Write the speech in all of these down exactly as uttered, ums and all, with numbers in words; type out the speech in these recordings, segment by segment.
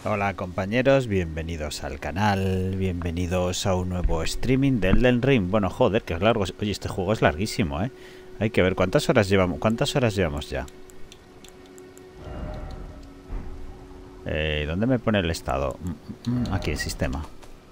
Hola compañeros, bienvenidos al canal, bienvenidos a un nuevo streaming de Elden Ring. Bueno, joder, que es largo. Oye, este juego es larguísimo, ¿eh? Hay que ver cuántas horas llevamos, cuántas horas llevamos ya. Eh, ¿Dónde me pone el estado? Aquí el sistema.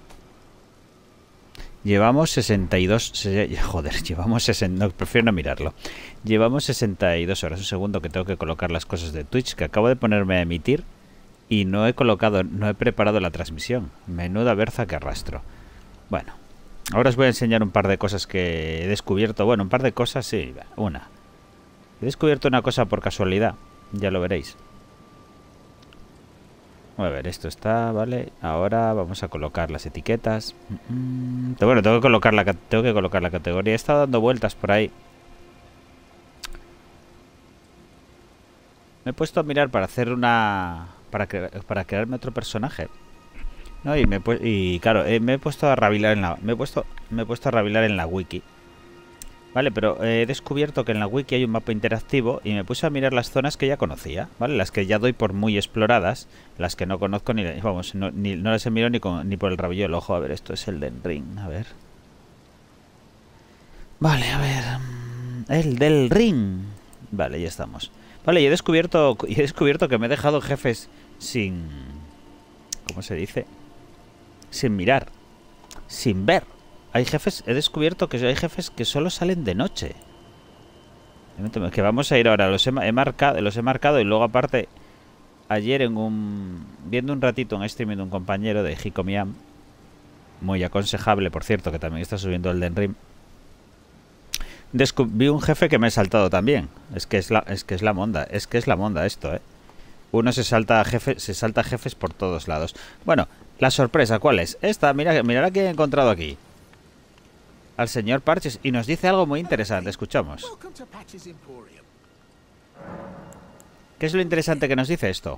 Llevamos sesenta y dos... Joder, llevamos sesenta... No, prefiero no mirarlo. Llevamos sesenta y dos horas. Un segundo que tengo que colocar las cosas de Twitch, que acabo de ponerme a emitir. Y no he colocado, no he preparado la transmisión. Menuda berza que arrastro. Bueno, ahora os voy a enseñar un par de cosas que he descubierto. Bueno, un par de cosas, sí, una. He descubierto una cosa por casualidad. Ya lo veréis. A ver, esto está, vale. Ahora vamos a colocar las etiquetas. Bueno, tengo que colocar la, tengo que colocar la categoría. He estado dando vueltas por ahí. Me he puesto a mirar para hacer una... Para, cre para crearme otro personaje. No, y, me y claro, eh, me he puesto a rabilar en la... Me he puesto, me he puesto a rabilar en la wiki. Vale, pero he descubierto que en la wiki hay un mapa interactivo y me puse a mirar las zonas que ya conocía, ¿vale? Las que ya doy por muy exploradas, las que no conozco ni... Vamos, no, ni, no las he mirado ni, con, ni por el rabillo del ojo. A ver, esto es el Elden Ring, a ver. Vale, a ver... El del Ring. Vale, ya estamos. Vale, y he descubierto, y he descubierto que me he dejado jefes sin... ¿Cómo se dice? Sin mirar. Sin ver. Hay jefes... He descubierto que hay jefes que solo salen de noche. Que vamos a ir ahora. Los he, he marcado, los he marcado y luego aparte... Ayer en un... Viendo un ratito en streaming de un compañero de Hikomiam. Muy aconsejable, por cierto, que también está subiendo el Elden Ring. Descu vi un jefe que me he saltado también. Es que es la, es que es la monda. Es que es la monda esto, ¿eh? Uno se salta jefe, se salta jefes por todos lados. Bueno, la sorpresa, ¿cuál es? Esta, mira, mira a quién he encontrado aquí. Al señor Parches. Y nos dice algo muy interesante. Escuchamos. ¿Qué es lo interesante que nos dice esto?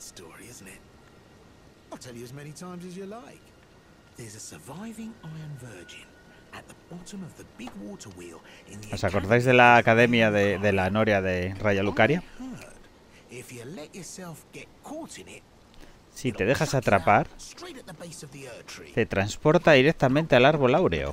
¿Os acordáis de la academia de, de la Noria de Raya Lucaria? Si te dejas atrapar, te transporta directamente al árbol áureo.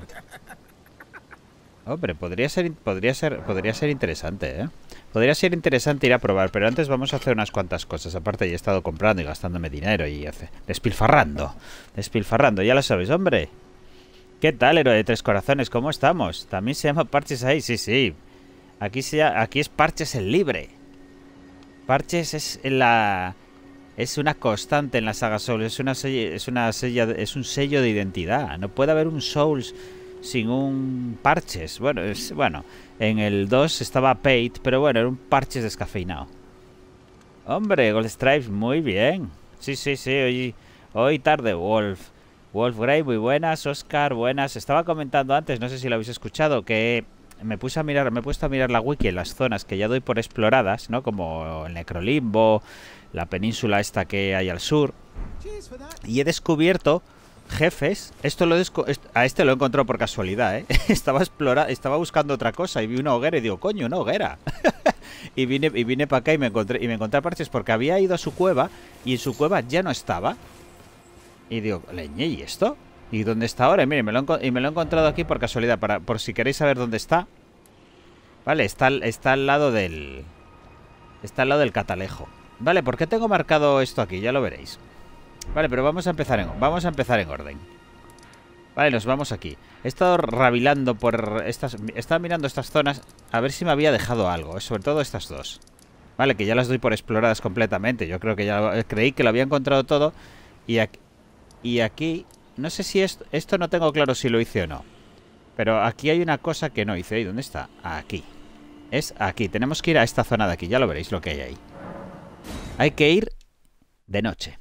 Hombre, podría ser, podría ser, podría ser interesante, ¿eh? Podría ser interesante ir a probar, pero antes vamos a hacer unas cuantas cosas. Aparte, ya he estado comprando y gastándome dinero y hace, despilfarrando, despilfarrando. Ya lo sabéis, hombre. ¿Qué tal, héroe de tres corazones? ¿Cómo estamos? También se llama Parches ahí, sí, sí. Aquí, se, aquí es Parches el libre. Parches es la... Es una constante en la saga Souls. Es una sella, es una sella, es un sello de identidad. No puede haber un Souls sin un Parches. Bueno, es, bueno, en el dos estaba Pate, pero bueno, era un Parches descafeinado. Hombre, Gold Stripes, muy bien. Sí, sí, sí, hoy, hoy tarde, Wolf. Wolf Grey, muy buenas. Oscar, buenas. Estaba comentando antes, no sé si lo habéis escuchado, que me puse a mirar, me he puesto a mirar la wiki en las zonas que ya doy por exploradas, ¿no? Como el Necrolimbo, la península esta que hay al sur. Y he descubierto jefes. Esto lo descu a este lo he encontrado por casualidad, ¿eh? estaba explorando, estaba buscando otra cosa y vi una hoguera y digo, coño, una hoguera. y vine y vine para acá y me encontré y me encontré a Parches porque había ido a su cueva y en su cueva ya no estaba. Y digo, leñe, ¿y esto? ¿Y dónde está ahora? Y mire, me lo he, y me lo he encontrado aquí por casualidad, para, por si queréis saber dónde está. Vale, está, está al lado del... Está al lado del catalejo. Vale, ¿por qué tengo marcado esto aquí? Ya lo veréis. Vale, pero vamos a empezar en, vamos a empezar en orden. Vale, nos vamos aquí. He estado rabilando por estas... Estaba mirando estas zonas a ver si me había dejado algo, sobre todo estas dos. Vale, que ya las doy por exploradas completamente. Yo creo que ya creí que lo había encontrado todo. Y aquí... Y aquí, no sé si esto, esto no tengo claro si lo hice o no. Pero aquí hay una cosa que no hice. ¿Y dónde está? Aquí. Es aquí. Tenemos que ir a esta zona de aquí. Ya lo veréis lo que hay ahí. Hay que ir de noche.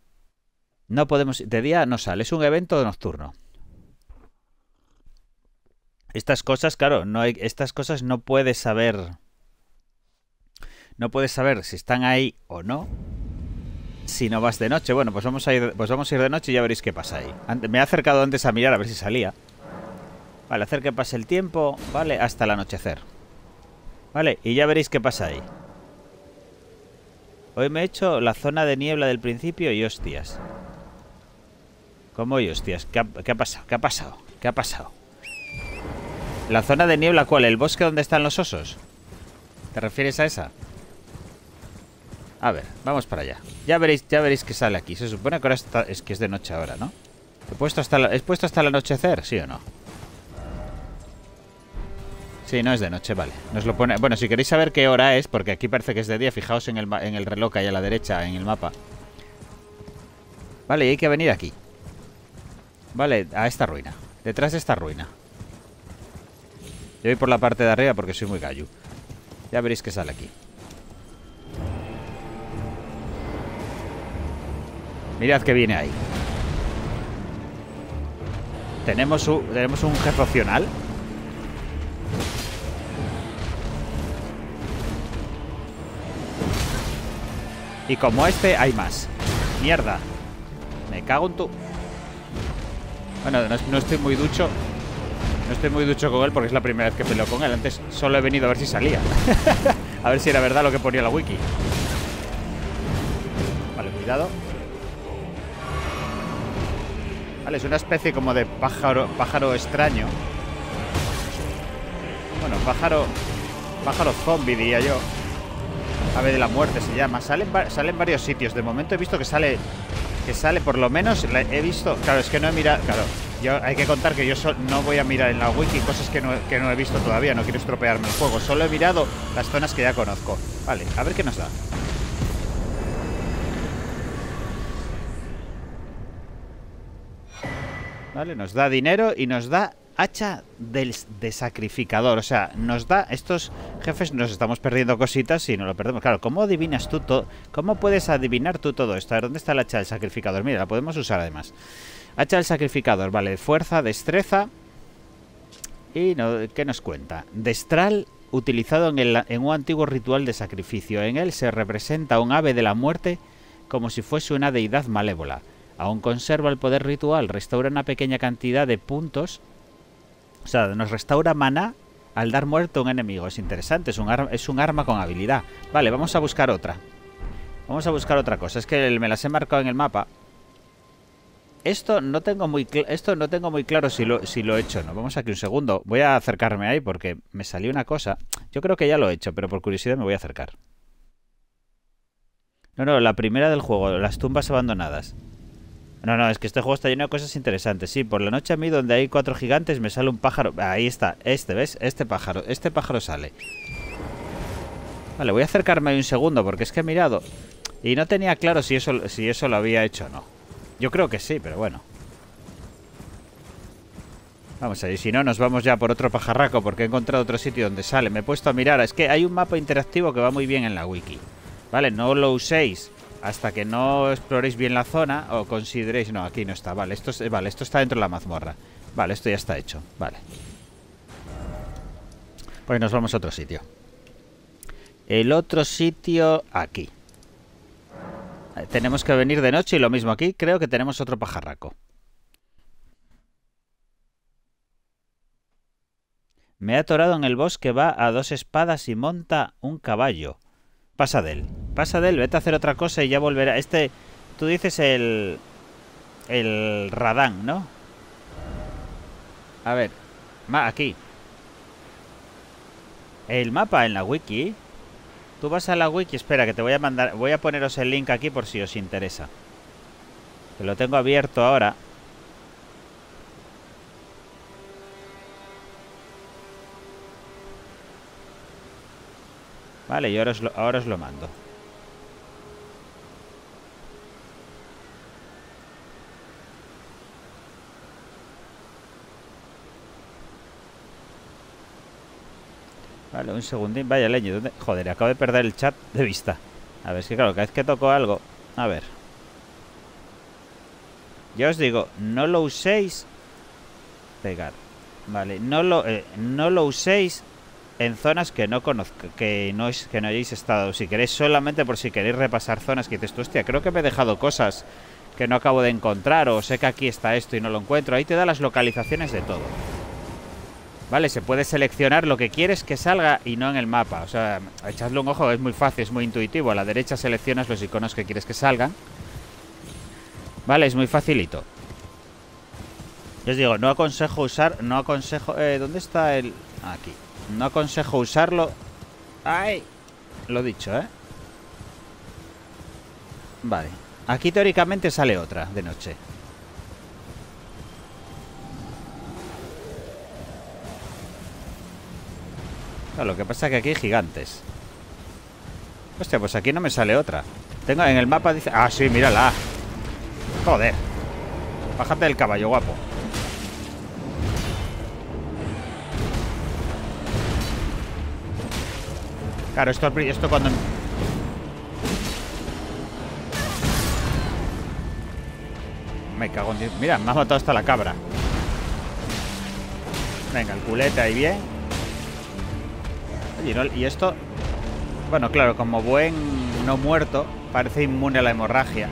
No podemos... De día no sale. Es un evento nocturno. Estas cosas, claro, no hay, estas cosas no puedes saber... No puedes saber si están ahí o no. Si no vas de noche. Bueno, pues vamos a ir, pues vamos a ir de noche y ya veréis qué pasa ahí. Me he acercado antes a mirar a ver si salía. Vale, hacer que pase el tiempo. Vale, hasta el anochecer. Vale, y ya veréis qué pasa ahí. Hoy me he hecho la zona de niebla del principio y hostias. ¿Cómo y hostias? ¿Qué ha, qué ha pasado? ¿Qué ha pasado? ¿Qué ha pasado? ¿La zona de niebla cuál? ¿El bosque donde están los osos? ¿Te refieres a esa? A ver, vamos para allá. Ya veréis, ya veréis que sale aquí. Se supone que ahora está, es que es de noche ahora, ¿no? ¿He puesto hasta, la, ¿he puesto hasta el anochecer? ¿Sí o no? Sí, no es de noche, vale. Nos lo pone... Bueno, si queréis saber qué hora es, porque aquí parece que es de día, fijaos en el, en el reloj ahí a la derecha, en el mapa. Vale, y hay que venir aquí. Vale, a esta ruina. Detrás de esta ruina. Yo voy por la parte de arriba porque soy muy gallo. Ya veréis que sale aquí. Mirad que viene ahí. Tenemos un, tenemos un jefe opcional. Y como este hay más. Mierda. Me cago en tu... Bueno, no, no estoy muy ducho. No estoy muy ducho con él porque es la primera vez que peleo con él. Antes solo he venido a ver si salía. A ver si era verdad lo que ponía la wiki. Vale, cuidado. Vale, es una especie como de pájaro, pájaro extraño. Bueno, pájaro... Pájaro zombie, diría yo. Ave de la muerte se llama. Sale en, sale en varios sitios. De momento he visto que sale... Que sale por lo menos... La he visto... Claro, es que no he mirado... Claro, yo hay que contar que yo so, no voy a mirar en la wiki cosas que no, que no he visto todavía. No quiero estropearme el juego. Solo he mirado las zonas que ya conozco. Vale, a ver qué nos da. Vale, nos da dinero y nos da hacha del, de sacrificador. O sea, nos da... Estos jefes nos estamos perdiendo cositas y no lo perdemos. Claro, ¿cómo adivinas tú todo? ¿Cómo puedes adivinar tú todo esto? A ver, ¿dónde está el hacha del sacrificador? Mira, la podemos usar además. Hacha del sacrificador, vale. Fuerza, destreza. Y no, ¿qué nos cuenta? Destral utilizado en, el, en un antiguo ritual de sacrificio. En él se representa un ave de la muerte como si fuese una deidad malévola. Aún conserva el poder ritual, restaura una pequeña cantidad de puntos. O sea, nos restaura maná al dar muerte a un enemigo. Es interesante, es un, ar es un arma con habilidad. Vale, vamos a buscar otra. Vamos a buscar otra cosa. Es que me las he marcado en el mapa. Esto no tengo muy, esto no tengo muy claro si lo, si lo he hecho o no. Vamos aquí un segundo. Voy a acercarme ahí porque me salió una cosa. Yo creo que ya lo he hecho, pero por curiosidad me voy a acercar. No, no, la primera del juego, las tumbas abandonadas. No, no, es que este juego está lleno de cosas interesantes. Sí, por la noche a mí donde hay cuatro gigantes me sale un pájaro. Ahí está, este, ¿ves? Este pájaro, este pájaro sale. Vale, voy a acercarme ahí un segundo porque es que he mirado y no tenía claro si eso, si eso lo había hecho o no. Yo creo que sí, pero bueno. Vamos a ir, si no nos vamos ya por otro pajarraco porque he encontrado otro sitio donde sale. Me he puesto a mirar, es que hay un mapa interactivo que va muy bien en la wiki. Vale, no lo uséis hasta que no exploréis bien la zona o consideréis... No, aquí no está. Vale, esto, es, vale, esto está dentro de la mazmorra. Vale, esto ya está hecho. Vale. Pues nos vamos a otro sitio. El otro sitio aquí. Tenemos que venir de noche y lo mismo aquí. Creo que tenemos otro pajarraco. Me he atorado en el bosque, va a dos espadas y monta un caballo. Pasa de él. Pasa de él, vete a hacer otra cosa y ya volverá. Este, tú dices el... El Radán, ¿no? A ver. Ma, aquí. El mapa en la wiki. Tú vas a la wiki. Espera, que te voy a mandar... Voy a poneros el link aquí por si os interesa. Que lo tengo abierto ahora. Vale, y ahora os lo, ahora os lo mando. Vale, un segundín. Vaya leño. ¿Dónde? Joder, acabo de perder el chat de vista. A ver, es que claro, cada vez que toco algo... A ver. Ya os digo, no lo uséis... Pegar. Vale, no lo, eh, no lo uséis... En zonas que no conozco, que no, es, que no hayáis estado. Si queréis, solamente por si queréis repasar zonas que dices tú, hostia, creo que me he dejado cosas que no acabo de encontrar, o sé que aquí está esto y no lo encuentro. Ahí te da las localizaciones de todo. Vale, se puede seleccionar lo que quieres que salga y no en el mapa. O sea, echadle un ojo, es muy fácil, es muy intuitivo. A la derecha seleccionas los iconos que quieres que salgan. Vale, es muy facilito. Yo os digo, no aconsejo usar... No aconsejo... Eh, ¿dónde está el...? Aquí. No aconsejo usarlo... ¡Ay! Lo dicho, ¿eh? Vale. Aquí teóricamente sale otra de noche. Claro, lo que pasa es que aquí hay gigantes. Hostia, pues aquí no me sale otra. Tengo en el mapa dice... Ah, sí, mírala. Joder. Bájate del caballo, guapo. Claro, esto, esto cuando... Me cago en Dios. Mira, me ha matado hasta la cabra. Venga, el culete ahí bien. Oye, ¿no? Y esto... Bueno, claro, como buen no muerto, parece inmune a la hemorragia.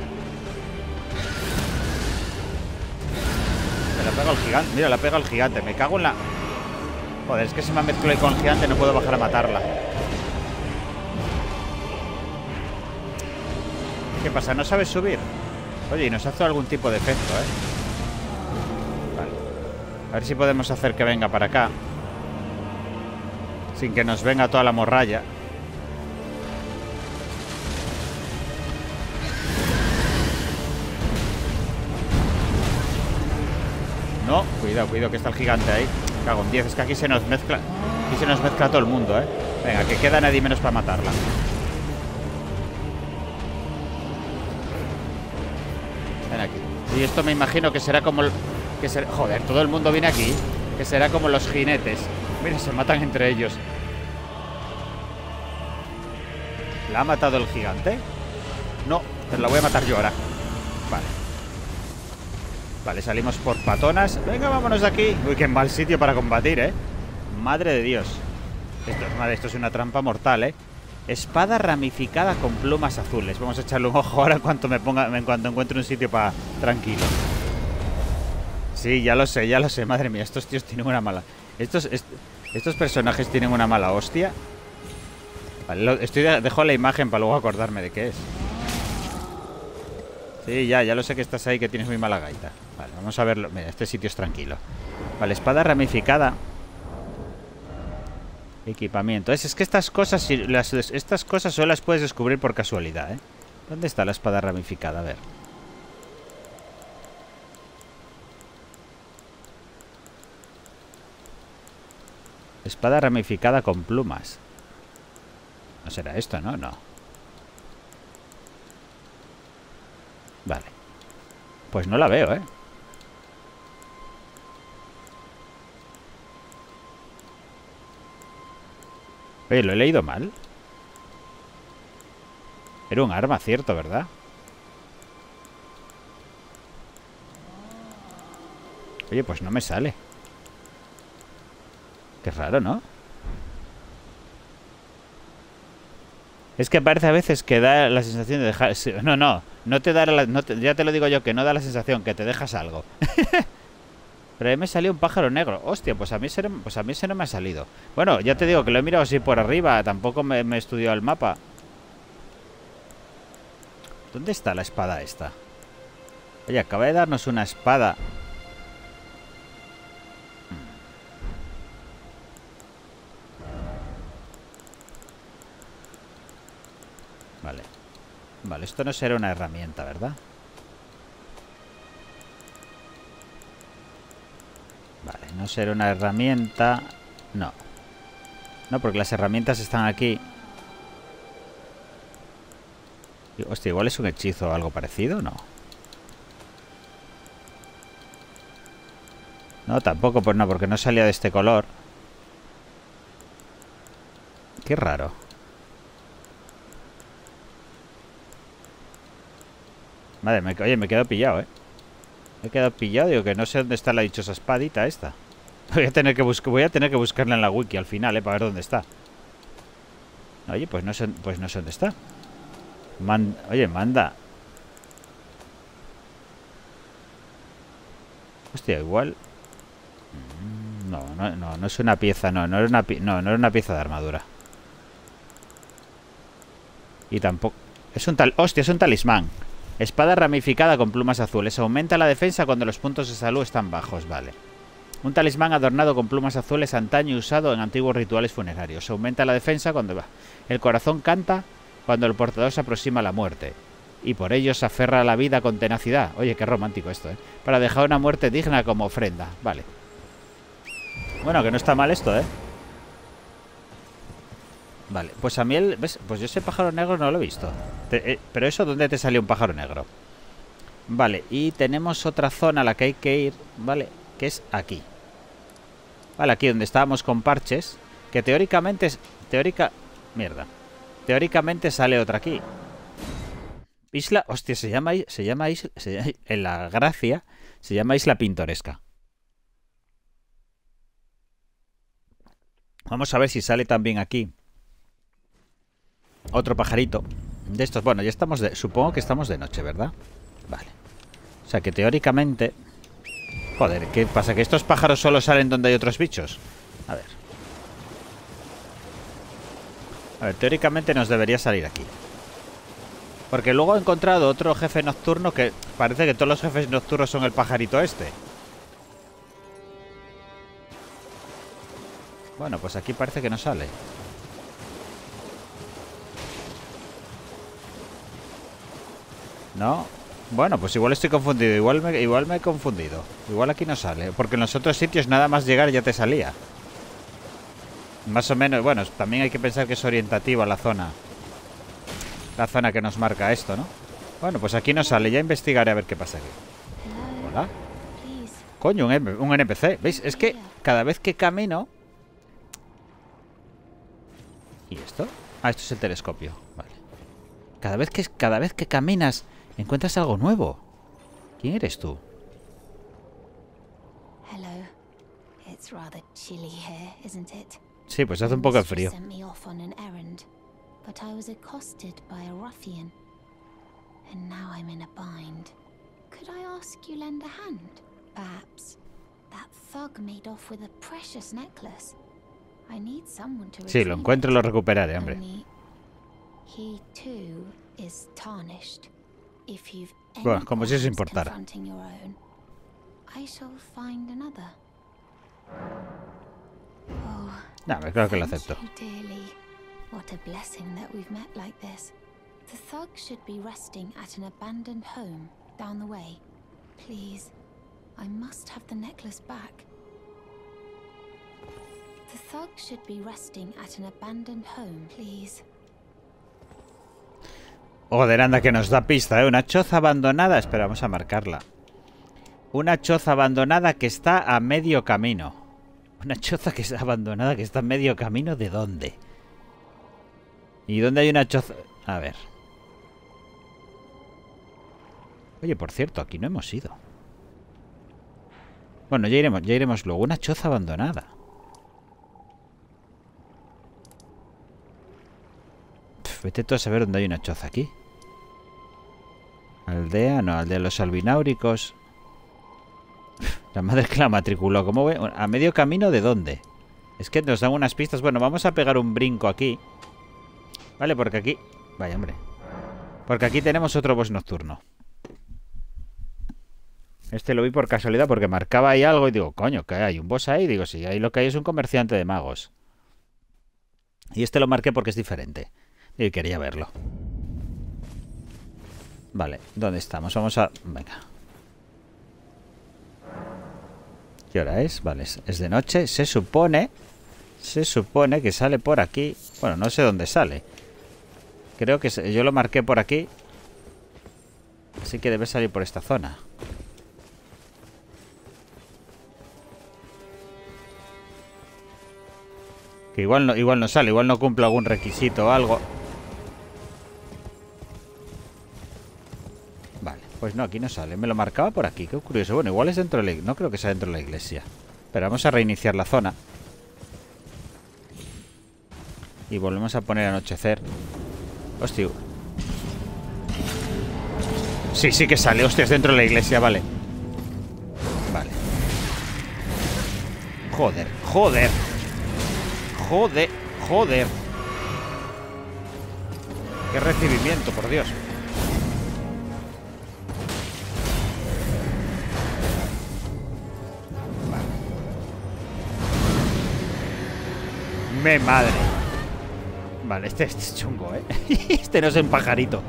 Me la pega el gigante. Mira, la pega el gigante. Me cago en la... Joder, es que se me ha mezclado con el gigante. No puedo bajar a matarla. ¿Qué pasa? ¿No sabes subir? Oye, y nos hace algún tipo de efecto, ¿eh? Vale. A ver si podemos hacer que venga para acá. Sin que nos venga toda la morralla. No, cuidado, cuidado que está el gigante ahí. Cago en diez, es que aquí se nos mezcla. Aquí se nos mezcla todo el mundo, ¿eh? Venga, que queda nadie menos para matarla. Ven aquí. Y esto me imagino que será como el... que será... Joder, todo el mundo viene aquí. Que será como los jinetes. Mira, se matan entre ellos. ¿La ha matado el gigante? No, pero la voy a matar yo ahora. Vale. Vale, salimos por patonas. Venga, vámonos de aquí. Uy, qué mal sitio para combatir, ¿eh? Madre de Dios. Esto, madre, esto es una trampa mortal, ¿eh? Espada ramificada con plumas azules. Vamos a echarle un ojo ahora en cuanto me ponga, en cuanto encuentre un sitio para tranquilo. Sí, ya lo sé, ya lo sé. Madre mía, estos tíos tienen una mala... Estos, est... estos personajes tienen una mala hostia. Vale, lo... estoy de... dejo la imagen para luego acordarme de qué es. Sí, ya, ya lo sé que estás ahí, que tienes muy mala gaita. Vale, vamos a verlo. Mira, este sitio es tranquilo. Vale, espada ramificada. Equipamiento. Es, es que estas cosas, si las, estas cosas solo las puedes descubrir por casualidad, ¿eh? ¿Dónde está la espada ramificada? A ver. Espada ramificada con plumas. No será esto, ¿no? No. Vale. Pues no la veo, ¿eh? Oye, ¿lo he leído mal? Era un arma, cierto, ¿verdad? Oye, pues no me sale. Qué raro, ¿no? Es que parece a veces que da la sensación de dejar... No, no, no te da la... No te... Ya te lo digo yo, que no da la sensación que te dejas algo. Pero a mí me salió un pájaro negro. Hostia, pues a mí ese, pues a mí ese no me ha salido. Bueno, ya te digo que lo he mirado así por arriba. Tampoco me, me he estudiado el mapa. ¿Dónde está la espada esta? Oye, acaba de darnos una espada. Vale. Vale, esto no será una herramienta, ¿verdad? Vale, no será una herramienta. No. No, porque las herramientas están aquí. Hostia, igual es un hechizo o algo parecido, ¿no? No, tampoco, pues no, porque no salía de este color. Qué raro. Madre, me, oye, me he quedado pillado, ¿eh? Me he quedado pillado, digo que no sé dónde está la dichosa espadita esta. Voy a tener que buscar, voy a tener que buscarla en la wiki al final, ¿eh? Para ver dónde está. Oye, pues no sé, pues no sé dónde está. Man, oye, manda. Hostia, igual. No, no, no, no es una pieza, no, no era una, no, no era una pieza de armadura. Y tampoco... Es un tal... ¡Hostia! Es un talismán. Espada ramificada con plumas azules. Aumenta la defensa cuando los puntos de salud están bajos, vale. Un talismán adornado con plumas azules antaño usado en antiguos rituales funerarios. Aumenta la defensa cuando va. El corazón canta cuando el portador se aproxima a la muerte. Y por ello se aferra a la vida con tenacidad. Oye, qué romántico esto, ¿eh? Para dejar una muerte digna como ofrenda. Vale. Bueno, que no está mal esto, ¿eh? Vale, pues a mí el... ¿Ves? Pues yo ese pájaro negro no lo he visto. Te, eh, pero eso, ¿dónde te salió un pájaro negro? Vale, y tenemos otra zona a la que hay que ir, ¿vale? Que es aquí. Vale, aquí donde estábamos con parches. Que teóricamente es... Teórica... Mierda. Teóricamente sale otra aquí. Isla... Hostia, se llama... Se llama isla... Se llama, en la gracia se llama Isla Pintoresca. Vamos a ver si sale también aquí otro pajarito de estos. Bueno, ya estamos de... Supongo que estamos de noche, ¿verdad? Vale. O sea que teóricamente... Joder, ¿qué pasa? ¿Que estos pájaros solo salen donde hay otros bichos? A ver. A ver, teóricamente nos debería salir aquí. Porque luego he encontrado otro jefe nocturno que parece que todos los jefes nocturnos son el pajarito este. Bueno, pues aquí parece que no sale. No. Bueno, pues igual estoy confundido. Igual me, igual me he confundido. Igual aquí no sale. Porque en los otros sitios nada más llegar ya te salía. Más o menos. Bueno, también hay que pensar que es orientativa la zona. La zona que nos marca esto, ¿no? Bueno, pues aquí no sale. Ya investigaré a ver qué pasa aquí. Hola. Coño, un, un N P C. ¿Veis? Es que cada vez que camino... ¿Y esto? Ah, esto es el telescopio. Vale. Cada vez que, cada vez que caminas, encuentras algo nuevo. ¿Quién eres tú? Hello. It's rather chilly here, isn't it? Sí, pues hace un poco de frío. But I was accosted by a ruffian, and now I'm in a bind. Could I ask you lend a hand? Perhaps. That thug made off with a precious necklace. I need someone to Sí, lo encuentro y lo recuperaré, hombre. He too is tarnished. If you've Bueno, como si eso importara. I shall find another. Oh, no, creo que lo acepto. What a blessing that we've met like this. The thug should be resting at an abandoned home down the way. Please, I must have the necklace back. The thug should be resting at an abandoned home, please. Joder, anda, que nos da pista, ¿eh? Una choza abandonada. Espera, vamos a marcarla. Una choza abandonada que está a medio camino. Una choza que está abandonada que está a medio camino, ¿de dónde? ¿Y dónde hay una choza? A ver. Oye, por cierto, aquí no hemos ido. Bueno, ya iremos, ya iremos luego. Una choza abandonada. Pff, vete tú a saber dónde hay una choza aquí. Aldea, no, aldea de los albináuricos. La madre que la matriculó. ¿Cómo ve? ¿A medio camino de dónde? Es que nos dan unas pistas. Bueno, vamos a pegar un brinco aquí. Vale, porque aquí... Vaya, hombre. Porque aquí tenemos otro boss nocturno. Este lo vi por casualidad porque marcaba ahí algo y digo, coño, ¿qué hay? ¿Un boss ahí? Digo, sí, ahí lo que hay es un comerciante de magos. Y este lo marqué porque es diferente. Y quería verlo. Vale, ¿dónde estamos? Vamos a... Venga. ¿Qué hora es? Vale, es de noche. Se supone... Se supone que sale por aquí. Bueno, no sé dónde sale. Creo que se... yo lo marqué por aquí. Así que debe salir por esta zona. Que igual no, igual no sale. Igual no cumple algún requisito o algo. Vale, pues no, aquí no sale. Me lo marcaba por aquí. Qué curioso. Bueno, igual es dentro de la iglesia. No creo que sea dentro de la iglesia. Pero vamos a reiniciar la zona. Y volvemos a poner anochecer. Hostia. Sí, sí que sale. Hostia, es dentro de la iglesia, vale. Vale. Joder, joder. Joder, joder. Qué recibimiento, por Dios. Vale. Me madre. Vale, este, este es chungo, ¿eh? Este no es un pajarito.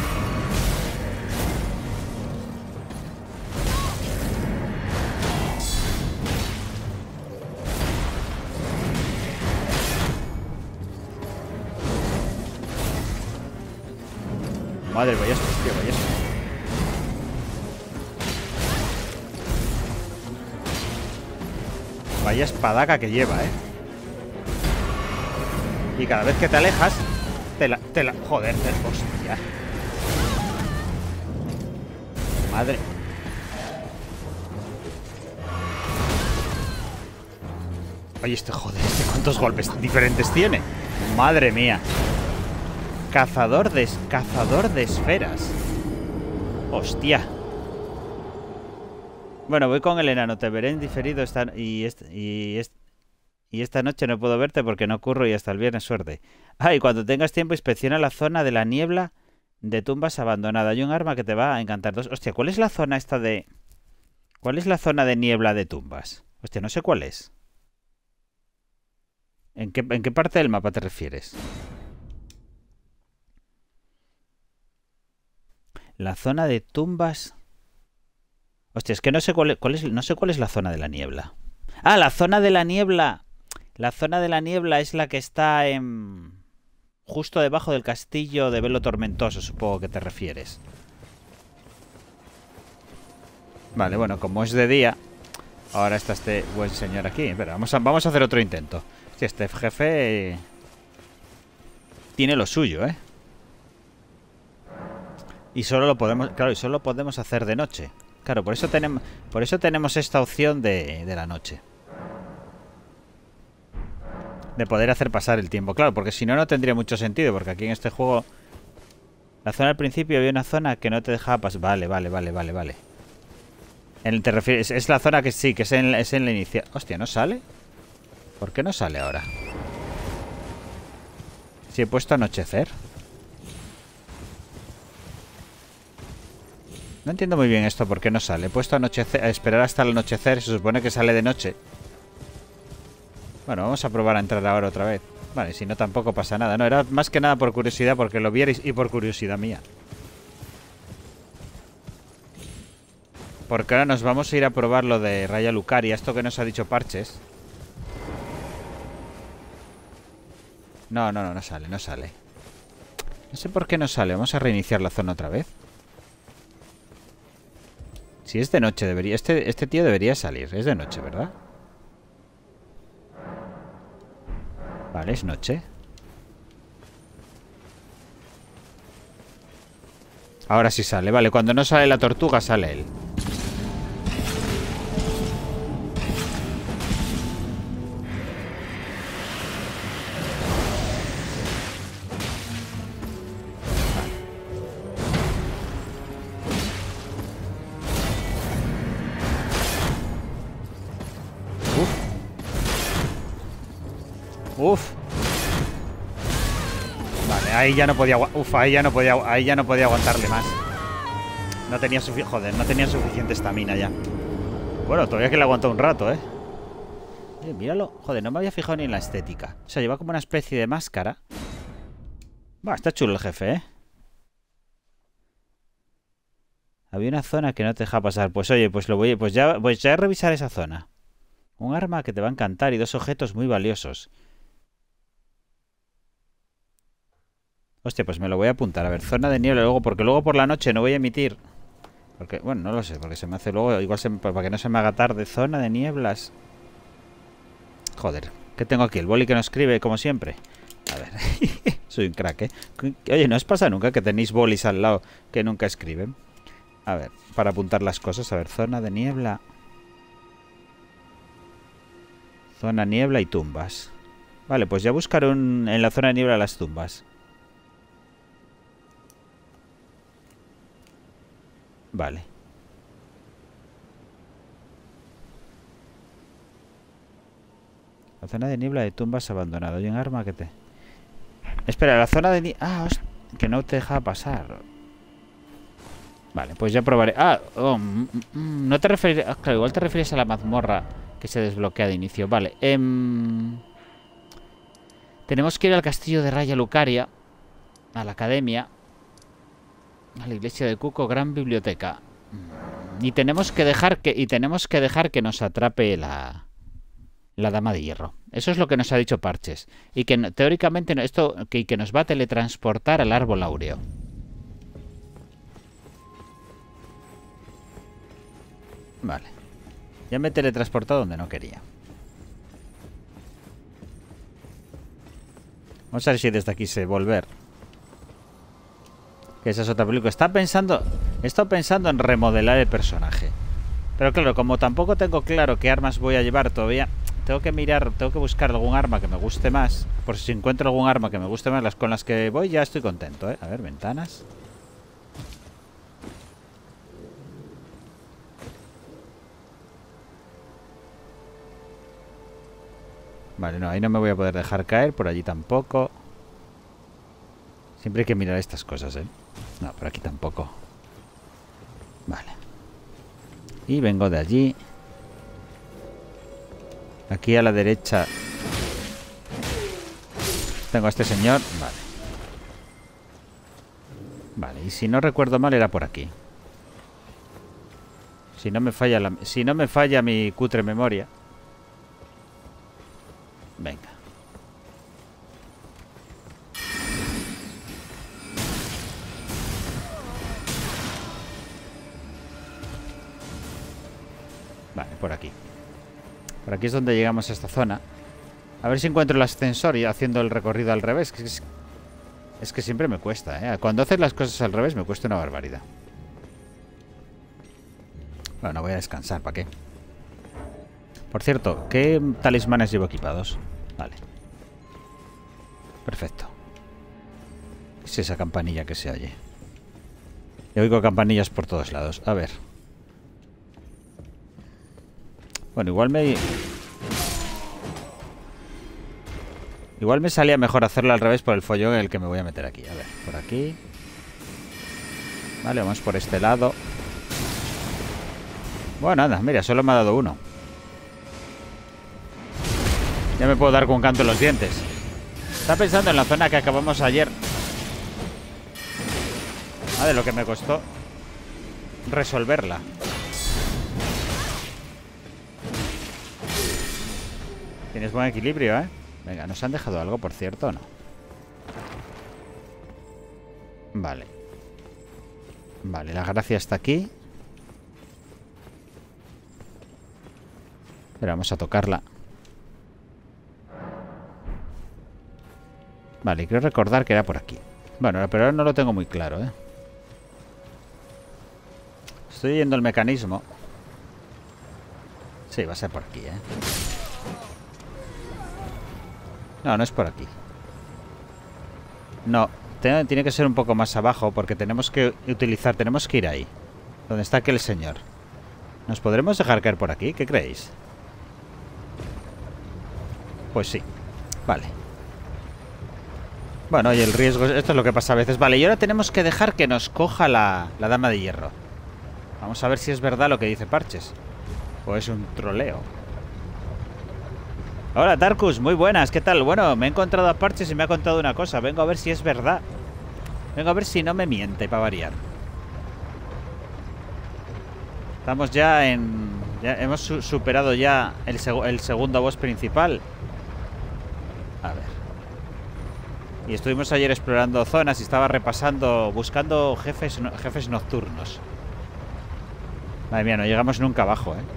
Madre, vaya hostia, vaya hostia. Vaya espadaca que lleva, ¿eh? Y cada vez que te alejas, te la... Te la joder, te, hostia. Madre. Oye, este joder, este cuántos golpes diferentes tiene. Madre mía. Cazador de... Cazador de esferas. Hostia. Bueno, voy con el enano. Te veré en diferido esta... Y, est... y, est... y esta noche no puedo verte porque no curro y hasta el viernes, suerte. Ah, y cuando tengas tiempo inspecciona la zona de la niebla de tumbas abandonada. Hay un arma que te va a encantar. Dos... Hostia, ¿cuál es la zona esta de... ¿Cuál es la zona de niebla de tumbas? Hostia, no sé cuál es. ¿En qué, en qué parte del mapa te refieres? La zona de tumbas... Hostia, es que no sé cuál es, cuál es, no sé cuál es la zona de la niebla. Ah, la zona de la niebla. La zona de la niebla es la que está en... justo debajo del castillo de Velo Tormentoso, supongo que te refieres. Vale, bueno, como es de día, ahora está este buen señor aquí. Pero vamos a, vamos a hacer otro intento. Hostia, este jefe... tiene lo suyo, ¿eh? Y solo lo podemos... Claro, y solo podemos hacer de noche. Claro, por eso tenemos, por eso tenemos esta opción de, de la noche. De poder hacer pasar el tiempo. Claro, porque si no, no tendría mucho sentido. Porque aquí en este juego... La zona al principio había una zona que no te dejaba pasar. Vale, vale, vale, vale, vale. En el te refieres, es la zona que sí, que es en, es en la inicial. Hostia, ¿no sale? ¿Por qué no sale ahora? Si he puesto anochecer. No entiendo muy bien esto, ¿por qué no sale? He puesto anochecer, a esperar hasta el anochecer, se supone que sale de noche. Bueno, vamos a probar a entrar ahora otra vez. Vale, si no tampoco pasa nada. No, era más que nada por curiosidad, porque lo vierais y por curiosidad mía. Porque ahora nos vamos a ir a probar lo de Raya Lucaria, esto que nos ha dicho Parches. No, no, no, no sale, no sale. No sé por qué no sale, vamos a reiniciar la zona otra vez. Si es de noche, debería... Este, este tío debería salir. Es de noche, ¿verdad? Vale, es noche. Ahora sí sale. Vale, cuando no sale la tortuga, sale él. Uf. Vale, ahí ya no podía... Uf, ahí ya no podía... Ahí ya no podía aguantarle más. No tenía suficiente... Joder, no tenía suficiente estamina ya. Bueno, todavía que le aguantó un rato, ¿eh? Oye, míralo. Joder, no me había fijado ni en la estética. O sea, lleva como una especie de máscara. Va, está chulo el jefe, ¿eh? Había una zona que no te deja pasar. Pues oye, pues lo voy... Pues ya, pues ya a revisar esa zona. Un arma que te va a encantar y dos objetos muy valiosos. Hostia, pues me lo voy a apuntar. A ver, zona de niebla luego, porque luego por la noche no voy a emitir. Porque, bueno, no lo sé, porque se me hace luego, igual se, para que no se me haga tarde. Zona de nieblas. Joder, ¿qué tengo aquí? El boli que no escribe, como siempre. A ver, soy un crack, ¿eh? Oye, ¿no os pasa nunca que tenéis bolis al lado que nunca escriben? A ver, para apuntar las cosas. A ver, zona de niebla. Zona niebla y tumbas. Vale, pues ya buscaré un, en la zona de niebla las tumbas. Vale. La zona de niebla de tumbas abandonado. Hay un arma que te... Espera, la zona de niebla... Ah, host... que no te deja pasar. Vale, pues ya probaré. Ah, oh, mm, mm, no te refieres... Ah, claro, igual te refieres a la mazmorra que se desbloquea de inicio. Vale. Eh... Tenemos que ir al castillo de Raya Lucaria. A la academia. A la iglesia de Cuco, gran biblioteca. Y tenemos que dejar que... Y tenemos que dejar que nos atrape la... La dama de hierro. Eso es lo que nos ha dicho Parches. Y que teóricamente esto que, que nos va a teletransportar al árbol áureo. Vale. Ya me he teletransportado donde no quería. Vamos a ver si desde aquí sé volver. Que esa es otra película. Está pensando... He estado pensando en remodelar el personaje. Pero claro, como tampoco tengo claro qué armas voy a llevar todavía... Tengo que mirar, tengo que buscar algún arma que me guste más. Por si encuentro algún arma que me guste más, las con las que voy ya estoy contento, ¿eh? A ver, ventanas. Vale, no, ahí no me voy a poder dejar caer, por allí tampoco. Siempre hay que mirar estas cosas, ¿eh? No, por aquí tampoco. Vale. Y vengo de allí. Aquí a la derecha tengo a este señor. Vale. Vale, y si no recuerdo mal era por aquí. Si no me falla la, si no me falla mi cutre memoria. Venga. Vale, por aquí. Por aquí es donde llegamos a esta zona. A ver si encuentro el ascensor y haciendo el recorrido al revés. Es, es que siempre me cuesta, ¿eh? Cuando haces las cosas al revés me cuesta una barbaridad. Bueno, voy a descansar, ¿para qué? Por cierto, ¿qué talismanes llevo equipados? Vale. Perfecto. ¿Qué es esa campanilla que se oye? Yo oigo campanillas por todos lados. A ver. Bueno, igual me... Igual me salía mejor hacerlo al revés por el follón en el que me voy a meter aquí. A ver, por aquí. Vale, vamos por este lado. Bueno, anda, mira, solo me ha dado uno. Ya me puedo dar con un canto en los dientes. Está pensando en la zona que acabamos ayer. Ah, de lo que me costó resolverla. Tienes buen equilibrio, ¿eh? Venga, ¿nos han dejado algo, por cierto, o no? Vale. Vale, la gracia está aquí. Pero vamos a tocarla. Vale, quiero recordar que era por aquí. Bueno, pero ahora no lo tengo muy claro, ¿eh? Estoy yendo el mecanismo. Sí, va a ser por aquí, ¿eh? No, no es por aquí. No, tiene que ser un poco más abajo porque tenemos que utilizar, tenemos que ir ahí. Donde está aquel señor. ¿Nos podremos dejar caer por aquí? ¿Qué creéis? Pues sí. Vale. Bueno, y el riesgo... Esto es lo que pasa a veces. Vale, y ahora tenemos que dejar que nos coja la, la dama de hierro. Vamos a ver si es verdad lo que dice Parches. O es un troleo. Hola, Tarkus, muy buenas, ¿qué tal? Bueno, me he encontrado a Parches y me ha contado una cosa. Vengo a ver si es verdad. Vengo a ver si no me miente, para variar. Estamos ya en... Ya hemos su superado ya el, seg el segundo boss principal. A ver. Y estuvimos ayer explorando zonas y estaba repasando, buscando jefes, no, jefes nocturnos. Madre mía, no llegamos nunca abajo, ¿eh?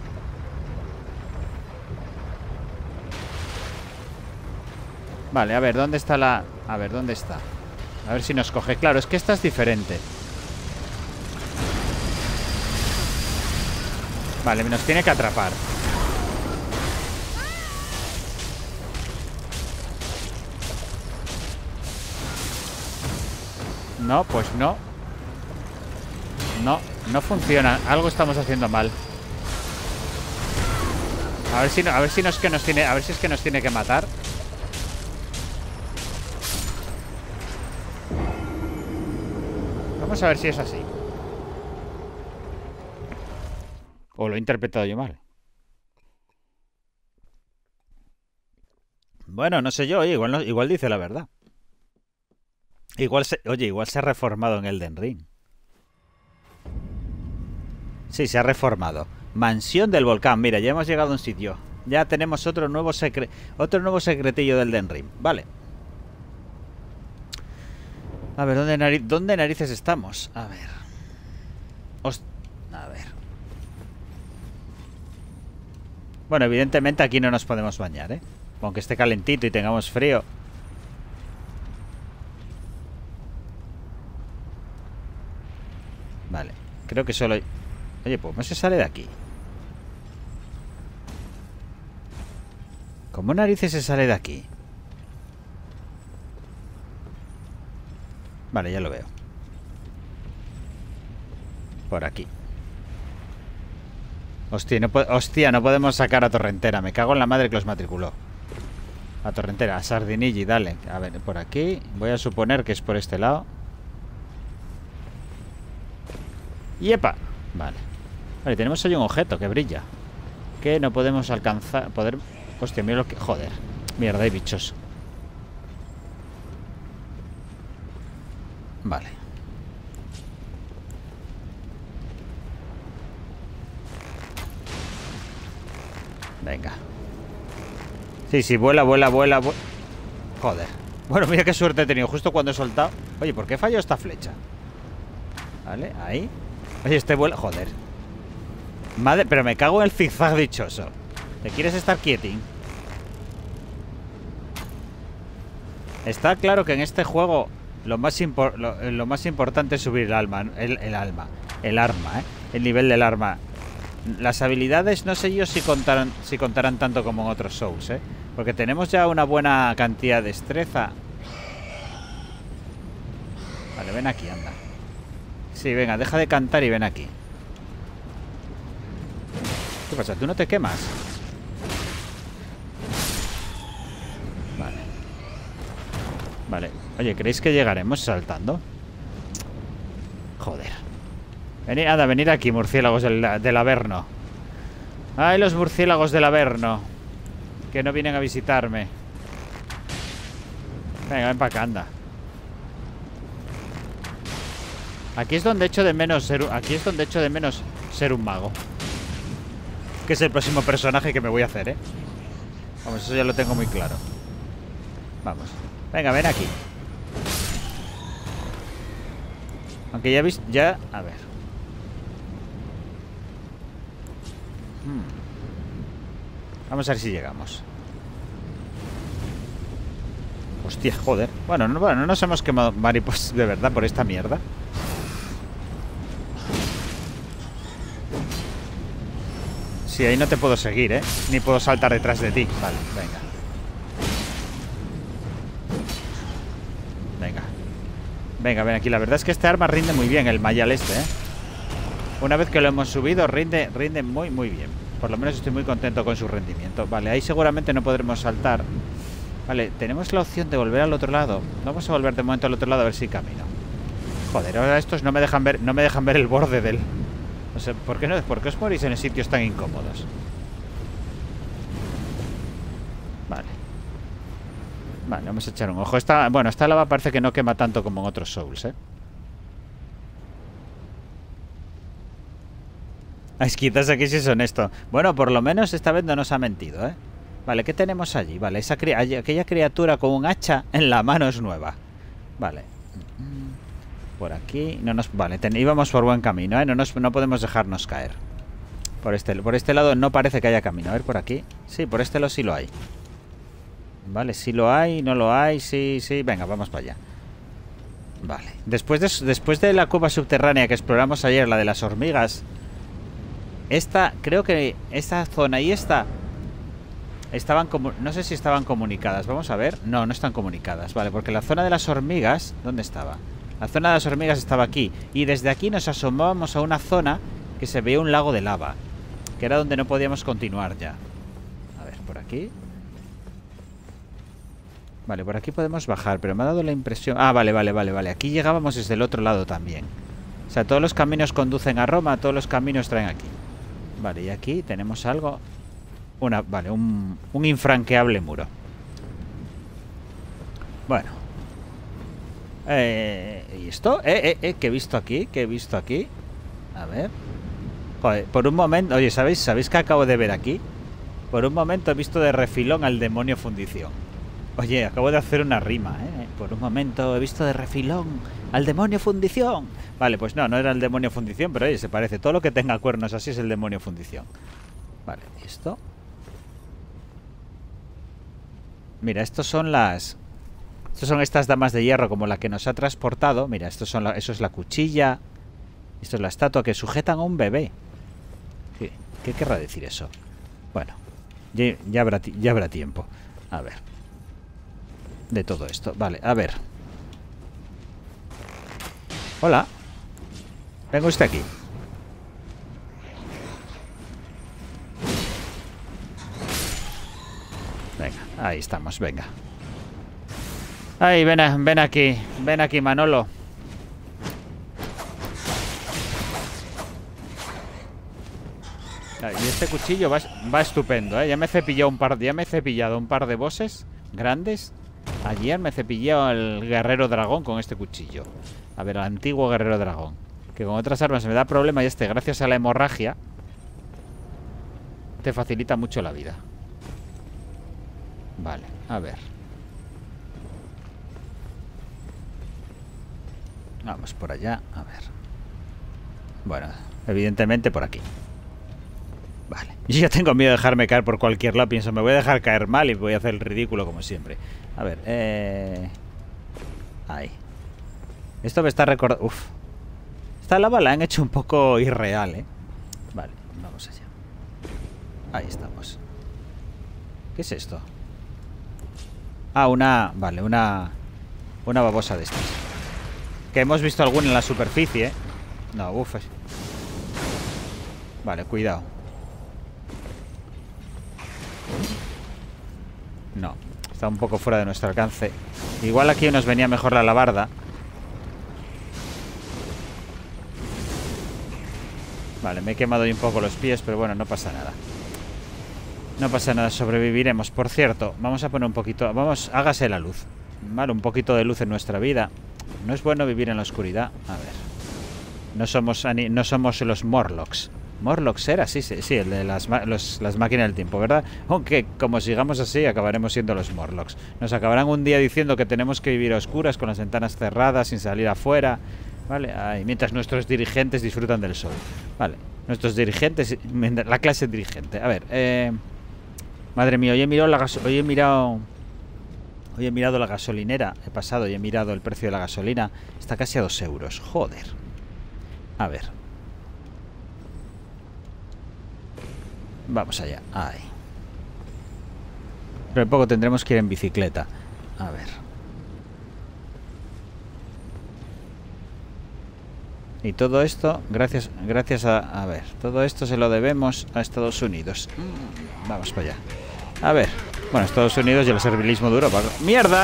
Vale, a ver, ¿dónde está la...? A ver, ¿dónde está? A ver si nos coge. Claro, es que esta es diferente. Vale, nos tiene que atrapar. No, pues no. No, no funciona. Algo estamos haciendo mal. A ver si no, a ver si no es que nos tiene, a ver si es que nos tiene que matar. Vamos a ver si es así. O lo he interpretado yo mal. Bueno, no sé yo, oye, igual, no, igual dice la verdad. Igual se, oye, igual se ha reformado en Elden Ring. Sí, se ha reformado. Mansión del volcán. Mira, ya hemos llegado a un sitio. Ya tenemos otro nuevo secre otro nuevo secretillo del Elden Ring. Vale. A ver, ¿dónde, nariz ¿dónde narices estamos? A ver. Host a ver. Bueno, evidentemente aquí no nos podemos bañar, ¿eh? Aunque esté calentito y tengamos frío. Vale. Creo que solo hay... Oye, pues no se sale de aquí. ¿Cómo narices se sale de aquí? Vale, ya lo veo. Por aquí. Hostia, no, hostia, no podemos sacar a Torrentera. Me cago en la madre que los matriculó. A Torrentera, a Sardinilli, dale. A ver, por aquí. Voy a suponer que es por este lado. ¡Yepa! Vale. Vale, tenemos ahí un objeto que brilla. Que no podemos alcanzar. Poder... Hostia, mira lo que... Joder. Mierda, hay bichos. Vale. Venga. Sí, sí, vuela, vuela, vuela, vuela. Joder. Bueno, mira qué suerte he tenido justo cuando he soltado. Oye, ¿por qué falló esta flecha? Vale, ahí. Oye, este vuela... Joder. Madre, pero me cago en el zigzag dichoso. ¿Te quieres estar quietín? Está claro que en este juego lo más, impor lo, lo más importante es subir el alma, el, el alma, el arma, ¿eh? El nivel del arma. Las habilidades no sé yo si contarán, si contarán tanto como en otros Souls, ¿eh? Porque tenemos ya una buena cantidad de destreza. Vale, ven aquí, anda. Sí, venga, deja de cantar y ven aquí. ¿Qué pasa? ¿Tú no te quemas? Vale. Vale. Oye, ¿creéis que llegaremos saltando? Joder. Venid, anda, venid aquí, murciélagos del, del Averno. ¡Ay, los murciélagos del Averno! Que no vienen a visitarme. Venga, ven para acá, anda. Aquí es donde echo de menos ser, aquí es donde echo de menos ser un mago. Que es el próximo personaje que me voy a hacer, ¿eh? Vamos, eso ya lo tengo muy claro. Vamos. Venga, ven aquí. Aunque ya viste... Ya... A ver. Hmm. Vamos a ver si llegamos. Hostia, joder. Bueno, no, bueno, no nos hemos quemado mariposas de verdad por esta mierda. Sí, ahí no te puedo seguir, ¿eh? Ni puedo saltar detrás de ti. Vale, venga. Venga. Venga, ven aquí. La verdad es que este arma rinde muy bien, el mayal este, ¿eh? Una vez que lo hemos subido, rinde, rinde muy, muy bien. Por lo menos estoy muy contento con su rendimiento. Vale, ahí seguramente no podremos saltar. Vale, tenemos la opción de volver al otro lado. Vamos a volver de momento al otro lado a ver si camino. Joder, ahora estos no me dejan ver, no me dejan ver el borde del... O sea, ¿por qué no? ¿Por qué os morís en sitios tan incómodos? Vale. Vale, vamos a echar un ojo. Esta, bueno, esta lava parece que no quema tanto como en otros Souls, ¿eh? Las quitas aquí sí son esto. Bueno, por lo menos esta vez no nos ha mentido, ¿eh? Vale, ¿qué tenemos allí? Vale, esa cri aquella criatura con un hacha en la mano es nueva. Vale. Por aquí no nos... Vale, ten, íbamos por buen camino, ¿eh? No, nos, no podemos dejarnos caer. Por este, por este lado no parece que haya camino. A ver, por aquí. Sí, por este lado sí lo hay. Vale, sí lo hay, no lo hay. Sí, sí, venga, vamos para allá. Vale. Después de, después de la cueva subterránea que exploramos ayer, la de las hormigas, esta, creo que esta zona y esta estaban como... No sé si estaban comunicadas. Vamos a ver. No, no están comunicadas. Vale, porque la zona de las hormigas... ¿Dónde estaba? La zona de las hormigas estaba aquí. Y desde aquí nos asomábamos a una zona que se veía un lago de lava, que era donde no podíamos continuar ya. aquí. Vale, por aquí podemos bajar, pero me ha dado la impresión... Ah, vale, vale, vale, vale. Aquí llegábamos desde el otro lado también. O sea, todos los caminos conducen a Roma, todos los caminos traen aquí. Vale, y aquí tenemos algo... Una, vale, un, un infranqueable muro. Bueno. Eh, ¿Y esto? Eh, eh, eh, ¿qué he visto aquí? ¿Qué he visto aquí? A ver. Joder, por un momento... Oye, ¿sabéis, ¿sabéis qué acabo de ver aquí? Por un momento he visto de refilón al demonio fundición. Oye, acabo de hacer una rima, ¿eh? Por un momento he visto de refilón al demonio fundición. Vale, pues no, no era el demonio fundición, pero oye, se parece. Todo lo que tenga cuernos así es el demonio fundición. Vale, ¿y esto? Mira, estos son las... Estos son estas damas de hierro como la que nos ha transportado. Mira, estos son la... eso es la cuchilla. Esto es la estatua que sujetan a un bebé. ¿Qué, ¿Qué querrá decir eso? Bueno, ya, ya, habrá, ya habrá tiempo. A ver. De todo esto. Vale, a ver. Hola. Venga usted aquí. Venga, ahí estamos, venga. Ay, ven, a, ven aquí. Ven aquí, Manolo. Y este cuchillo va, va estupendo, ¿eh? Ya me he cepillado un par, ya me he cepillado un par de bosses grandes. Ayer me he cepillado al guerrero dragón con este cuchillo. A ver, al antiguo guerrero dragón. Que con otras armas me da problema y este, gracias a la hemorragia, te facilita mucho la vida. Vale, a ver. Vamos por allá, a ver. Bueno, evidentemente por aquí. Vale, yo ya tengo miedo de dejarme caer por cualquier lado. Pienso, me voy a dejar caer mal y voy a hacer el ridículo como siempre. A ver, eh... ahí. Esto me está recordando... Uf. Esta lava la han hecho un poco irreal, ¿eh? Vale, vamos allá. Ahí estamos. ¿Qué es esto? Ah, una... Vale, una... Una babosa de estas. Que hemos visto alguna en la superficie, ¿eh? No, uf. Vale, cuidado. No, está un poco fuera de nuestro alcance. Igual aquí nos venía mejor la alabarda. Vale, me he quemado ahí un poco los pies, pero bueno, no pasa nada. No pasa nada, sobreviviremos. Por cierto, vamos a poner un poquito... Vamos, hágase la luz. Vale, un poquito de luz en nuestra vida. No es bueno vivir en la oscuridad. A ver. No somos, no somos los Morlocks. Morlocks era, sí, sí, sí, el de las, los, las máquinas del tiempo, ¿verdad? Aunque como sigamos así acabaremos siendo los Morlocks. Nos acabarán un día diciendo que tenemos que vivir a oscuras, con las ventanas cerradas, sin salir afuera, ¿vale? Ay, mientras nuestros dirigentes disfrutan del sol. Vale, nuestros dirigentes, la clase dirigente. A ver, eh, madre mía, hoy he mirado la gaso hoy he mirado hoy he mirado la gasolinera, he pasado y he mirado el precio de la gasolina, está casi a dos euros, joder. A ver. Vamos allá. Ahí. Pero poco tendremos que ir en bicicleta. A ver. Y todo esto, gracias gracias a... A ver, todo esto se lo debemos a Estados Unidos. Vamos para allá. A ver. Bueno, Estados Unidos y el servilismo de Europa. ¡Mierda!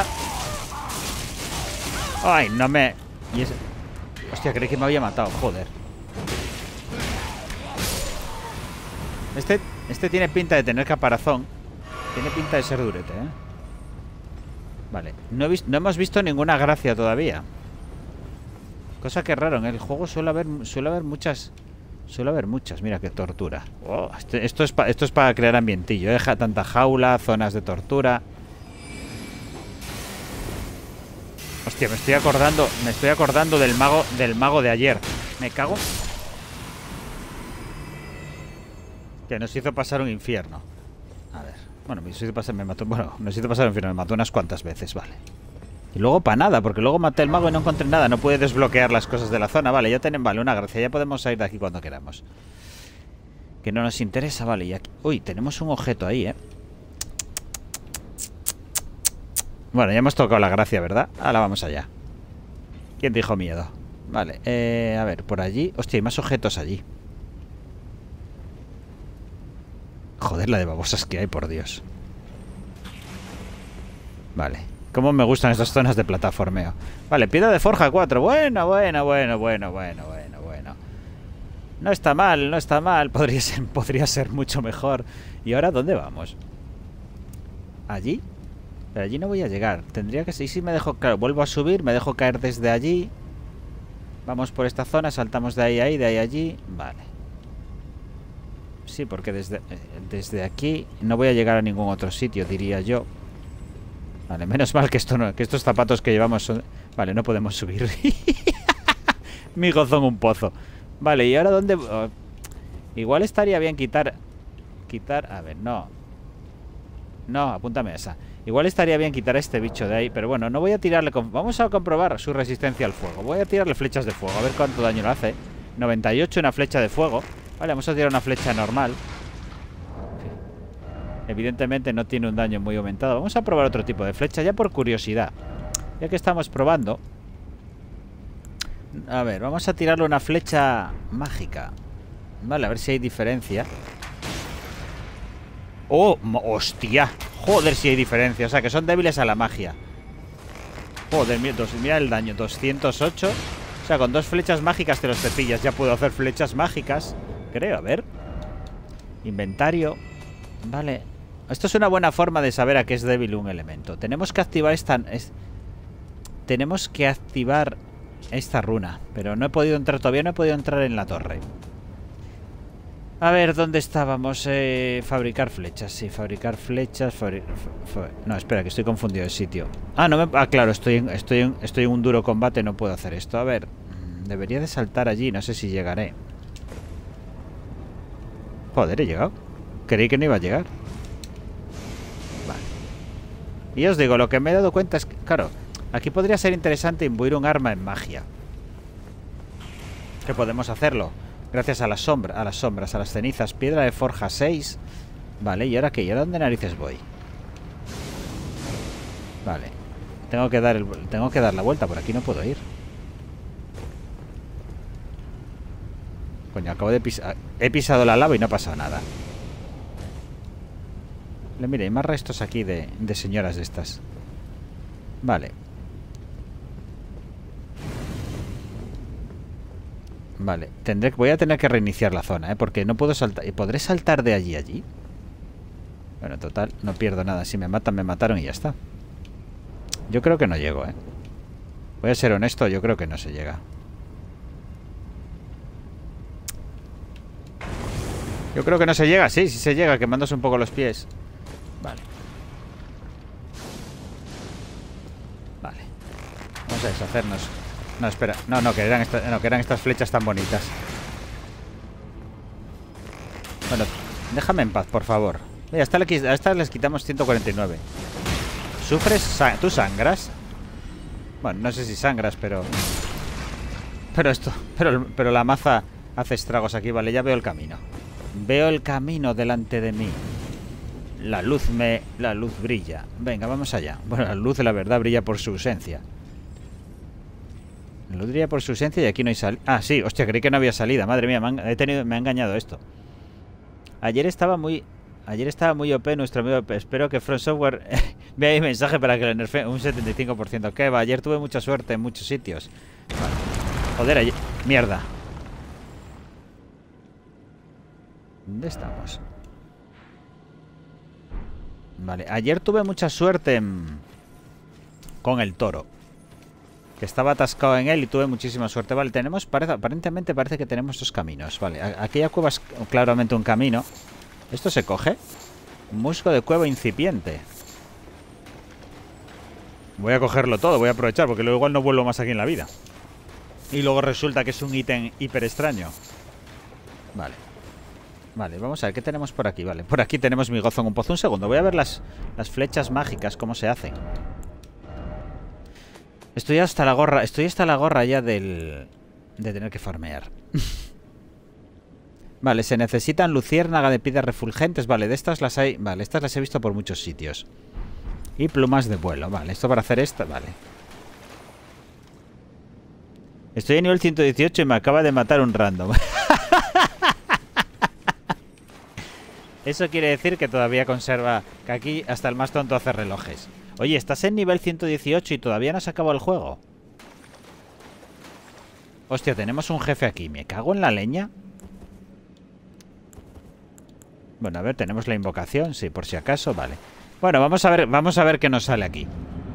¡Ay, no me... Y ese... Hostia, creí que me había matado. Joder. Este... Este tiene pinta de tener caparazón. Tiene pinta de ser durete, ¿eh? Vale. No, he visto, no hemos visto ninguna gracia todavía. Cosa que raro. En el juego suele haber, suele haber muchas... Suele haber muchas. Mira qué tortura. Oh, este, esto, es pa, esto es para crear ambientillo, ¿eh? Tanta jaula, zonas de tortura. Hostia, me estoy acordando... Me estoy acordando del mago, del mago de ayer. Me cago... Que nos hizo pasar un infierno. A ver. Bueno, me hizo pasar, me mató. Bueno, nos hizo pasar un infierno, me mató unas cuantas veces, vale. Y luego para nada, porque luego maté al mago y no encontré nada. No pude desbloquear las cosas de la zona. Vale, ya tenemos, vale, una gracia. Ya podemos salir de aquí cuando queramos. Que no nos interesa, vale. Y aquí... Uy, tenemos un objeto ahí, eh. Bueno, ya hemos tocado la gracia, ¿verdad? Ahora vamos allá. ¿Quién dijo miedo? Vale, eh, a ver, por allí. Hostia, hay más objetos allí. Joder, la de babosas que hay, por Dios. Vale. Cómo me gustan estas zonas de plataformeo. Vale, piedra de forja cuatro. Bueno, bueno, bueno, bueno, bueno, bueno, bueno. No está mal, no está mal. Podría ser, podría ser mucho mejor. ¿Y ahora dónde vamos? ¿Allí? Pero allí no voy a llegar. Tendría que ser... Si me dejo... Claro, vuelvo a subir, me dejo caer desde allí. Vamos por esta zona, saltamos de ahí a ahí, de ahí a allí. Vale. Sí, porque desde, desde aquí no voy a llegar a ningún otro sitio, diría yo. Vale, menos mal que, esto no, que estos zapatos que llevamos son... Vale, no podemos subir. Mi gozón un pozo. Vale, ¿y ahora dónde...? Oh, igual estaría bien quitar... Quitar... A ver, no. No, apúntame esa. Igual estaría bien quitar a este bicho de ahí. Pero bueno, no voy a tirarle... Con... Vamos a comprobar su resistencia al fuego. Voy a tirarle flechas de fuego, a ver cuánto daño le hace. noventa y ocho una flecha de fuego. Vale, vamos a tirar una flecha normal. Evidentemente no tiene un daño muy aumentado. Vamos a probar otro tipo de flecha, ya por curiosidad. Ya que estamos probando. A ver, vamos a tirarle una flecha mágica. Vale, a ver si hay diferencia. ¡Oh! ¡Hostia! Joder, si hay diferencia. O sea, que son débiles a la magia. Joder, mira el daño. doscientos ocho. O sea, con dos flechas mágicas te los cepillas. Ya puedo hacer flechas mágicas. Creo, a ver. Inventario. Vale. Esto es una buena forma de saber a qué es débil un elemento. Tenemos que activar esta... Es, tenemos que activar esta runa. Pero no he podido entrar todavía. No he podido entrar en la torre. A ver, ¿dónde estábamos? Eh, fabricar flechas. Sí, fabricar flechas. Fabri fa no, espera, que estoy confundido de sitio. Ah, no me... Ah, claro, estoy en, estoy, en, estoy en un duro combate. No puedo hacer esto. A ver, debería de saltar allí. No sé si llegaré. Joder, he llegado. Creí que no iba a llegar. Vale. Y os digo, lo que me he dado cuenta es que, claro, aquí podría ser interesante imbuir un arma en magia. ¿Qué podemos hacerlo? Gracias a la sombra, a las sombras, a las cenizas. Piedra de forja seis. Vale, ¿y ahora qué? ¿Y ahora dónde narices voy? Vale. Tengo que dar el, tengo que dar la vuelta. Por aquí no puedo ir. Coño, acabo de pisar... He pisado la lava y no ha pasado nada. Mira, hay más restos aquí de, de señoras de estas. Vale. Vale, tendré, voy a tener que reiniciar la zona, ¿eh? Porque no puedo saltar. ¿Y podré saltar de allí a allí? Bueno, total, no pierdo nada. Si me matan, me mataron y ya está. Yo creo que no llego, ¿eh? Voy a ser honesto, yo creo que no se llega. Yo creo que no se llega, sí, sí se llega, quemándose un poco los pies. Vale. Vale. Vamos a deshacernos. No, espera. No, no, que eran, esta, no, que eran estas flechas tan bonitas. Bueno, déjame en paz, por favor. Mira, a esta, a esta les quitamos ciento cuarenta y nueve. ¿Sufres? Sa ¿Tú sangras? Bueno, no sé si sangras, pero... Pero esto... Pero, pero la maza hace estragos aquí. Vale, ya veo el camino. Veo el camino delante de mí. La luz me... La luz brilla. Venga, vamos allá. Bueno, la luz, la verdad, brilla por su ausencia. La luz brilla por su ausencia y aquí no hay salida. Ah, sí, hostia, creí que no había salida. Madre mía, me, han, he tenido, me ha engañado esto. Ayer estaba muy... Ayer estaba muy O P nuestro amigo. Espero que From Software vea mi mensaje para que lo nerfee un setenta y cinco por ciento. ¿Qué va? Ayer tuve mucha suerte en muchos sitios. Vale. Joder, ayer... Mierda. ¿Dónde estamos? Vale, ayer tuve mucha suerte en... con el toro. Que estaba atascado en él y tuve muchísima suerte. Vale, tenemos... Parece, aparentemente parece que tenemos dos caminos. Vale, aquella cueva es claramente un camino. ¿Esto se coge? Musgo de cueva incipiente. Voy a cogerlo todo, voy a aprovechar, porque luego igual no vuelvo más aquí en la vida. Y luego resulta que es un ítem hiper extraño. Vale. Vale, vamos a ver, ¿qué tenemos por aquí? Vale, por aquí tenemos mi gozo en un pozo. Un segundo, voy a ver las, las flechas mágicas, cómo se hacen. Estoy hasta la gorra, estoy hasta la gorra ya del... de tener que farmear. Vale, se necesitan luciérnaga de piedras refulgentes. Vale, de estas las hay... Vale, estas las he visto por muchos sitios. Y plumas de vuelo. Vale, esto para hacer esta... Vale. Estoy en nivel ciento dieciocho y me acaba de matar un random. Eso quiere decir que todavía conserva... Que aquí hasta el más tonto hace relojes. Oye, estás en nivel ciento dieciocho y todavía no has acabado el juego. Hostia, tenemos un jefe aquí. Me cago en la leña. Bueno, a ver, tenemos la invocación. Sí, por si acaso, vale. Bueno, vamos a ver, vamos a ver qué nos sale aquí.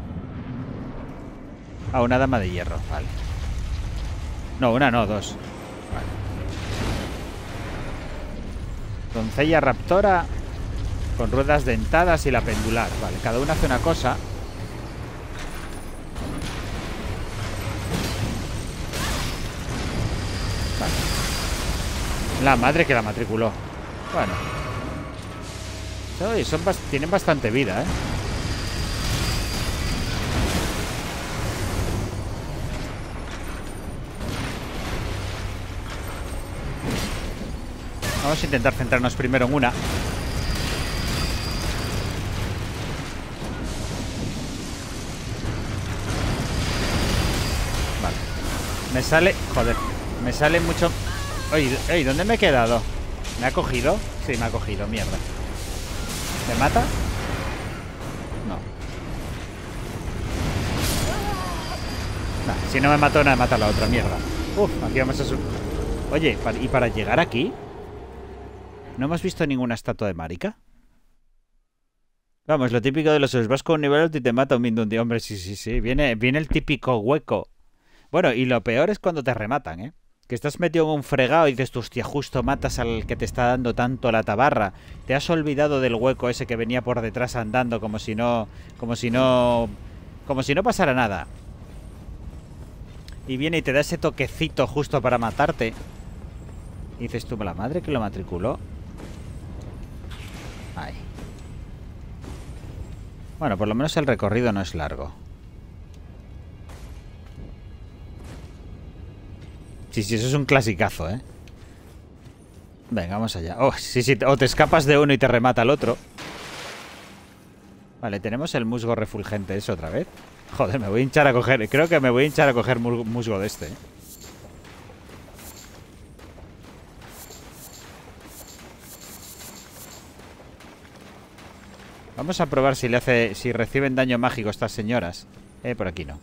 Ah, una dama de hierro, vale. No, una no, dos. Vale. Doncella raptora con ruedas dentadas y la pendular. Vale, cada una hace una cosa. Vale. La madre que la matriculó. Bueno. Oye, son bast- tienen bastante vida, ¿eh? Vamos a intentar centrarnos primero en una. Vale. Me sale... Joder. Me sale mucho... Oye, oye, ¿dónde me he quedado? ¿Me ha cogido? Sí, me ha cogido, mierda. ¿Me mata? No. Nah, si no me mató, no me mata la otra, mierda. Uf, aquí vamos a... Su... Oye, ¿y para llegar aquí? ¿No hemos visto ninguna estatua de marica? Vamos, lo típico de los Souls. Vas con un nivel alto y te mata un Mindundi. Hombre, sí, sí, sí. Viene, viene el típico hueco. Bueno, y lo peor es cuando te rematan, ¿eh? Que estás metido en un fregado y dices, hostia, justo matas al que te está dando tanto la tabarra. Te has olvidado del hueco ese que venía por detrás andando como si no... Como si no... Como si no pasara nada. Y viene y te da ese toquecito justo para matarte. Y dices tú, la madre que lo matriculó. Ay. Bueno, por lo menos el recorrido no es largo. Sí, sí, eso es un clasicazo, ¿eh? Venga, vamos allá. Oh, sí, sí, o te escapas de uno y te remata el otro. Vale, tenemos el musgo refulgente, ¿eso otra vez? Joder, me voy a hinchar a coger... Creo que me voy a hinchar a coger musgo de este, ¿eh? Vamos a probar si le hace... Si reciben daño mágico estas señoras. Eh, por aquí no.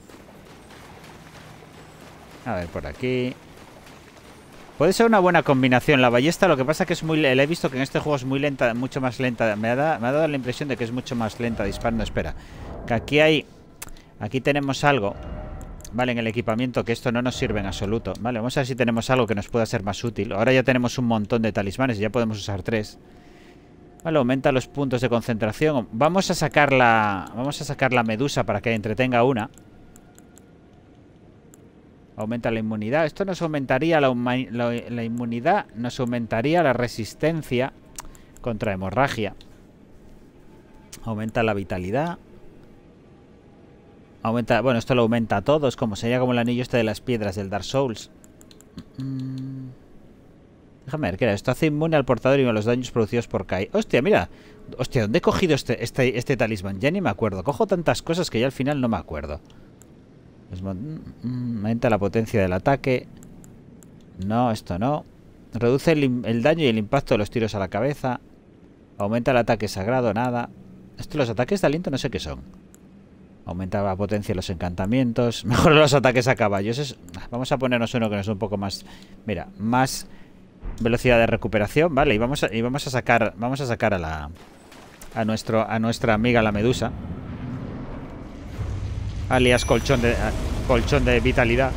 A ver, por aquí... Puede ser una buena combinación. La ballesta, lo que pasa que es muy... Le he visto que en este juego es muy lenta, mucho más lenta. Me ha, da, me ha dado la impresión de que es mucho más lenta disparando. Espera. Que aquí hay... Aquí tenemos algo. Vale, en el equipamiento, que esto no nos sirve en absoluto. Vale, vamos a ver si tenemos algo que nos pueda ser más útil. Ahora ya tenemos un montón de talismanes y ya podemos usar tres. Vale, aumenta los puntos de concentración. Vamos a sacar la... Vamos a sacar la medusa para que entretenga una. Aumenta la inmunidad. Esto nos aumentaría la, la, la inmunidad. Nos aumentaría la resistencia contra hemorragia. Aumenta la vitalidad. Aumenta... Bueno, esto lo aumenta a todos. Como sería como el anillo este de las piedras del Dark Souls. Mm. Déjame ver, ¿qué era? Esto hace inmune al portador y a los daños producidos por Kai. Hostia, mira. Hostia, ¿dónde he cogido este, este, este talismán? Ya ni me acuerdo. Cojo tantas cosas que ya al final no me acuerdo. Aumenta la potencia del ataque. No, esto no. Reduce el, el daño y el impacto de los tiros a la cabeza. Aumenta el ataque sagrado, nada. Esto, los ataques de aliento no sé qué son. Aumenta la potencia de los encantamientos. Mejora los ataques a caballos. Es, vamos a ponernos uno que nos dé un poco más... Mira, más velocidad de recuperación, vale. Y vamos a, y vamos a sacar, vamos a sacar a la, a nuestro, a nuestra amiga la medusa. Alias colchón de colchón de vitalidad.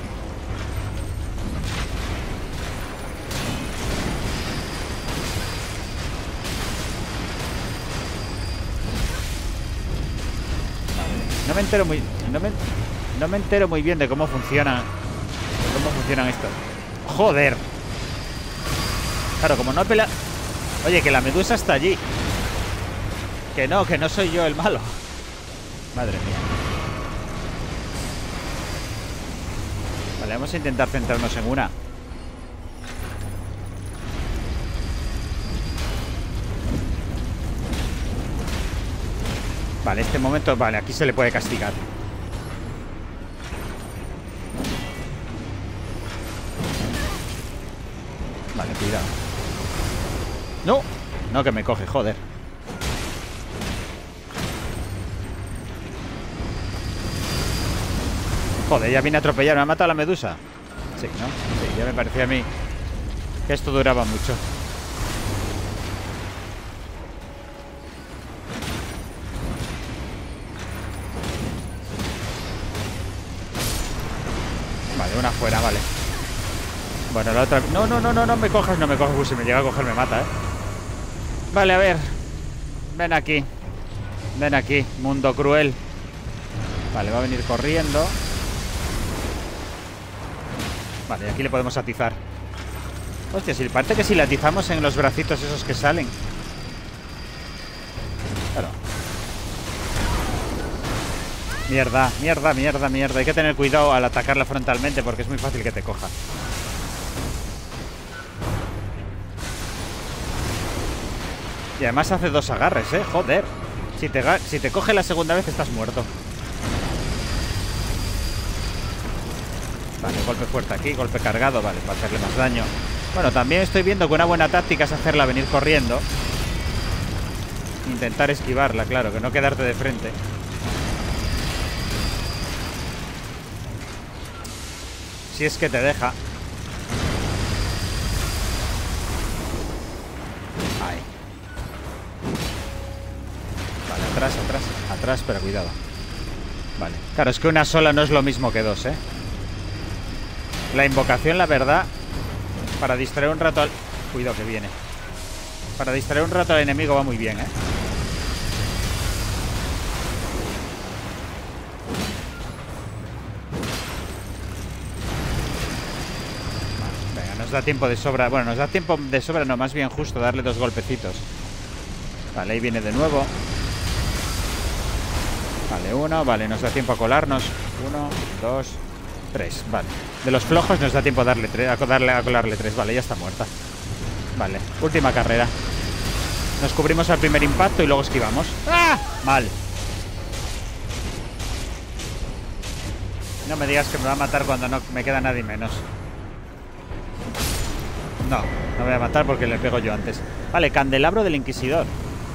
No me entero muy no me, no me entero muy bien de cómo funciona de cómo funcionan estos. Joder. Claro, como no pelea... Oye, que la medusa está allí. Que no, que no soy yo el malo. Madre mía. Vale, vamos a intentar centrarnos en una. Vale, este momento... Vale, aquí se le puede castigar. Vale, cuidado. No, no que me coge, joder. Joder, ya viene a atropellar. ¿Me ha matado la medusa? Sí, ¿no? Sí, ya me parecía a mí que esto duraba mucho. Vale, una fuera, vale. Bueno, la otra... No, no, no, no, no me cojas, no me cojas. Uy, si me llega a coger me mata, ¿eh? Vale, a ver. Ven aquí. Ven aquí, mundo cruel. Vale, va a venir corriendo. Vale, aquí le podemos atizar. Hostia, si parece que si le atizamos en los bracitos esos que salen. Claro. Mierda, mierda, mierda, mierda. Hay que tener cuidado al atacarla frontalmente porque es muy fácil que te coja. Y además hace dos agarres, eh. Joder. Si te, si te coge la segunda vez estás muerto. Vale, golpe fuerte aquí, golpe cargado. Vale, para hacerle más daño. Bueno, también estoy viendo que una buena táctica es hacerla venir corriendo. Intentar esquivarla, claro, que no quedarte de frente. Si es que te deja. Ahí. Vale, atrás, atrás, atrás, pero cuidado. Vale, claro, es que una sola no es lo mismo que dos, ¿eh? La invocación, la verdad, para distraer un rato al... Cuidado que viene. Para distraer un rato al enemigo va muy bien, ¿eh? Venga, nos da tiempo de sobra. Bueno, nos da tiempo de sobra, no, más bien justo darle dos golpecitos. Vale, ahí viene de nuevo. Vale, uno, vale, nos da tiempo a colarnos. Uno, dos, tres, vale. De los flojos nos da tiempo a darle tres, a darle a colarle tres, vale, ya está muerta. Vale, última carrera. Nos cubrimos al primer impacto y luego esquivamos. ¡Ah! Mal. No me digas que me va a matar cuando no me queda nadie menos. No, no me voy a matar porque le pego yo antes. Vale, candelabro del inquisidor.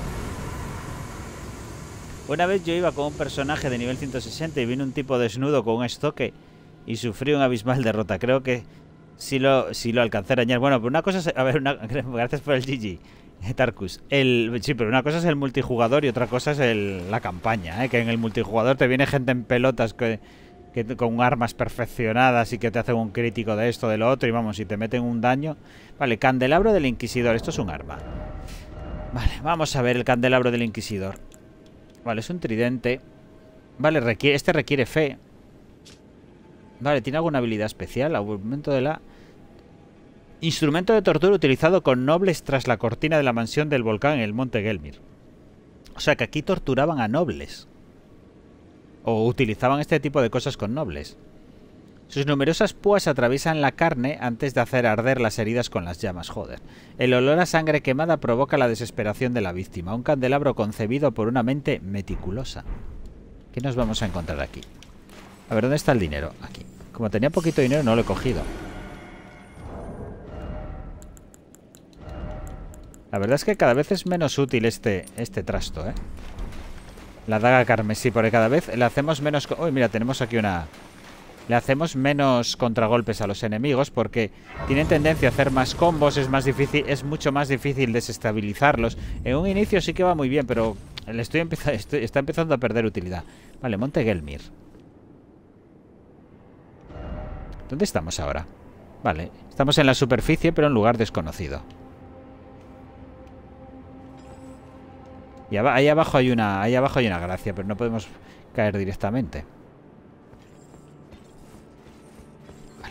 Una vez yo iba con un personaje de nivel ciento sesenta y vino un tipo desnudo con un estoque y sufrí una abismal derrota. Creo que sí lo, sí lo alcancé a arañar. Bueno, pero una cosa es... A ver, una, gracias por el G G, Tarkus. El, sí, pero una cosa es el multijugador y otra cosa es el, la campaña, ¿eh? Que en el multijugador te viene gente en pelotas que, que, con armas perfeccionadas y que te hacen un crítico de esto, de lo otro, y vamos, y te meten un daño. Vale, candelabro del inquisidor. Esto es un arma. Vale, vamos a ver el candelabro del inquisidor. Vale, es un tridente. Vale, requiere, este requiere fe. Vale, ¿tiene alguna habilidad especial? Aumento de la... Instrumento de tortura utilizado con nobles tras la cortina de la mansión del volcán en el monte Gelmir. O sea que aquí torturaban a nobles. O utilizaban este tipo de cosas con nobles. Sus numerosas púas atraviesan la carne antes de hacer arder las heridas con las llamas. Joder. El olor a sangre quemada provoca la desesperación de la víctima. Un candelabro concebido por una mente meticulosa. ¿Qué nos vamos a encontrar aquí? A ver, ¿dónde está el dinero? Aquí. Como tenía poquito dinero no lo he cogido. La verdad es que cada vez es menos útil este, este trasto, ¿eh? La daga carmesí, porque cada vez le hacemos menos... Uy, mira, tenemos aquí una... Le hacemos menos contragolpes a los enemigos porque tienen tendencia a hacer más combos, es más difícil, es mucho más difícil desestabilizarlos. En un inicio sí que va muy bien, pero le estoy empezando, estoy, está empezando a perder utilidad. Vale, monte Gelmir. ¿Dónde estamos ahora? Vale, estamos en la superficie, pero en lugar desconocido. Y ahí abajo hay una, ahí abajo hay una gracia, pero no podemos caer directamente. Vale.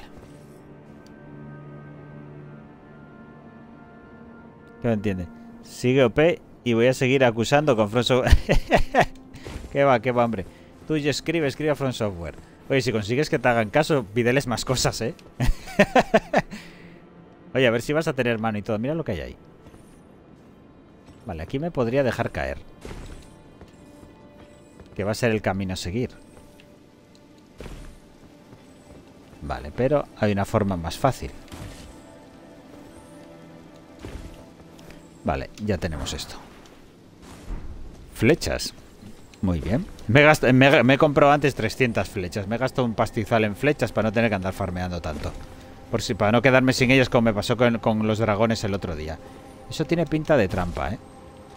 ¿Qué me entiende? Sigue O P y voy a seguir acusando con From Software. ¿Qué va, qué va, hombre? Tú y escribe, escribe a From Software. Oye, si consigues que te hagan caso, pídeles más cosas, ¿eh? Oye, a ver si vas a tener mano y todo. Mira lo que hay ahí. Vale, aquí me podría dejar caer. Que va a ser el camino a seguir. Vale, pero hay una forma más fácil. Vale, ya tenemos esto. Flechas. Muy bien. Me he, gast me, me he comprado antes trescientas flechas. Me he gastado un pastizal en flechas para no tener que andar farmeando tanto. Por si, para no quedarme sin ellas como me pasó con, con los dragones el otro día. Eso tiene pinta de trampa, ¿eh?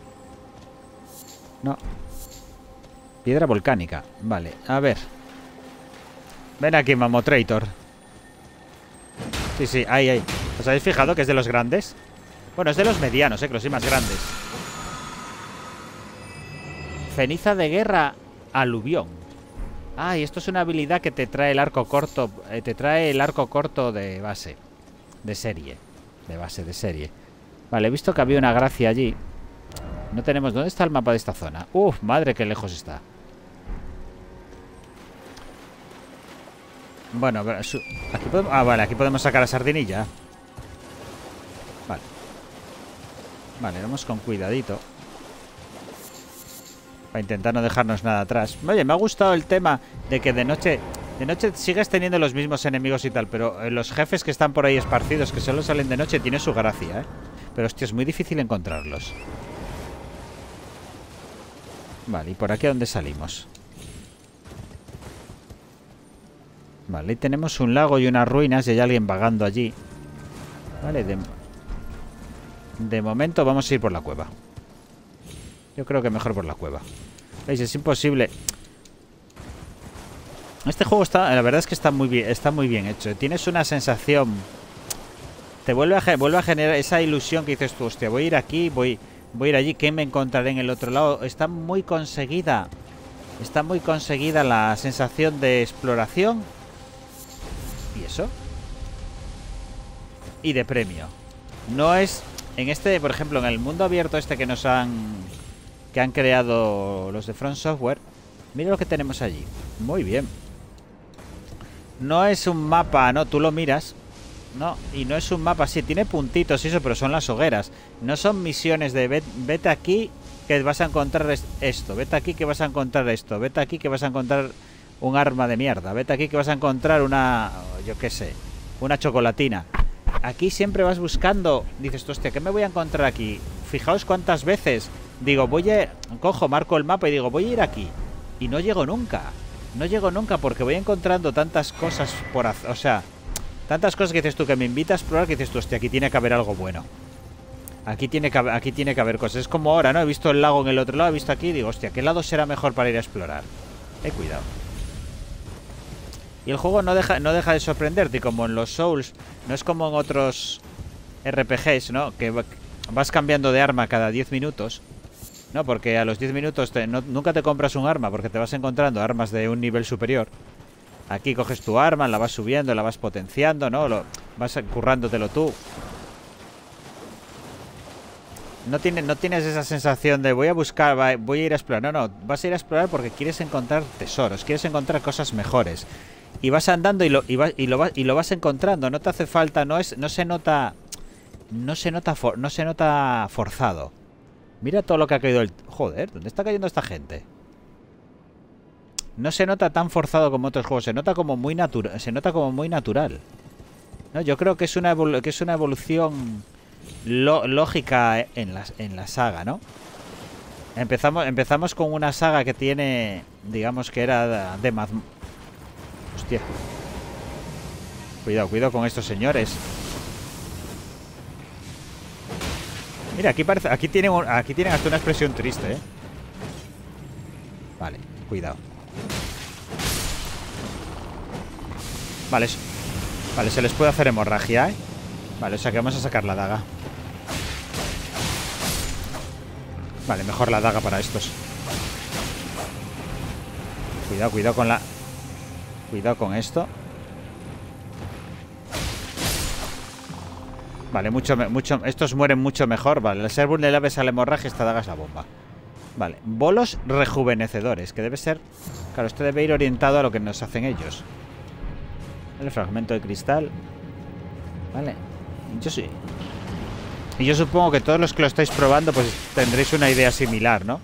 No. Piedra volcánica. Vale, a ver. Ven aquí, Mamotrator. Sí, sí, ahí, ahí. ¿Os habéis fijado que es de los grandes? Bueno, es de los medianos, ¿eh? Que los hay más grandes. Ceniza de guerra, aluvión. Ah, y esto es una habilidad que te trae el arco corto. Eh, te trae el arco corto de base. De serie. De base, de serie. Vale, he visto que había una gracia allí. No tenemos... ¿Dónde está el mapa de esta zona? Uf, madre, qué lejos está. Bueno, aquí podemos... Ah, vale, aquí podemos sacar a Sardinilla. Vale. Vale, vamos con cuidadito. Para intentar no dejarnos nada atrás. Oye, me ha gustado el tema de que de noche... De noche sigues teniendo los mismos enemigos y tal, pero los jefes que están por ahí esparcidos, que solo salen de noche, tiene su gracia, ¿eh? Pero, hostia, es muy difícil encontrarlos. Vale, ¿y por aquí a dónde salimos? Vale, y tenemos un lago y unas ruinas y hay alguien vagando allí. Vale, de... De momento vamos a ir por la cueva. Yo creo que mejor por la cueva. ¿Veis? Es imposible... Este juego está... La verdad es que está muy bien, está muy bien hecho. Tienes una sensación... Te vuelve a, vuelve a generar esa ilusión que dices tú, hostia, voy a ir aquí, voy, voy a ir allí, ¿qué me encontraré en el otro lado? Está muy conseguida. Está muy conseguida la sensación de exploración. ¿Y eso? Y de premio. No es... En este, por ejemplo, en el mundo abierto este que nos han... Que han creado los de From Software. Mira lo que tenemos allí. Muy bien. No es un mapa, no, tú lo miras. No, y no es un mapa, sí, tiene puntitos y eso, pero son las hogueras. No son misiones de vet, vete aquí que vas a encontrar esto, vete aquí que vas a encontrar esto, vete aquí que vas a encontrar un arma de mierda, vete aquí que vas a encontrar una, yo qué sé, una chocolatina. Aquí siempre vas buscando, dices, hostia, ¿qué me voy a encontrar aquí? Fijaos cuántas veces digo, voy a... Cojo, marco el mapa y digo, voy a ir aquí. Y no llego nunca. No llego nunca porque voy encontrando tantas cosas por hacer, o sea... Tantas cosas que dices tú que me invitas a explorar que dices tú, hostia, aquí tiene que haber algo bueno. Aquí tiene que, aquí tiene que haber cosas. Es como ahora, ¿no? He visto el lago en el otro lado, he visto aquí y digo, hostia, ¿qué lado será mejor para ir a explorar? Eh, cuidado. Y el juego no deja, no deja de sorprenderte. Y como en los Souls, no es como en otros R P Gs, ¿no? Que vas cambiando de arma cada diez minutos. No, porque a los diez minutos te, no, nunca te compras un arma porque te vas encontrando armas de un nivel superior. Aquí coges tu arma, la vas subiendo, la vas potenciando, ¿no? Lo, vas currándotelo tú. No, tiene, no tienes esa sensación de voy a buscar, voy a ir a explorar. No, no, vas a ir a explorar porque quieres encontrar tesoros, quieres encontrar cosas mejores. Y vas andando y lo, y vas, y lo, vas, y lo vas encontrando. No te hace falta, no es, no se nota, no se nota, for, no se nota forzado. Mira todo lo que ha caído el... Joder, ¿dónde está cayendo esta gente? No se nota tan forzado como otros juegos, se nota como muy natural, se nota como muy natural. No, yo creo que es una que es una evolución lo lógica en la, en la saga, ¿no? Empezamos empezamos con una saga que tiene, digamos que era de Mad... Hostia. Cuidado, cuidado con estos señores. Mira, aquí parece, aquí tienen aquí tienen hasta una expresión triste, ¿eh? Vale, cuidado. Vale, vale, se les puede hacer hemorragia, ¿eh? Vale, o sea que vamos a sacar la daga. Vale, mejor la daga para estos. Cuidado, cuidado con la... Cuidado con esto. Vale, mucho, mucho... Estos mueren mucho mejor. Vale, al ser vulnerables a la hemorragia, esta daga es la bomba. Vale, bolos rejuvenecedores, que debe ser... Claro, esto debe ir orientado a lo que nos hacen ellos. El fragmento de cristal. Vale. Yo sí. Y yo supongo que todos los que lo estáis probando, pues tendréis una idea similar, ¿no?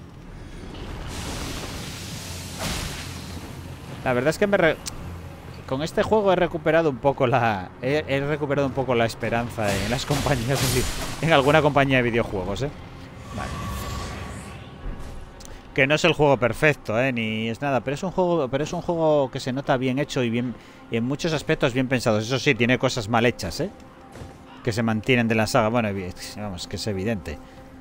La verdad es que me re... con este juego he recuperado un poco la... He, he recuperado un poco la esperanza en las compañías... En alguna compañía de videojuegos, ¿eh? Vale. que no es el juego perfecto, ¿eh? Ni es nada, pero es un juego, pero es un juego que se nota bien hecho y bien, y en muchos aspectos bien pensados. Eso sí, tiene cosas mal hechas, ¿eh? Que se mantienen de la saga. Bueno, vamos, que es evidente.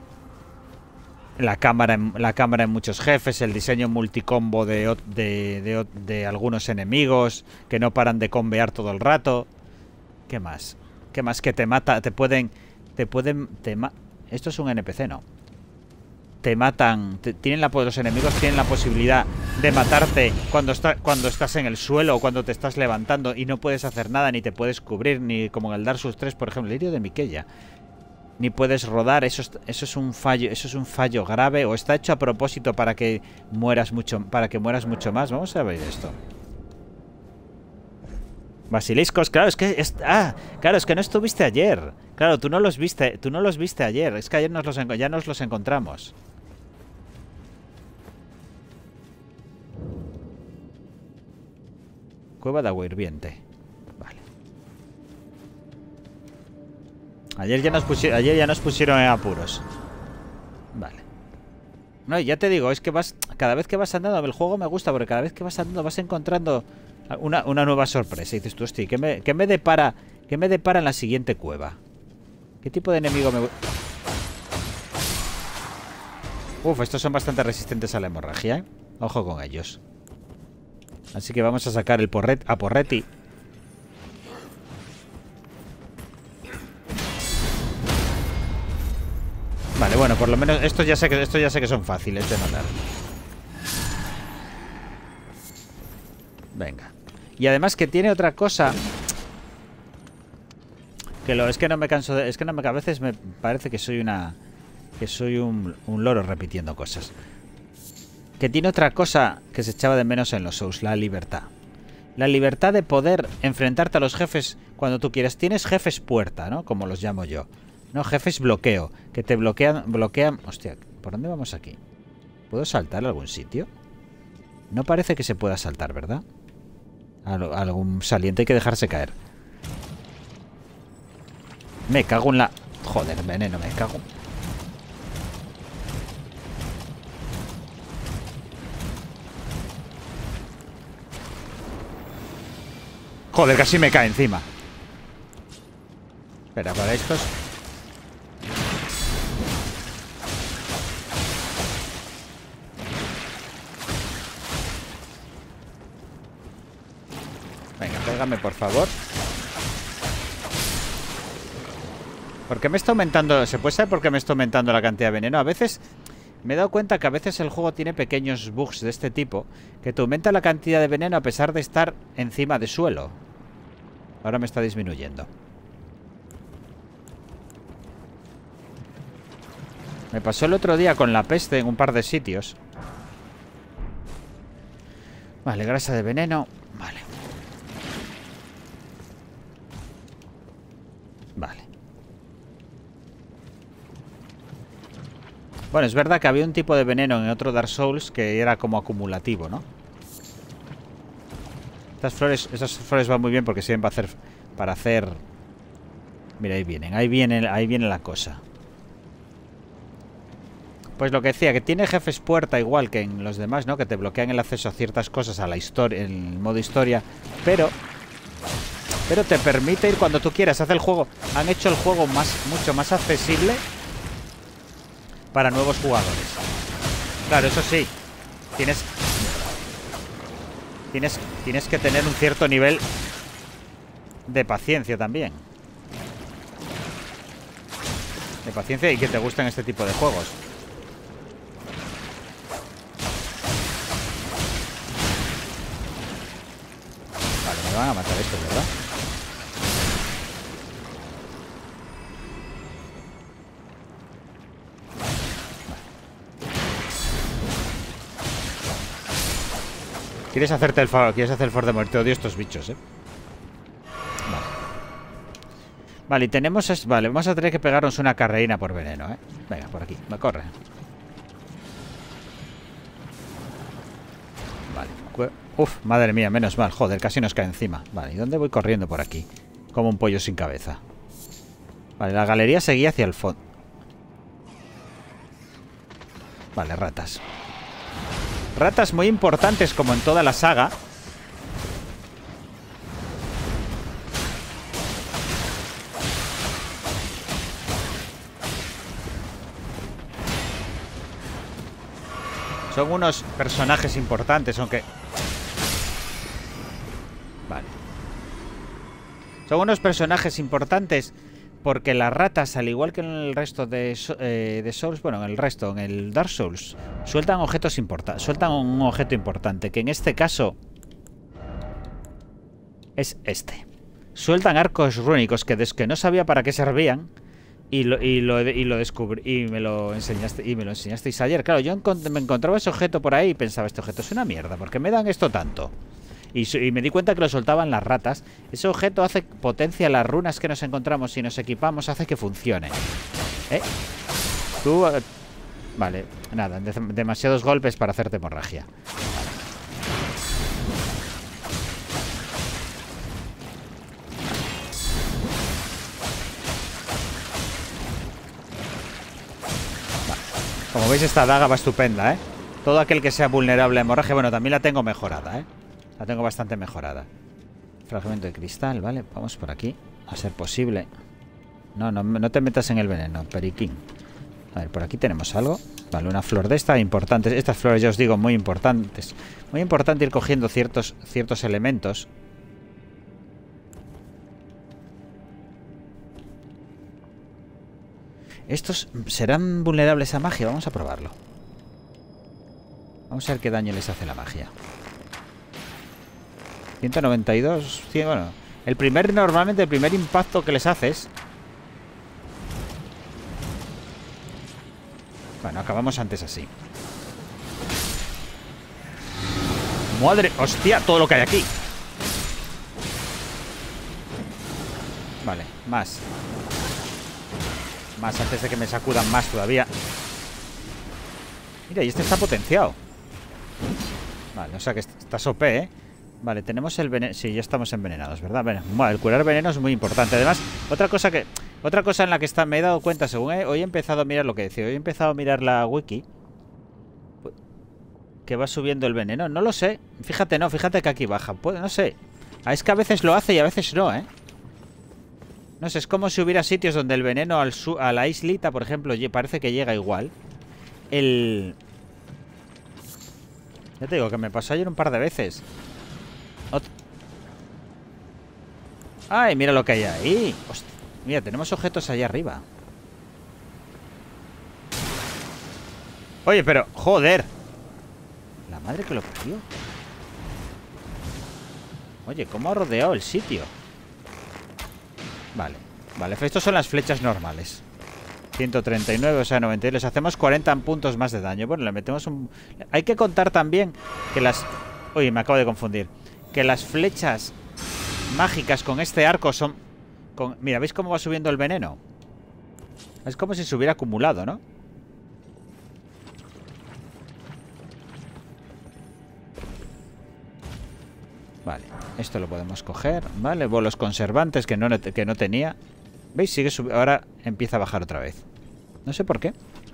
La cámara, la cámara en muchos jefes, el diseño multicombo de, de, de, de algunos enemigos que no paran de combear todo el rato. ¿Qué más? ¿Qué más? Que te mata, te pueden, te pueden, te ma Esto es un N P C, ¿no? Te matan, te, tienen la, los enemigos tienen la posibilidad de matarte cuando, está, cuando estás en el suelo o cuando te estás levantando y no puedes hacer nada, ni te puedes cubrir, ni como en el Dark Souls tres, por ejemplo, el lirio de Miquella. Ni puedes rodar, eso es, eso es un fallo, eso es un fallo grave, o está hecho a propósito para que mueras mucho, para que mueras mucho más. Vamos a ver esto. Basiliscos, claro, es que es, ah, claro, es que no estuviste ayer. Claro, tú no los viste, tú no los viste ayer. Es que ayer nos los, ya nos los encontramos. Cueva de agua hirviente. Vale. Ayer ya nos pusieron, ayer ya nos pusieron en apuros. Vale. No, ya te digo, es que vas, cada vez que vas andando, el juego me gusta porque cada vez que vas andando vas encontrando una, una nueva sorpresa. Y dices tú, hostia, ¿qué me, qué me depara, qué me depara en la siguiente cueva? ¿Qué tipo de enemigo me... Uf, estos son bastante resistentes a la hemorragia, ¿eh? Ojo con ellos. Así que vamos a sacar el porret a Porretti. Vale, bueno, por lo menos estos ya sé que estos ya sé que son fáciles de matar. Venga. Y además que tiene otra cosa. Que lo es que no me canso de, es que no me a veces me parece que soy una que soy un, un loro repitiendo cosas. Que tiene otra cosa que se echaba de menos en los Souls, la libertad. La libertad de poder enfrentarte a los jefes cuando tú quieras. Tienes jefes puerta, ¿no? Como los llamo yo. No, jefes bloqueo. Que te bloquean... bloquean. Hostia, ¿por dónde vamos aquí? ¿Puedo saltar a algún sitio? No parece que se pueda saltar, ¿verdad? A algún saliente hay que dejarse caer. Me cago en la... Joder, veneno, me cago... Joder, casi me cae encima. Espera, para estos... Venga, pégame, por favor. ¿Por qué me está aumentando? ¿Se puede saber por qué me está aumentando la cantidad de veneno? A veces... Me he dado cuenta que a veces el juego tiene pequeños bugs de este tipo, que te aumenta la cantidad de veneno a pesar de estar encima de suelo. Ahora me está disminuyendo. Me pasó el otro día con la peste en un par de sitios. Vale, grasa de veneno. Vale. Vale. Bueno, es verdad que había un tipo de veneno en otro Dark Souls que era como acumulativo, ¿no? Estas flores, esas flores van muy bien porque sirven para hacer... Para hacer... Mira, ahí vienen, ahí viene, ahí viene la cosa. Pues lo que decía, que tiene jefes puerta igual que en los demás, ¿no? Que te bloquean el acceso a ciertas cosas a la historia, en el modo historia, pero... Pero te permite ir cuando tú quieras. Hace el juego... Han hecho el juego más, mucho más accesible para nuevos jugadores. Claro, eso sí. Tienes... Tienes, tienes que tener un cierto nivel de paciencia también. De paciencia y que te gusten este tipo de juegos. Vale, me van a matar estos, ¿verdad? ¿Quieres hacerte el favor? ¿Quieres hacer el favor de morir? Te odio estos bichos, ¿eh? Vale. Vale, y tenemos... Es... Vale, vamos a tener que pegarnos una carreína por veneno, ¿eh? Venga, por aquí. Me corre. Vale. Uf, madre mía, menos mal. Joder, casi nos cae encima. Vale, ¿y dónde voy corriendo por aquí? Como un pollo sin cabeza. Vale, la galería seguía hacia el fondo. Vale, ratas. Ratas muy importantes como en toda la saga. Son unos personajes importantes, aunque... Vale. Son unos personajes importantes porque las ratas, al igual que en el resto de, eh, de Souls, bueno, en el resto, en el Dark Souls, sueltan objetos importantes. Sueltan un objeto importante, que en este caso es este. Sueltan arcos rúnicos que, des que no sabía para qué servían. Y lo, y lo, y lo descubrí y me lo enseñaste y me lo enseñasteis ayer. Claro, yo encont me encontraba ese objeto por ahí y pensaba, este objeto es una mierda, ¿por qué me dan esto tanto? Y, y me di cuenta que lo soltaban las ratas. Ese objeto hace potencia las runas que nos encontramos y nos equipamos, hace que funcione. ¿Eh? Tú... Eh, vale, nada, de demasiados golpes para hacerte hemorragia. Como veis, esta daga va estupenda, ¿eh? Todo aquel que sea vulnerable a hemorragia... Bueno, también la tengo mejorada, ¿eh? La tengo bastante mejorada. Fragmento de cristal, ¿vale? Vamos por aquí, a ser posible. No, no, no te metas en el veneno, periquín. A ver, por aquí tenemos algo. Vale, una flor de esta, importante. Estas flores, ya os digo, muy importantes. Muy importante ir cogiendo ciertos, ciertos elementos. ¿Estos serán vulnerables a magia? Vamos a probarlo. Vamos a ver qué daño les hace la magia. ciento noventa y dos. cien, bueno, el primer, normalmente el primer impacto que les haces... Bueno, acabamos antes así. ¡Madre! ¡Hostia! Todo lo que hay aquí. Vale, más. Más antes de que me sacudan más todavía. Mira, y este está potenciado. Vale, o sea que está S O P, ¿eh? Vale, tenemos el veneno. Sí, ya estamos envenenados, ¿verdad? Bueno, el curar veneno es muy importante. Además, otra cosa que otra cosa en la que está, me he dado cuenta, según he, hoy he empezado a mirar lo que decía, hoy he empezado a mirar la wiki, que va subiendo el veneno. No lo sé. Fíjate, no, fíjate que aquí baja. Puede, no sé. Es que a veces lo hace y a veces no, ¿eh? No sé, es como si hubiera sitios donde el veneno al su a la islita, por ejemplo, parece que llega igual. El... Ya te digo que me pasó ayer un par de veces. Ot... ¡Ay, mira lo que hay ahí! Hostia, mira, tenemos objetos allá arriba. Oye, pero... ¡Joder! La madre que lo parió. Oye, ¿cómo ha rodeado el sitio? Vale, vale, estos son las flechas normales. ciento treinta y nueve, o sea, noventa y dos. Les hacemos cuarenta puntos más de daño. Bueno, le metemos un... Hay que contar también que las... Oye, me acabo de confundir. Que las flechas mágicas con este arco son... Con... Mira, ¿veis cómo va subiendo el veneno? Es como si se hubiera acumulado, ¿no? Vale, esto lo podemos coger. Vale, bolos conservantes que no, que no tenía. ¿Veis? Sigue subiendo. Ahora empieza a bajar otra vez. No sé por qué.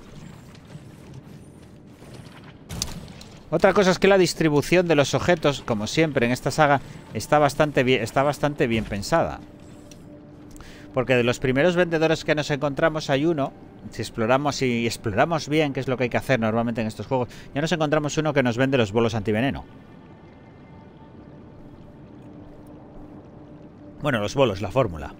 Otra cosa es que la distribución de los objetos, como siempre en esta saga, está bastante bien, está bastante bien pensada. Porque de los primeros vendedores que nos encontramos hay uno. Si exploramos y exploramos bien, que es lo que hay que hacer normalmente en estos juegos, ya nos encontramos uno que nos vende los bolos antiveneno. Bueno, los bolos, la fórmula.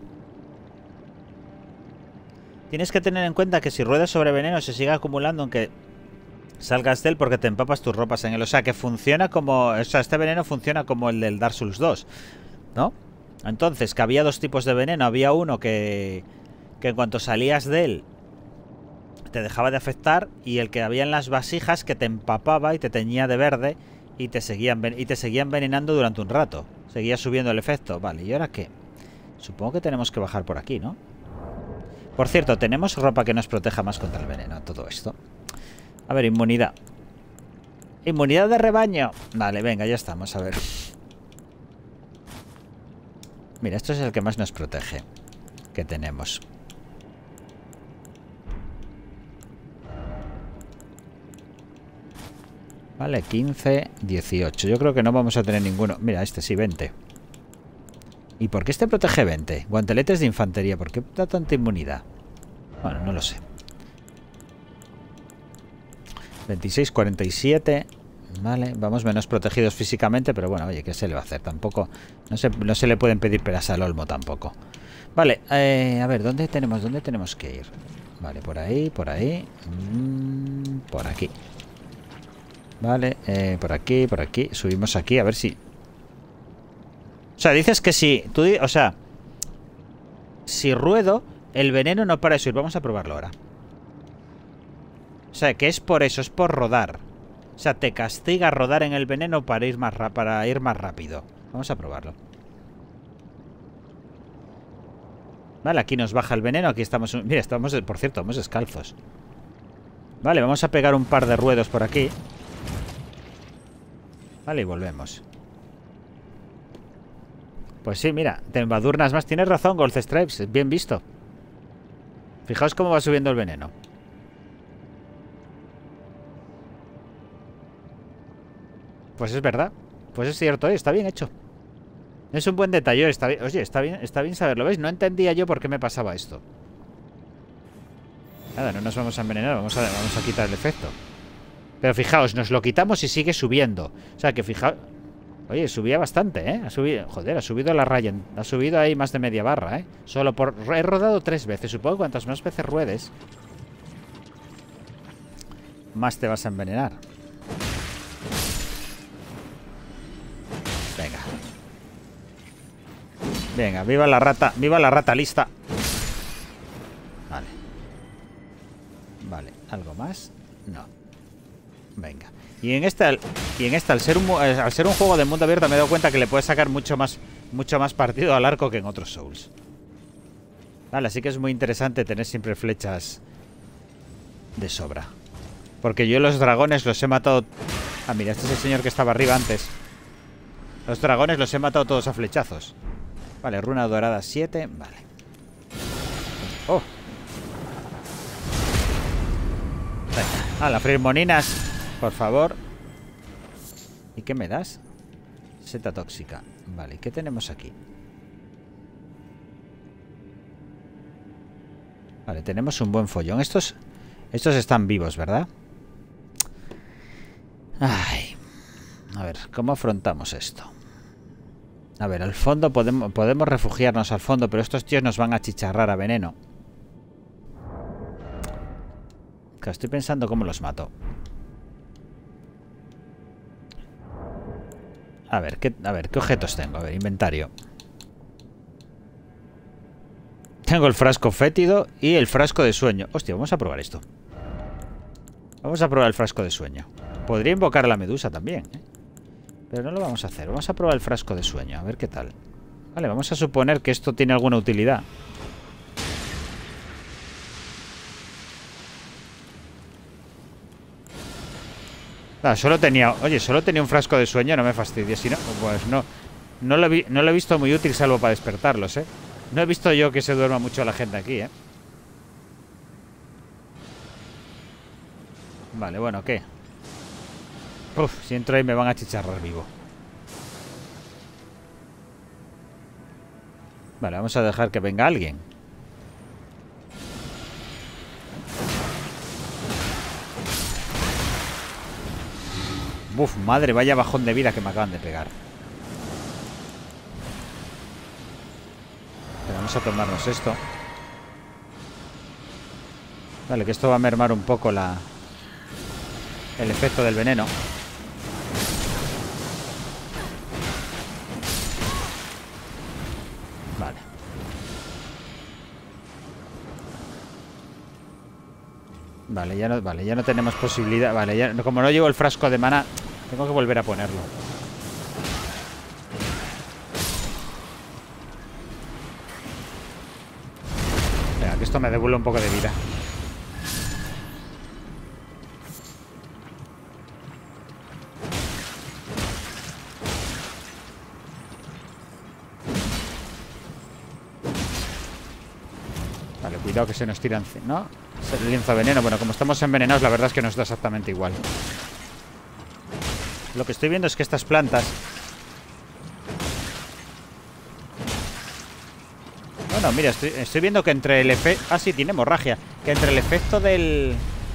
Tienes que tener en cuenta que si ruedas sobre veneno se sigue acumulando aunque salgas de él porque te empapas tus ropas en él. O sea, que funciona como... O sea, este veneno funciona como el del Dark Souls dos, ¿no? Entonces, que había dos tipos de veneno. Había uno que... Que en cuanto salías de él te dejaba de afectar. Y el que había en las vasijas que te empapaba y te teñía de verde y te seguían, y te seguía envenenando durante un rato. Seguía subiendo el efecto. Vale, ¿y ahora qué? Supongo que tenemos que bajar por aquí, ¿no? Por cierto, tenemos ropa que nos proteja más contra el veneno. Todo esto. A ver, inmunidad. Inmunidad de rebaño. Vale, venga, ya estamos, a ver. Mira, esto es el que más nos protege. Que tenemos. Vale, quince, dieciocho. Yo creo que no vamos a tener ninguno. Mira, este sí, veinte. ¿Y por qué este protege veinte? Guanteletes de infantería. ¿Por qué da tanta inmunidad? Bueno, no lo sé. veintiséis, cuarenta y siete. Vale, vamos menos protegidos físicamente, pero bueno, oye, ¿qué se le va a hacer? Tampoco, no se, no se le pueden pedir peras al olmo tampoco. Vale, eh, a ver, ¿dónde tenemos, dónde tenemos que ir? Vale, por ahí, por ahí, mmm, por aquí. Vale, eh, por aquí, por aquí, subimos aquí, a ver si... O sea, dices que si, tú, o sea, si ruedo, el veneno no para de subir. Vamos a probarlo ahora. O sea, que es por eso, es por rodar. O sea, te castiga rodar en el veneno para ir más, para ir más rápido. Vamos a probarlo. Vale, aquí nos baja el veneno. Aquí estamos... Mira, estamos... Por cierto, estamos descalzos. Vale, vamos a pegar un par de ruedos por aquí. Vale, y volvemos. Pues sí, mira, te embadurnas más. Tienes razón, Gold Stripes. Bien visto. Fijaos cómo va subiendo el veneno. Pues es verdad. Pues es cierto, ¿eh? Está bien hecho. Es un buen detalle. Está bien. Oye, está bien, está bien saberlo. ¿Veis? No entendía yo por qué me pasaba esto. Nada, no nos vamos a envenenar. Vamos a, vamos a quitar el efecto. Pero fijaos, nos lo quitamos y sigue subiendo. O sea, que fijaos... Oye, subía bastante, ¿eh? Ha subido... Joder, ha subido la raya. Ha subido ahí más de media barra, ¿eh? Solo por... He rodado tres veces. Supongo que cuantas más veces ruedes, más te vas a envenenar. Venga. Venga, viva la rata. Viva la rata lista. Vale. Vale, ¿algo más? No. Venga. Y en esta, y en esta al, ser un, al ser un juego de mundo abierto, me he dado cuenta que le puedes sacar mucho más, mucho más partido al arco que en otros Souls. Vale, así que es muy interesante tener siempre flechas de sobra. Porque yo los dragones los he matado... Ah, mira, este es el señor que estaba arriba antes. Los dragones los he matado todos a flechazos. Vale, runa dorada siete. Vale. Oh. Venga. Ah, las freirmoninas, por favor. ¿Y qué me das? Seta tóxica. Vale, ¿qué tenemos aquí? Vale, tenemos un buen follón. Estos, estos están vivos, ¿verdad? Ay. A ver, ¿cómo afrontamos esto? A ver, al fondo podemos, podemos refugiarnos al fondo, pero estos tíos nos van a chicharrar a veneno. Claro, estoy pensando cómo los mato. A ver, ¿qué, a ver, ¿qué objetos tengo? A ver, inventario. Tengo el frasco fétido y el frasco de sueño. Hostia, vamos a probar esto. Vamos a probar el frasco de sueño. Podría invocar a la medusa también, ¿eh? Pero no lo vamos a hacer. Vamos a probar el frasco de sueño. A ver qué tal. Vale, vamos a suponer que esto tiene alguna utilidad. Ah, solo tenía... Oye, solo tenía un frasco de sueño. No me fastidies. Si no, pues no... No lo, vi, no lo he visto muy útil salvo para despertarlos, ¿eh? No he visto yo que se duerma mucho la gente aquí, ¿eh? Vale, bueno, ¿qué? Uf, si entro ahí me van a chicharrar vivo. Vale, vamos a dejar que venga alguien. Uf, madre, vaya bajón de vida que me acaban de pegar. Pero vamos a tomarnos esto. Vale, que esto va a mermar un poco la... el efecto del veneno. Vale. Vale, ya no, vale, ya no tenemos posibilidad. Vale, ya, como no llevo el frasco de mana, tengo que volver a ponerlo. Venga, que esto me devuelve un poco de vida. Vale, cuidado que se nos tiran... ¿No? El lienzo de veneno. Bueno, como estamos envenenados, la verdad es que nos da exactamente igual. Lo que estoy viendo es que estas plantas... Bueno, mira, estoy, estoy viendo que entre el efecto... Ah, sí, tiene hemorragia. Que entre el efecto del...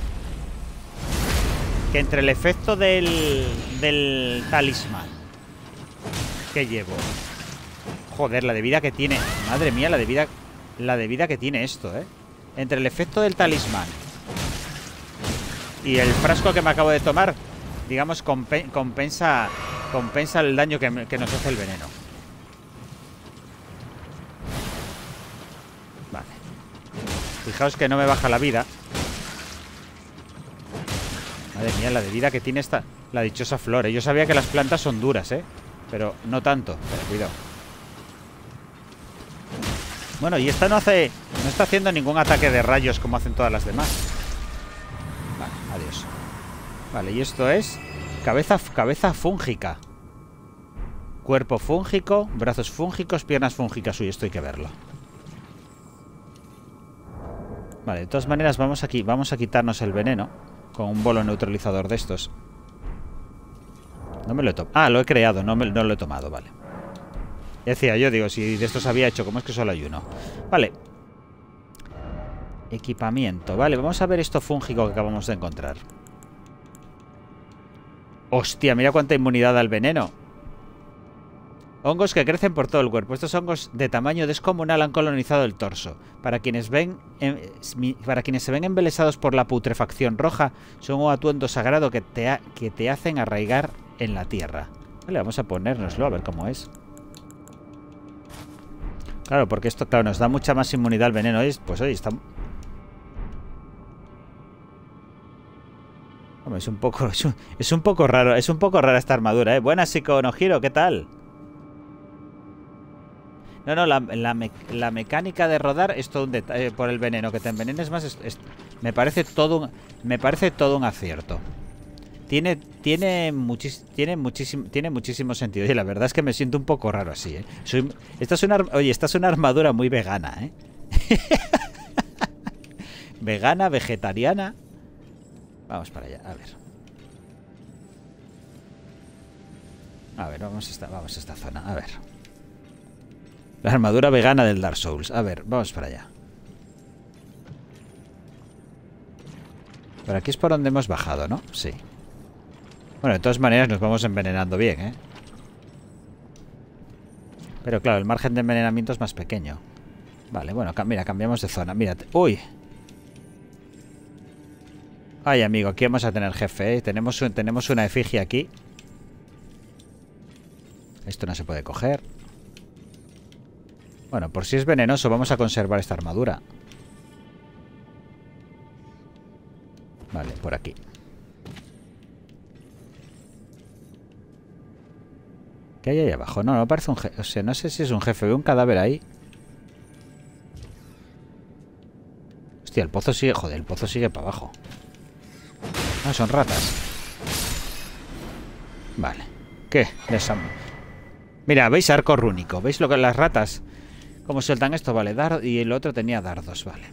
Que entre el efecto del... Del talismán que llevo... Joder, la de vida que tiene... Madre mía, la de vida... La de vida que tiene esto, ¿eh? Entre el efecto del talismán y el frasco que me acabo de tomar, digamos, compen compensa... Compensa el daño que, me, que nos hace el veneno. Vale. Fijaos que no me baja la vida. Madre mía, la de vida que tiene esta... La dichosa flor, ¿eh? Yo sabía que las plantas son duras, ¿eh? Pero no tanto. Pero cuidado. Bueno, y esta no hace... No está haciendo ningún ataque de rayos como hacen todas las demás. Vale, adiós. Vale, y esto es... Cabeza, cabeza fúngica. Cuerpo fúngico, brazos fúngicos, piernas fúngicas. Uy, esto hay que verlo. Vale, de todas maneras vamos aquí, vamos a quitarnos el veneno con un bolo neutralizador de estos. No me lo he tomado. Ah, lo he creado, no, me, no lo he tomado, vale. Decía yo, digo, si de estos había hecho, ¿cómo es que solo hay uno? Vale. Equipamiento, vale, vamos a ver esto fúngico que acabamos de encontrar. Hostia, mira cuánta inmunidad al veneno. Hongos que crecen por todo el cuerpo. Estos hongos de tamaño descomunal han colonizado el torso. Para quienes ven, eh, para quienes se ven embelesados por la putrefacción roja, son un atuendo sagrado que te, ha, que te hacen arraigar en la tierra. Vale, vamos a ponérnoslo a ver cómo es. Claro, porque esto, claro, nos da mucha más inmunidad al veneno. Pues oye, está... Hombre, es un poco... Es un, es un poco raro. Es un poco rara esta armadura, ¿eh? Buenas, Psico Nojiro, ¿qué tal? No, no, la, la, me, la mecánica de rodar es todo un detalle. Por el veneno, que te envenenes más es, es, me parece todo un, me parece todo un acierto. Tiene tiene, muchis, tiene, muchísimo, tiene muchísimo sentido. Y la verdad es que me siento un poco raro así, ¿eh? Soy, esta es una, oye, esta es una armadura muy vegana, ¿eh? Vegana, vegetariana. Vamos para allá, a ver. A ver, vamos a esta, vamos a esta zona, a ver. La armadura vegana del Dark Souls. A ver, vamos para allá. Por aquí es por donde hemos bajado, ¿no? Sí. Bueno, de todas maneras nos vamos envenenando bien, ¿eh? Pero claro, el margen de envenenamiento es más pequeño. Vale, bueno, mira, cambiamos de zona. Mírate. ¡Uy! Ay, amigo, aquí vamos a tener jefe, ¿eh? Tenemos, un, tenemos una efigie aquí. Esto no se puede coger. Bueno, por si es venenoso, vamos a conservar esta armadura. Vale, por aquí. ¿Qué hay ahí abajo? No, no parece un jefe. O sea, no sé si es un jefe. Veo un cadáver ahí. Hostia, el pozo sigue... Joder, el pozo sigue para abajo. Ah, son ratas. Vale. ¿Qué? Desam... Mira, ¿veis? Arco rúnico. ¿Veis lo que las ratas? ¿Cómo sueltan esto? Vale, dar... y el otro tenía dardos, vale.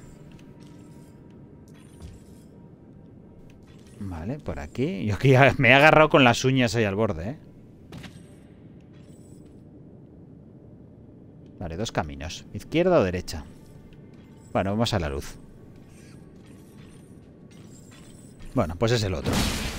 Vale, por aquí. Yo aquí me he agarrado con las uñas ahí al borde, ¿eh? Vale, dos caminos. ¿Izquierda o derecha? Bueno, vamos a la luz. Bueno, pues es el otro.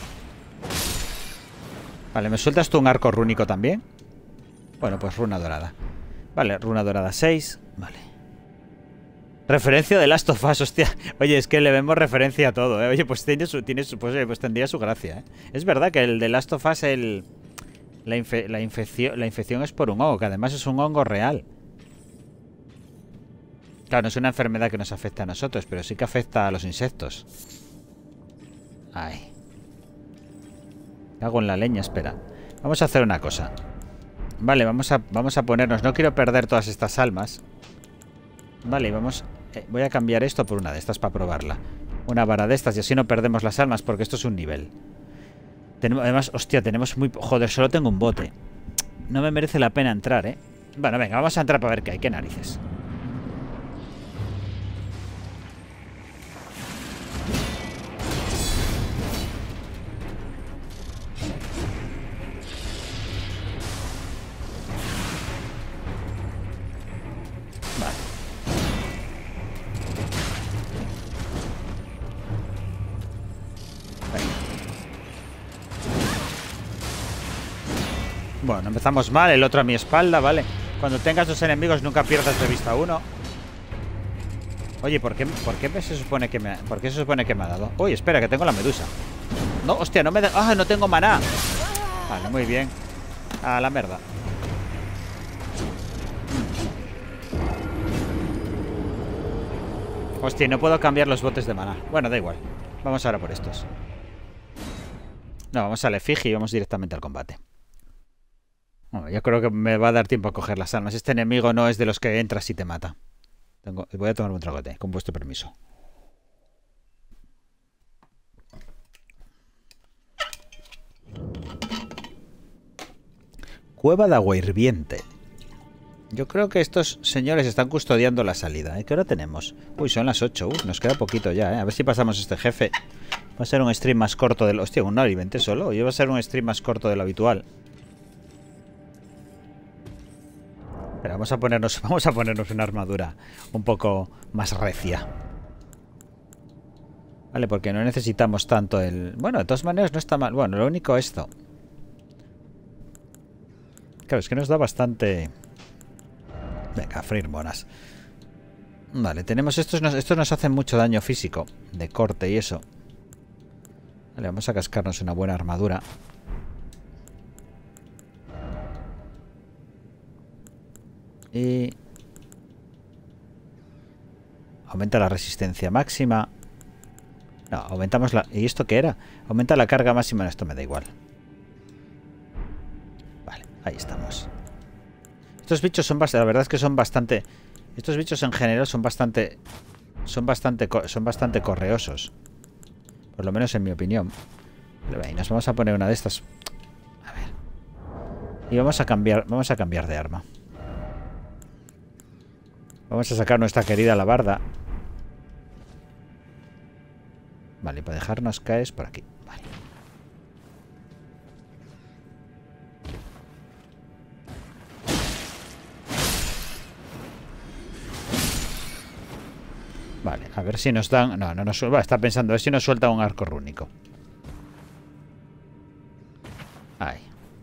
Vale, ¿me sueltas tú un arco rúnico también? Bueno, pues runa dorada. Vale, runa dorada seis. Vale. Referencia de Last of Us, hostia. Oye, es que le vemos referencia a todo, ¿eh? Oye, pues tiene su, tiene su, pues, pues tendría su gracia, ¿eh? Es verdad que el de Last of Us, el, la, infe, la, infección, la infección es por un hongo, que además es un hongo real. Claro, no es una enfermedad que nos afecta a nosotros, pero sí que afecta a los insectos. Ay. Hago en la leña, espera. Vamos a hacer una cosa. Vale, vamos a, vamos a ponernos... No quiero perder todas estas almas. Vale, vamos... Eh, voy a cambiar esto por una de estas para probarla. Una vara de estas y así no perdemos las almas porque esto es un nivel. Tenemos, además, hostia, tenemos muy... Joder, solo tengo un bote. No me merece la pena entrar, ¿eh? Bueno, venga, vamos a entrar para ver qué hay. ¿Qué narices? Bueno, empezamos mal, el otro a mi espalda, vale. Cuando tengas dos enemigos nunca pierdas de vista uno. Oye, ¿por qué, por qué se supone que me, por qué se supone que me ha dado? Uy, espera, que tengo la medusa. No, hostia, no me da... ¡Ah, no tengo maná! Vale, muy bien. A la mierda. Hostia, no puedo cambiar los botes de maná. Bueno, da igual. Vamos ahora por estos. No, vamos al efigie y vamos directamente al combate. Bueno, yo creo que me va a dar tiempo a coger las armas. Este enemigo no es de los que entras y te mata. Tengo... Voy a tomar un tragote, con vuestro permiso. Cueva de agua hirviente. Yo creo que estos señores están custodiando la salida. ¿Eh? ¿Qué hora tenemos? Uy, son las ocho. Uh, nos queda poquito ya, ¿eh? A ver si pasamos este jefe. Va a ser un stream más corto del... Hostia, un hora y veinte solo. Oye, va a ser un stream más corto de lo habitual. Pero vamos a ponernos, vamos a ponernos una armadura un poco más recia. Vale, porque no necesitamos tanto el... Bueno, de todas maneras no está mal. Bueno, lo único esto. Claro, es que nos da bastante... Venga, a freír monas. Vale, tenemos estos, estos nos hacen mucho daño físico, de corte y eso. Vale, vamos a cascarnos una buena armadura. Y... aumenta la resistencia máxima. No, aumentamos la... ¿Y esto qué era? Aumenta la carga máxima. No, esto me da igual. Vale, ahí estamos. Estos bichos son bastante... La verdad es que son bastante... Estos bichos en general son bastante... Son bastante... Son bastante correosos. Por lo menos en mi opinión. Y nos vamos a poner una de estas. A ver. Y vamos a cambiar... Vamos a cambiar de arma. Vamos a sacar nuestra querida alabarda. Vale, para dejarnos caer por aquí. Vale. Vale, a ver si nos dan... No, no nos suelta. Está pensando, a ver si nos suelta un arco rúnico. Ahí.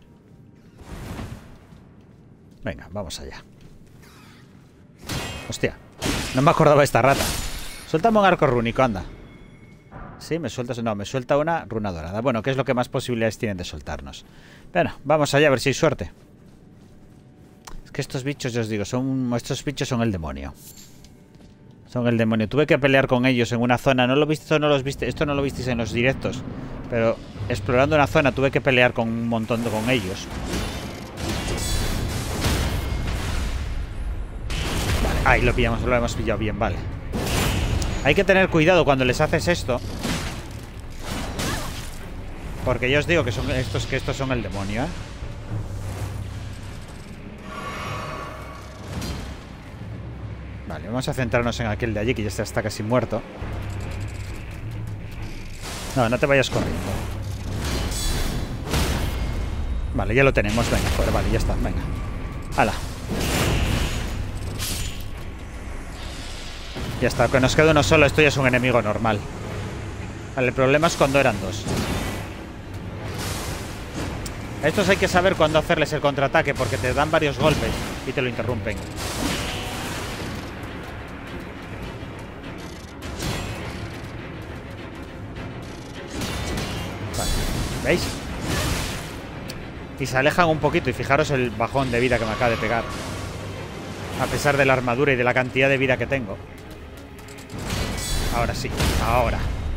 Venga, vamos allá. Hostia, no me acordaba de esta rata. Suéltame un arco rúnico, anda. Sí, me sueltas... No, me suelta una runa dorada. Bueno, ¿qué es lo que más posibilidades tienen de soltarnos? Bueno, vamos allá a ver si hay suerte. Es que estos bichos, yo os digo, son... Estos bichos son el demonio. Son el demonio. Tuve que pelear con ellos en una zona. No lo viste, esto no los viste, esto no lo visteis en los directos. Pero explorando una zona tuve que pelear con un montón de con ellos. Vale, ahí lo pillamos, lo hemos pillado bien, vale. Hay que tener cuidado cuando les haces esto. Porque yo os digo que son estos, que estos son el demonio, ¿eh? Vale, vamos a centrarnos en aquel de allí que ya está, está casi muerto. No, no te vayas corriendo. Vale, ya lo tenemos. Venga, joder, vale, ya está, venga. ¡Hala! Ya está, que nos queda uno solo. Esto ya es un enemigo normal. Vale, el problema es cuando eran dos. A estos hay que saber cuándo hacerles el contraataque, porque te dan varios golpes y te lo interrumpen. Vale, ¿veis? Y se alejan un poquito y fijaros el bajón de vida que me acaba de pegar. A pesar de la armadura y de la cantidad de vida que tengo. Ahora sí, ahora.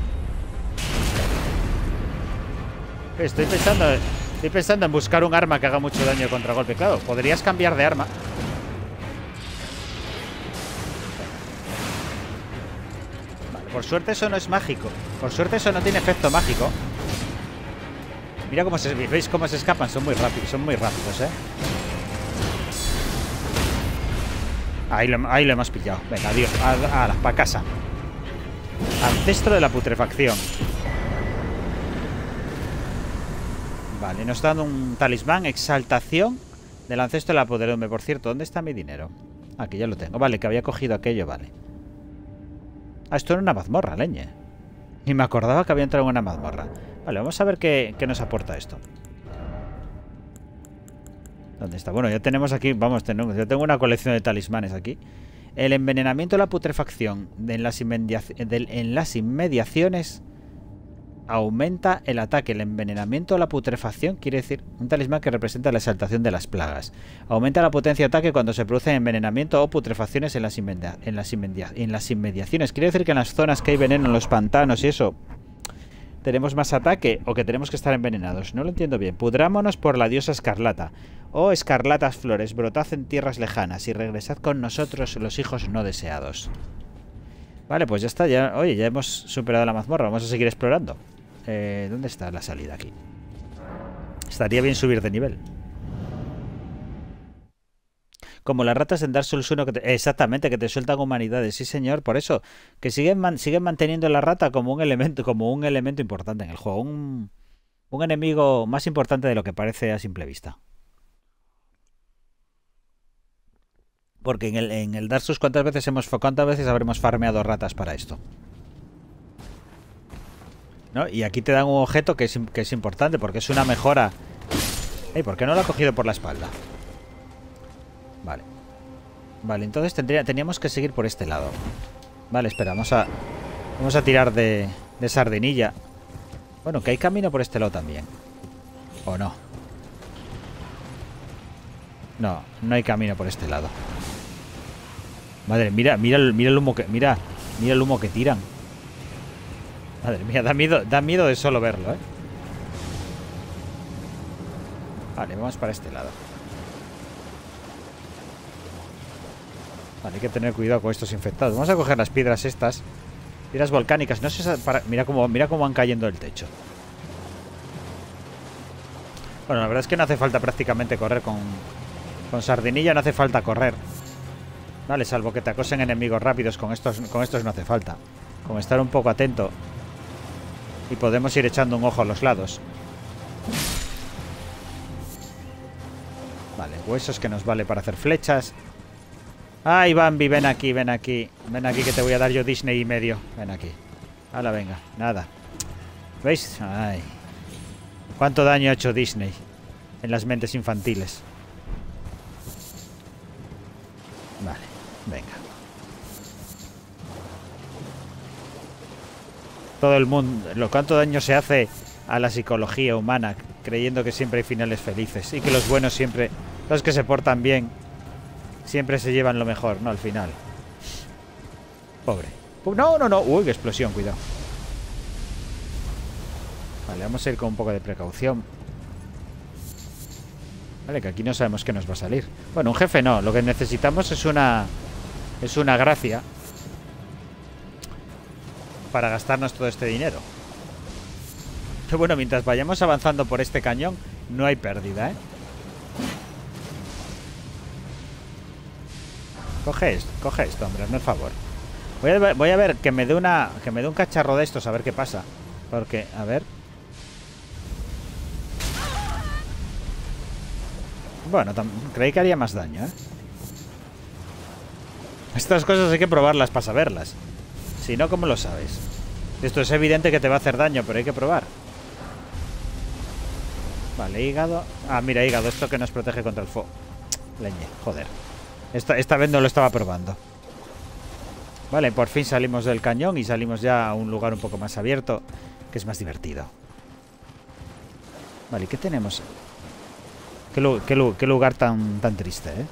Estoy pensando... Estoy pensando en buscar un arma que haga mucho daño de contragolpe. Claro, podrías cambiar de arma. Vale, por suerte eso no es mágico. Por suerte eso no tiene efecto mágico. Mira cómo se... ¿Veis cómo se escapan? Son muy rápidos, son muy rápidos, ¿eh? Ahí lo, ahí lo hemos pillado. Venga, adiós. A, a, a, para casa. Ancestro de la putrefacción. Vale, nos dan un talismán, exaltación del ancestro de la podredumbre. Por cierto, ¿dónde está mi dinero? Aquí ya lo tengo. Vale, que había cogido aquello, vale. Ah, esto era una mazmorra, leñe. Ni me acordaba que había entrado en una mazmorra. Vale, vamos a ver qué, qué nos aporta esto. ¿Dónde está? Bueno, ya tenemos aquí, vamos, tenemos, yo tengo una colección de talismanes aquí. El envenenamiento o la putrefacción de en, las de, en las inmediaciones aumenta el ataque. El envenenamiento o la putrefacción quiere decir un talismán que representa la exaltación de las plagas. Aumenta la potencia de ataque cuando se produce envenenamiento o putrefacciones en las, inmedia, en, las inmedia, en las inmediaciones. Quiere decir que en las zonas que hay veneno, en los pantanos y eso, tenemos más ataque o que tenemos que estar envenenados. No lo entiendo bien. Pudrámonos por la diosa escarlata. Oh, escarlatas flores, brotad en tierras lejanas y regresad con nosotros los hijos no deseados. Vale, pues ya está. Ya, oye, ya hemos superado la mazmorra. Vamos a seguir explorando. Eh, ¿Dónde está la salida aquí? Estaría bien subir de nivel. Como las ratas en Dark Souls uno, que te, exactamente, que te sueltan humanidades. Sí, señor, por eso. Que siguen, man, siguen manteniendo la rata como un elemento, como un elemento importante en el juego. Un, un enemigo más importante de lo que parece a simple vista. Porque en el, en el Dark Souls, ¿cuántas veces hemos cuántas veces habremos farmeado ratas para esto? ¿No? Y aquí te dan un objeto que es, que es importante porque es una mejora. Ey, ¿por qué no lo ha cogido por la espalda? Vale. Vale, entonces tendría, teníamos que seguir por este lado. Vale, espera, vamos a vamos a tirar de, de sardinilla. Bueno, que hay camino por este lado también. ¿O no? No, no hay camino por este lado. Madre, mira, mira, mira el humo que mira, mira el humo que tiran. Madre mía, da miedo, da miedo de solo verlo, ¿eh? Vale, vamos para este lado. Vale, hay que tener cuidado con estos infectados. Vamos a coger las piedras estas. Piedras volcánicas. No sé, para, mira cómo, mira cómo van cayendo del techo. Bueno, la verdad es que no hace falta prácticamente correr con, con sardinilla, no hace falta correr. Vale, salvo que te acosen enemigos rápidos. Con estos, con estos no hace falta. Con estar un poco atento. Y podemos ir echando un ojo a los lados. Vale, huesos que nos vale para hacer flechas. Ay, Bambi, ven aquí, ven aquí. Ven aquí que te voy a dar yo Disney y medio. Ven aquí. Hala, venga, nada. ¿Veis? Ay. ¿Cuánto daño ha hecho Disney en las mentes infantiles? Vale, venga. Todo el mundo, lo cuánto daño se hace a la psicología humana creyendo que siempre hay finales felices y que los buenos siempre, los que se portan bien, siempre se llevan lo mejor, ¿no? Al final. Pobre. No, no, no. Uy, qué explosión, cuidado. Vale, vamos a ir con un poco de precaución. Vale, que aquí no sabemos qué nos va a salir. Bueno, un jefe no. Lo que necesitamos es una... Es una gracia para gastarnos todo este dinero. Pero bueno, mientras vayamos avanzando por este cañón, no hay pérdida, ¿eh? Coge esto, coge esto, hombre, hazme el favor. Voy a, ver, voy a ver que me dé una. Que me dé un cacharro de estos, a ver qué pasa. Porque, a ver. Bueno, creí que haría más daño, ¿eh? Estas cosas hay que probarlas para saberlas. Si no, ¿cómo lo sabes? Esto es evidente que te va a hacer daño, pero hay que probar. Vale, hígado. Ah, mira, hígado, esto que nos protege contra el fuego. Leñe, joder. Esta, esta vez no lo estaba probando. Vale, por fin salimos del cañón y salimos ya a un lugar un poco más abierto, que es más divertido. Vale, ¿qué tenemos? Qué, lu qué, qué lugar tan, tan triste, ¿eh?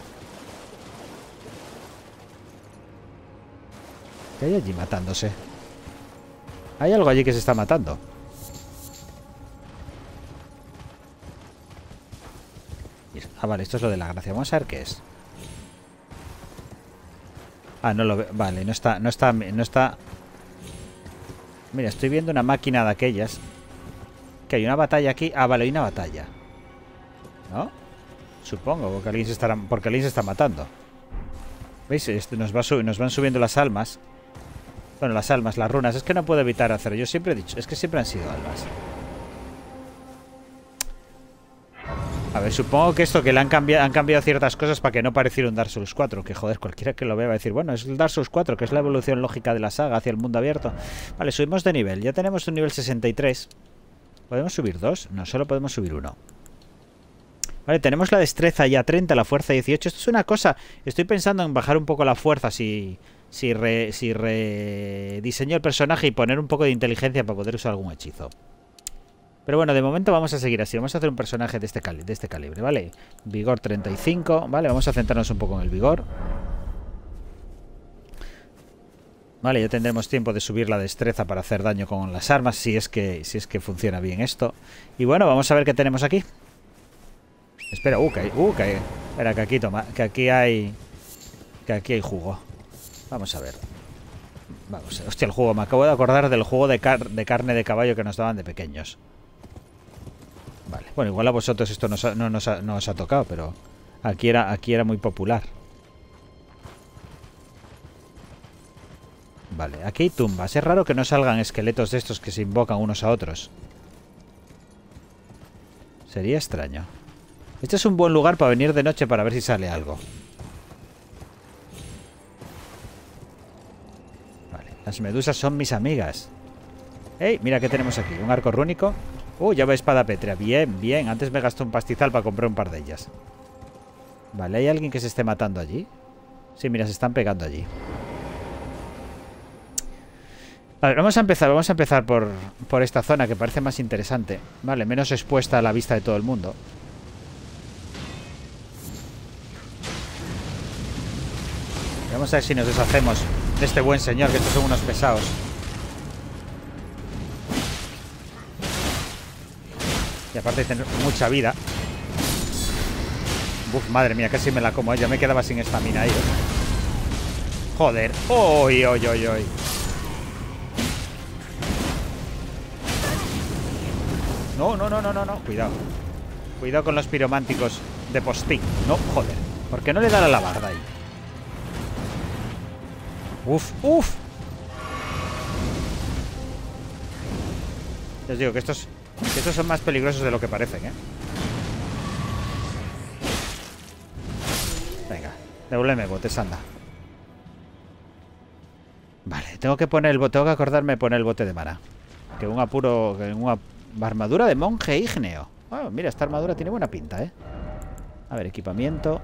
¿Qué hay allí matándose? Hay algo allí que se está matando. Ah, vale, esto es lo de la gracia. Vamos a ver qué es. Ah, no lo veo. Vale, no está, no está, no está. Mira, estoy viendo una máquina de aquellas. Que hay una batalla aquí. Ah, vale, hay una batalla. ¿No? Supongo, porque alguien se estará, porque alguien se está matando. ¿Veis? Este nos, va nos van subiendo las almas. Bueno, las almas, las runas. Es que no puedo evitar hacerlo. Yo siempre he dicho, es que siempre han sido almas. A ver, supongo que esto que le han cambiado, han cambiado ciertas cosas para que no pareciera un Dark Souls cuatro. Que joder, cualquiera que lo vea va a decir, bueno, es el Dark Souls cuatro, que es la evolución lógica de la saga hacia el mundo abierto. Vale, subimos de nivel. Ya tenemos un nivel sesenta y tres. ¿Podemos subir dos? No, solo podemos subir uno. Vale, tenemos la destreza ya treinta, la fuerza dieciocho. Esto es una cosa... Estoy pensando en bajar un poco la fuerza si... Si, re, si rediseño el personaje y poner un poco de inteligencia para poder usar algún hechizo. Pero bueno, de momento vamos a seguir así. Vamos a hacer un personaje de este, cali de este calibre, ¿vale? Vigor treinta y cinco, ¿vale? Vamos a centrarnos un poco en el vigor. Vale, ya tendremos tiempo de subir la destreza para hacer daño con las armas, si es que, si es que funciona bien esto. Y bueno, vamos a ver qué tenemos aquí. Espera, uh, que hay... Uh, que hay espera, que aquí toma... Que aquí hay... Que aquí hay jugo. Vamos a ver. Vamos, hostia, el juego. Me acabo de acordar del juego de, car de carne de caballo que nos daban de pequeños. Vale. Bueno, igual a vosotros esto no, no, no, no os ha tocado, pero aquí era, aquí era muy popular. Vale, aquí hay tumbas. Es raro que no salgan esqueletos de estos que se invocan unos a otros. Sería extraño. Este es un buen lugar para venir de noche para ver si sale algo. Las medusas son mis amigas. ¡Ey! Mira qué tenemos aquí. Un arco rúnico. ¡Uh! Ya va espada pétrea. Bien, bien. Antes me gasté un pastizal para comprar un par de ellas. Vale, ¿hay alguien que se esté matando allí? Sí, mira, se están pegando allí. Vale, vamos a empezar. Vamos a empezar por, por esta zona que parece más interesante. Vale, menos expuesta a la vista de todo el mundo. Vamos a ver si nos deshacemos de este buen señor, que estos son unos pesados. Y aparte de tener mucha vida. Uf, madre mía, casi me la como, ¿eh? Ya me quedaba sin estamina ahí, ¿eh? Joder. ¡Uy, uy, uy, uy! No, no, no, no, no, no. Cuidado. Cuidado con los pirománticos de postín. No, joder. ¿Por qué no le da la alabarda ahí? Uf, uf. Les digo que estos, que estos son más peligrosos de lo que parecen, ¿eh? Venga, devuélveme botes, anda. Vale, tengo que poner el bote, tengo que acordarme de poner el bote de mana. Que un apuro, que una armadura de monje ígneo. Oh, mira, esta armadura tiene buena pinta, ¿eh? A ver, equipamiento.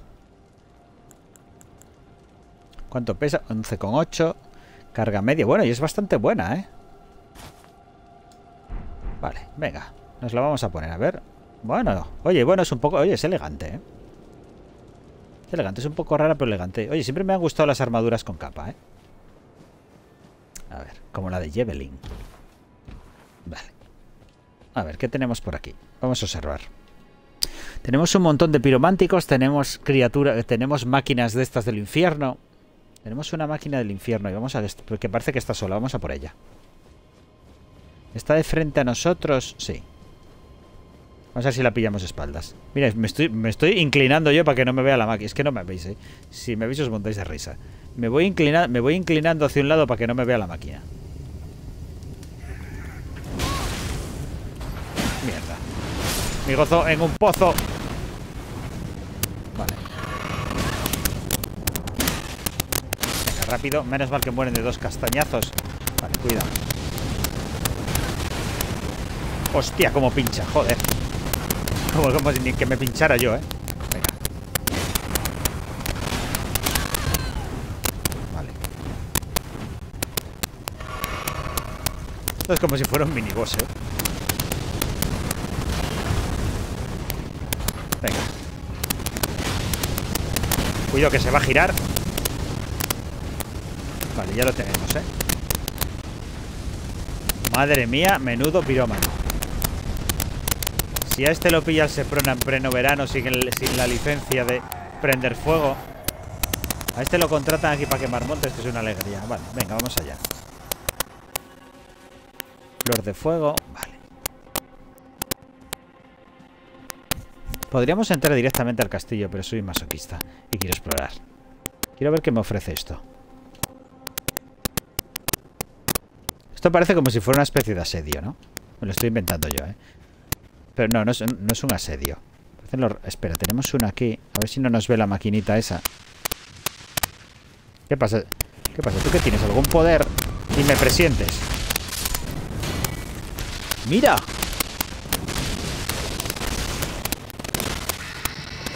¿Cuánto pesa? once coma ocho. Carga media. Bueno, y es bastante buena, ¿eh? Vale, venga. Nos la vamos a poner, a ver. Bueno, oye, bueno, es un poco... Oye, es elegante, ¿eh? Es elegante, es un poco rara, pero elegante. Oye, siempre me han gustado las armaduras con capa, ¿eh? A ver, como la de Javelin. Vale. A ver, ¿qué tenemos por aquí? Vamos a observar. Tenemos un montón de pirománticos. Tenemos criaturas... Tenemos máquinas de estas del infierno. Tenemos una máquina del infierno y vamos a... Porque parece que está sola. Vamos a por ella. ¿Está de frente a nosotros? Sí. Vamos a ver si la pillamos de espaldas. Mira, me estoy, me estoy inclinando yo para que no me vea la máquina. Es que no me veis, ¿eh? Si me veis os montáis de risa. Me voy, inclina... me voy inclinando hacia un lado para que no me vea la máquina. Mierda. Me gozo en un pozo. Vale. Rápido, menos mal que mueren de dos castañazos. Vale, cuidado. Hostia, como pincha, joder. Como, como si ni que me pinchara yo, eh. Venga. Vale. Esto es como si fuera un miniboss, eh. Venga. Cuidado que se va a girar. Vale, ya lo tenemos, ¿eh? Madre mía, menudo pirómano. Si a este lo pilla el Seprona en pleno verano sin, el, sin la licencia de prender fuego. A este lo contratan aquí para quemar montes, esto es una alegría. Vale, venga, vamos allá. Flor de fuego, vale. Podríamos entrar directamente al castillo, pero soy masoquista y quiero explorar. Quiero ver qué me ofrece esto. Esto parece como si fuera una especie de asedio, ¿no? Me lo estoy inventando yo, ¿eh? Pero no, no es, no es un asedio. Espera, tenemos una aquí. A ver si no nos ve la maquinita esa. ¿Qué pasa? ¿Qué pasa? ¿Tú qué tienes? ¿Algún poder? Y me presientes. ¡Mira!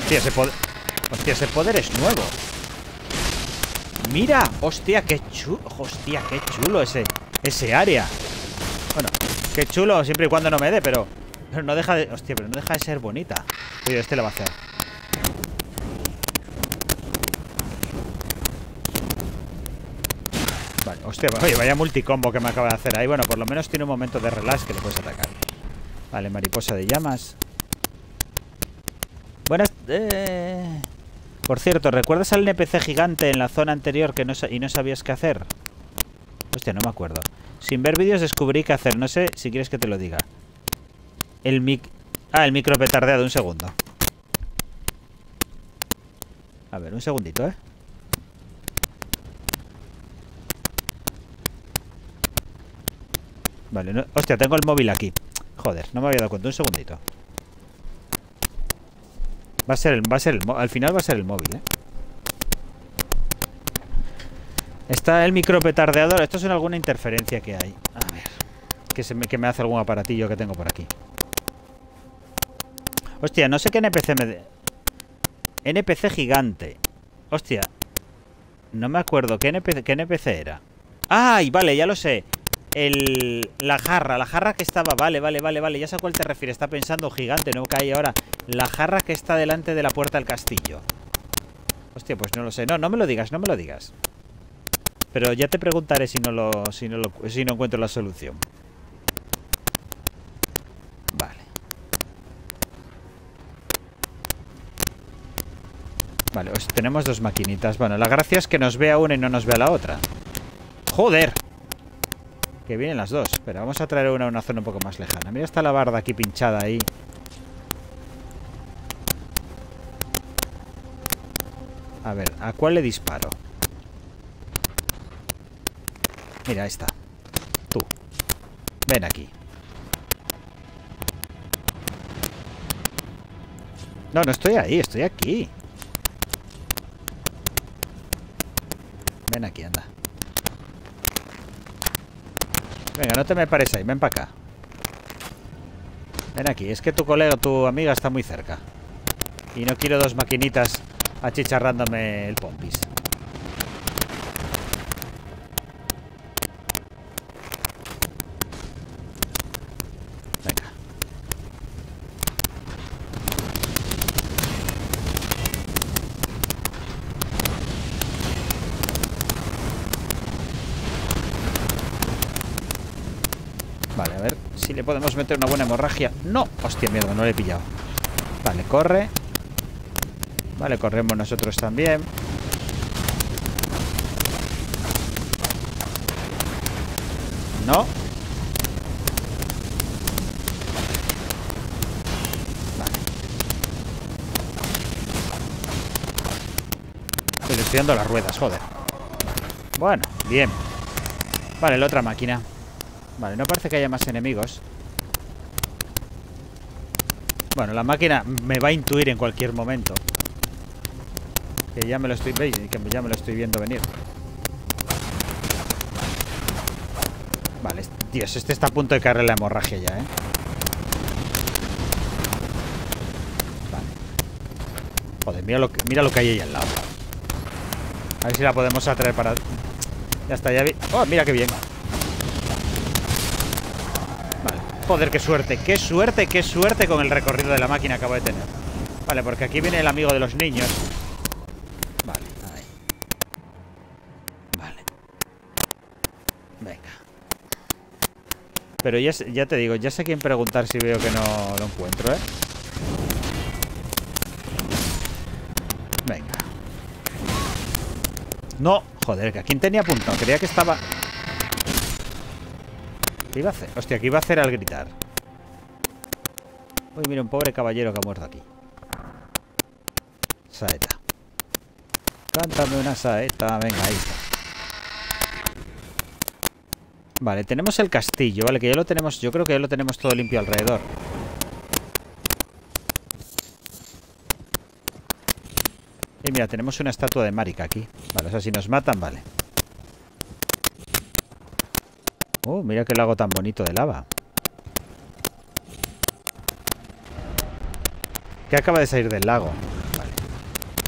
Hostia, ese poder... Hostia, ese poder es nuevo. Mira, hostia, qué chulo. Hostia, qué chulo ese, ese área. Bueno, qué chulo siempre y cuando no me dé, pero... Pero no deja de... Hostia, pero no deja de ser bonita. Oye, este lo va a hacer. Vale, hostia, oye, vaya multicombo que me acaba de hacer ahí. Bueno, por lo menos tiene un momento de relax que le puedes atacar. Vale, mariposa de llamas. Buenas... Eh... Por cierto, ¿recuerdas al N P C gigante en la zona anterior que no y no sabías qué hacer? Hostia, no me acuerdo. Sin ver vídeos descubrí qué hacer. No sé si quieres que te lo diga. El mic... Ah, el micro petardeado. Un segundo. A ver, un segundito, ¿eh? Vale, no... Hostia, tengo el móvil aquí. Joder, no me había dado cuenta. Un segundito. Va a ser el... Va a ser el al final va a ser el móvil, ¿eh? Está el micro petardeador. Esto es en alguna interferencia que hay. A ver. Que, se me, que me hace algún aparatillo que tengo por aquí. Hostia, no sé qué N P C me... De... N P C gigante. Hostia. No me acuerdo. ¿Qué N P C, qué N P C era? ¡Ay! Vale, ya lo sé. El... La jarra. La jarra que estaba... Vale, vale, vale, vale. Ya sé a cuál te refieres. Está pensando gigante. No cae ahora. La jarra que está delante de la puerta del castillo. Hostia, pues no lo sé. No, no me lo digas, no me lo digas. Pero ya te preguntaré si no lo... Si no, lo, si no encuentro la solución. Vale. Vale, pues tenemos dos maquinitas. Bueno, la gracia es que nos vea una y no nos vea la otra. ¡Joder! Que vienen las dos. Pero vamos a traer una a una zona un poco más lejana. Mira, está la barda aquí pinchada ahí. A ver, ¿a cuál le disparo? Mira, ahí está. Tú. Ven aquí. No, no estoy ahí, estoy aquí. Ven aquí, anda. Venga, no te me pares ahí, ven para acá. Ven aquí, es que tu colega, tu amiga está muy cerca. Y no quiero dos maquinitas achicharrándome el pompis. Venga. Vale, a ver si le podemos meter una buena hemorragia. ¡No! Hostia, mierda, no le he pillado. Vale, corre. Vale, corremos nosotros también. No. Vale. Estoy estudiando las ruedas, joder. Bueno, bien. Vale, la otra máquina. Vale, no parece que haya más enemigos. Bueno, la máquina me va a intuir en cualquier momento. Que ya me lo estoy... ¿Veis? Que ya me lo estoy viendo venir. Vale, Dios, este está a punto de caerle la hemorragia ya, ¿eh? Vale. Joder, mira lo que, mira lo que hay ahí al lado. A ver si la podemos atraer para... Ya está, ya vi... ¡Oh, mira qué bien! Vale. Joder, qué suerte, qué suerte, qué suerte con el recorrido de la máquina que acabo de tener. Vale, porque aquí viene el amigo de los niños. Vale, ahí. Vale. Venga. Pero ya, ya te digo, ya sé a quién preguntar si veo que no lo encuentro, ¿eh? Venga. No, joder, que a quién tenía apuntado. Creía que estaba... ¿Qué iba a hacer? Hostia, ¿qué iba a hacer al gritar? Uy, mira, un pobre caballero que ha muerto aquí. Saeta. Cántame una saeta. Venga, ahí está. Vale, tenemos el castillo, vale, que ya lo tenemos. Yo creo que ya lo tenemos todo limpio alrededor. Y mira, tenemos una estatua de Marika aquí. Vale, o sea, si nos matan, vale. Oh, mira qué lago tan bonito de lava. ¿Qué acaba de salir del lago? Vale.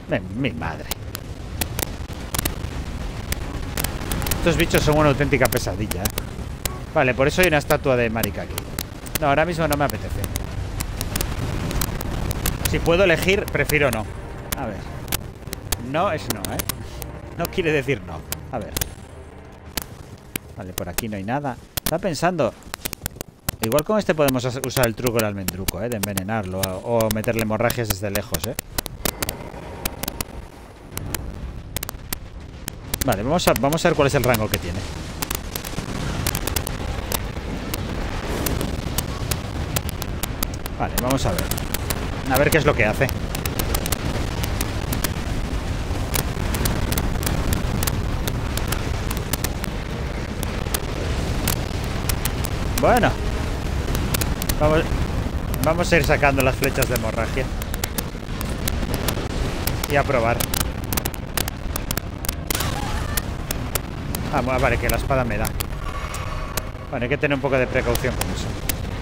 Ven, mi madre. Estos bichos son una auténtica pesadilla, ¿eh? Vale, por eso hay una estatua de marica aquí. No, ahora mismo no me apetece. Si puedo elegir, prefiero no. A ver. No es no, ¿eh? No quiere decir no. A ver. Vale, por aquí no hay nada. Estaba pensando... Igual con este podemos usar el truco del almendruco, ¿eh? De envenenarlo. O meterle hemorragias desde lejos, ¿eh? Vale, vamos a, vamos a ver cuál es el rango que tiene. Vale, vamos a ver. A ver qué es lo que hace. Bueno. Vamos, vamos a ir sacando las flechas de hemorragia. Y a probar. Ah, vale, que la espada me da. Bueno, hay que tener un poco de precaución con eso.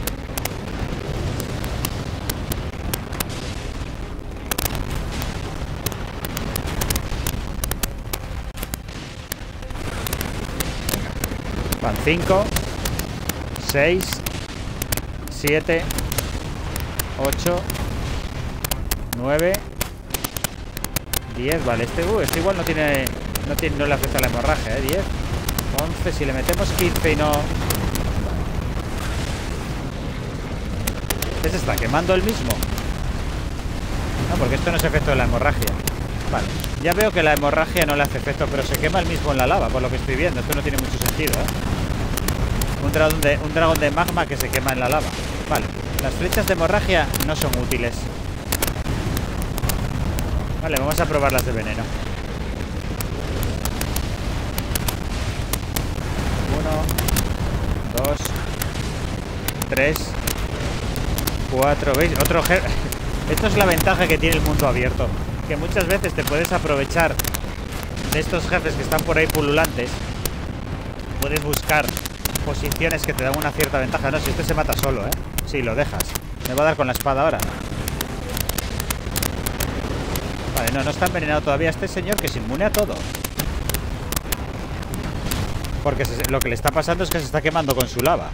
Van cinco, seis, siete, ocho, nueve, diez. Vale, este, uh, este igual no tiene... No, tiene, no le afecta la hemorragia, ¿eh? diez, once, si le metemos quince y no... ¿Qué se está quemando el mismo? No, porque esto no es efecto de la hemorragia. Vale, ya veo que la hemorragia no le hace efecto, pero se quema el mismo en la lava, por lo que estoy viendo. Esto no tiene mucho sentido, ¿eh? Un dragón de, un dragón de magma que se quema en la lava. Vale, las flechas de hemorragia no son útiles. Vale, vamos a probar las de veneno. Dos, tres, cuatro. ¿Veis? Otro jefe. Esto es la ventaja que tiene el mundo abierto, que muchas veces te puedes aprovechar de estos jefes que están por ahí pululantes. Puedes buscar posiciones que te dan una cierta ventaja. No, si este se mata solo, ¿eh? Si lo dejas. Me va a dar con la espada ahora. Vale, no, no está envenenado todavía este señor, que es inmune a todo. Porque se, lo que le está pasando es que se está quemando con su lava.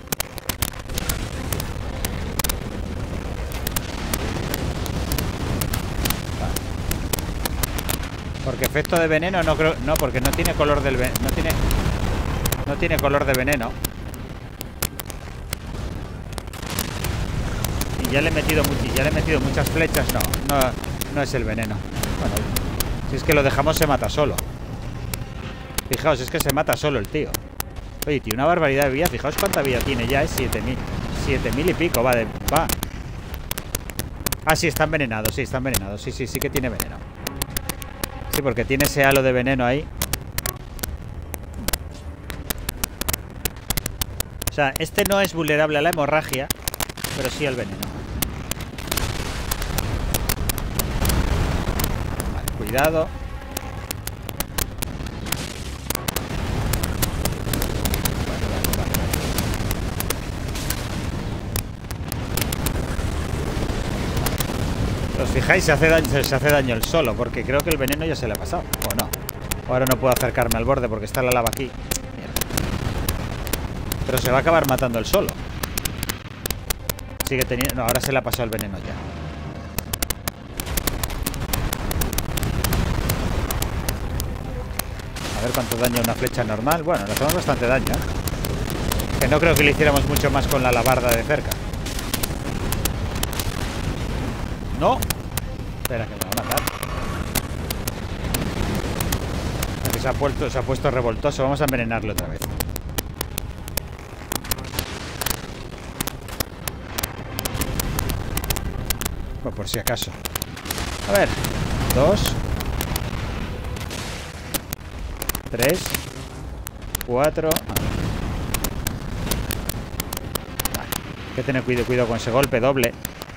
Vale. Porque efecto de veneno no creo... No, porque no tiene color del veneno. No tiene... No tiene color de veneno. Y ya le he metido, ya le he metido muchas flechas. No, no, no es el veneno. Bueno, si es que lo dejamos se mata solo. Fijaos, es que se mata solo el tío. Oye, tiene una barbaridad de vida. Fijaos cuánta vida tiene ya, es siete mil. siete mil y pico, va de... Va. Ah, sí, está envenenado, sí, está envenenado. Sí, sí, sí que tiene veneno. Sí, porque tiene ese halo de veneno ahí. O sea, este no es vulnerable a la hemorragia, pero sí al veneno. Vale, cuidado. ¿Os fijáis? Se hace daño, se hace daño el solo, porque creo que el veneno ya se le ha pasado. ¿O no? Ahora no puedo acercarme al borde porque está la lava aquí. Mierda. Pero se va a acabar matando el solo. Sigue teniendo... No, ahora se le ha pasado el veneno ya. A ver cuánto daña una flecha normal. Bueno, le hacemos bastante daño, ¿eh? Que no creo que le hiciéramos mucho más con la alabarda de cerca. No. Espera, que me va a matar. Aquí se ha puesto, se ha puesto revoltoso. Vamos a envenenarlo otra vez. Bueno, por si acaso. A ver. Dos. Tres. Cuatro. Vale. Hay que tener cuidado, cuidado con ese golpe doble.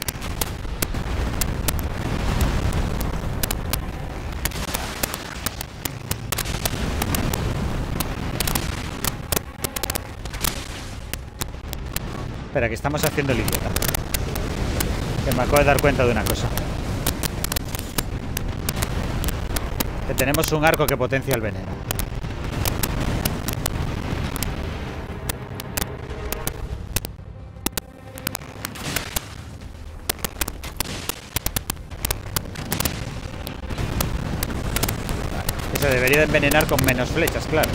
Espera, que estamos haciendo el idiota. Que me acabo de dar cuenta de una cosa. Que tenemos un arco que potencia el veneno. Vale. Que se debería de envenenar con menos flechas, claro.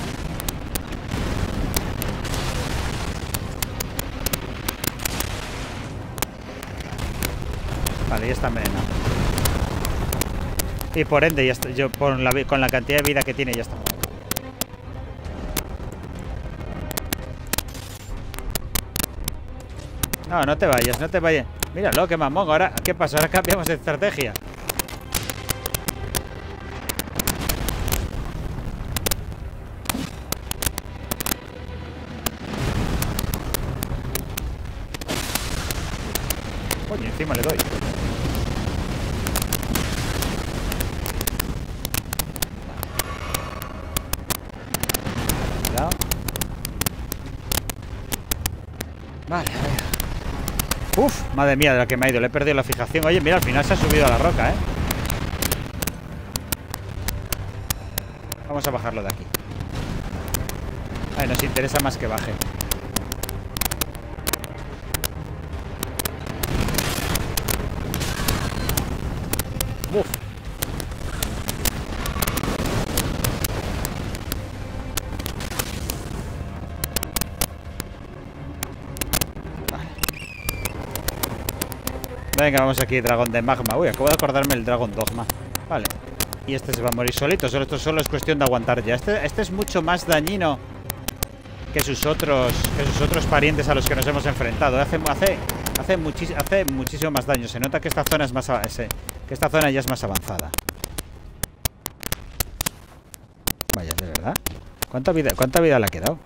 Vale, ya está envenenado. Y por ende, ya está, yo por la, con la cantidad de vida que tiene, ya está. No, no te vayas, no te vayas. Míralo, qué mamón. Ahora, ¿qué pasa? Ahora cambiamos de estrategia. Coño, encima le doy. Cuidado. Vale, a ver. Uf, madre mía de la que me ha ido. Le he perdido la fijación. Oye, mira, al final se ha subido a la roca, ¿eh? Vamos a bajarlo de aquí. Ay, nos interesa más que baje. Uf. Vale. Venga, vamos aquí, dragón de magma. Uy, acabo de acordarme el dragón dogma. Vale. Y este se va a morir solito. Solo, esto solo es cuestión de aguantar ya. Este, este es mucho más dañino que sus otros que sus otros parientes a los que nos hemos enfrentado. Hace, hace, hace, muchis, hace muchísimo más daño. Se nota que esta zona es más ese, que esta zona ya es más avanzada. Vaya, de verdad. ¿Cuánta vida, cuánta vida le ha quedado?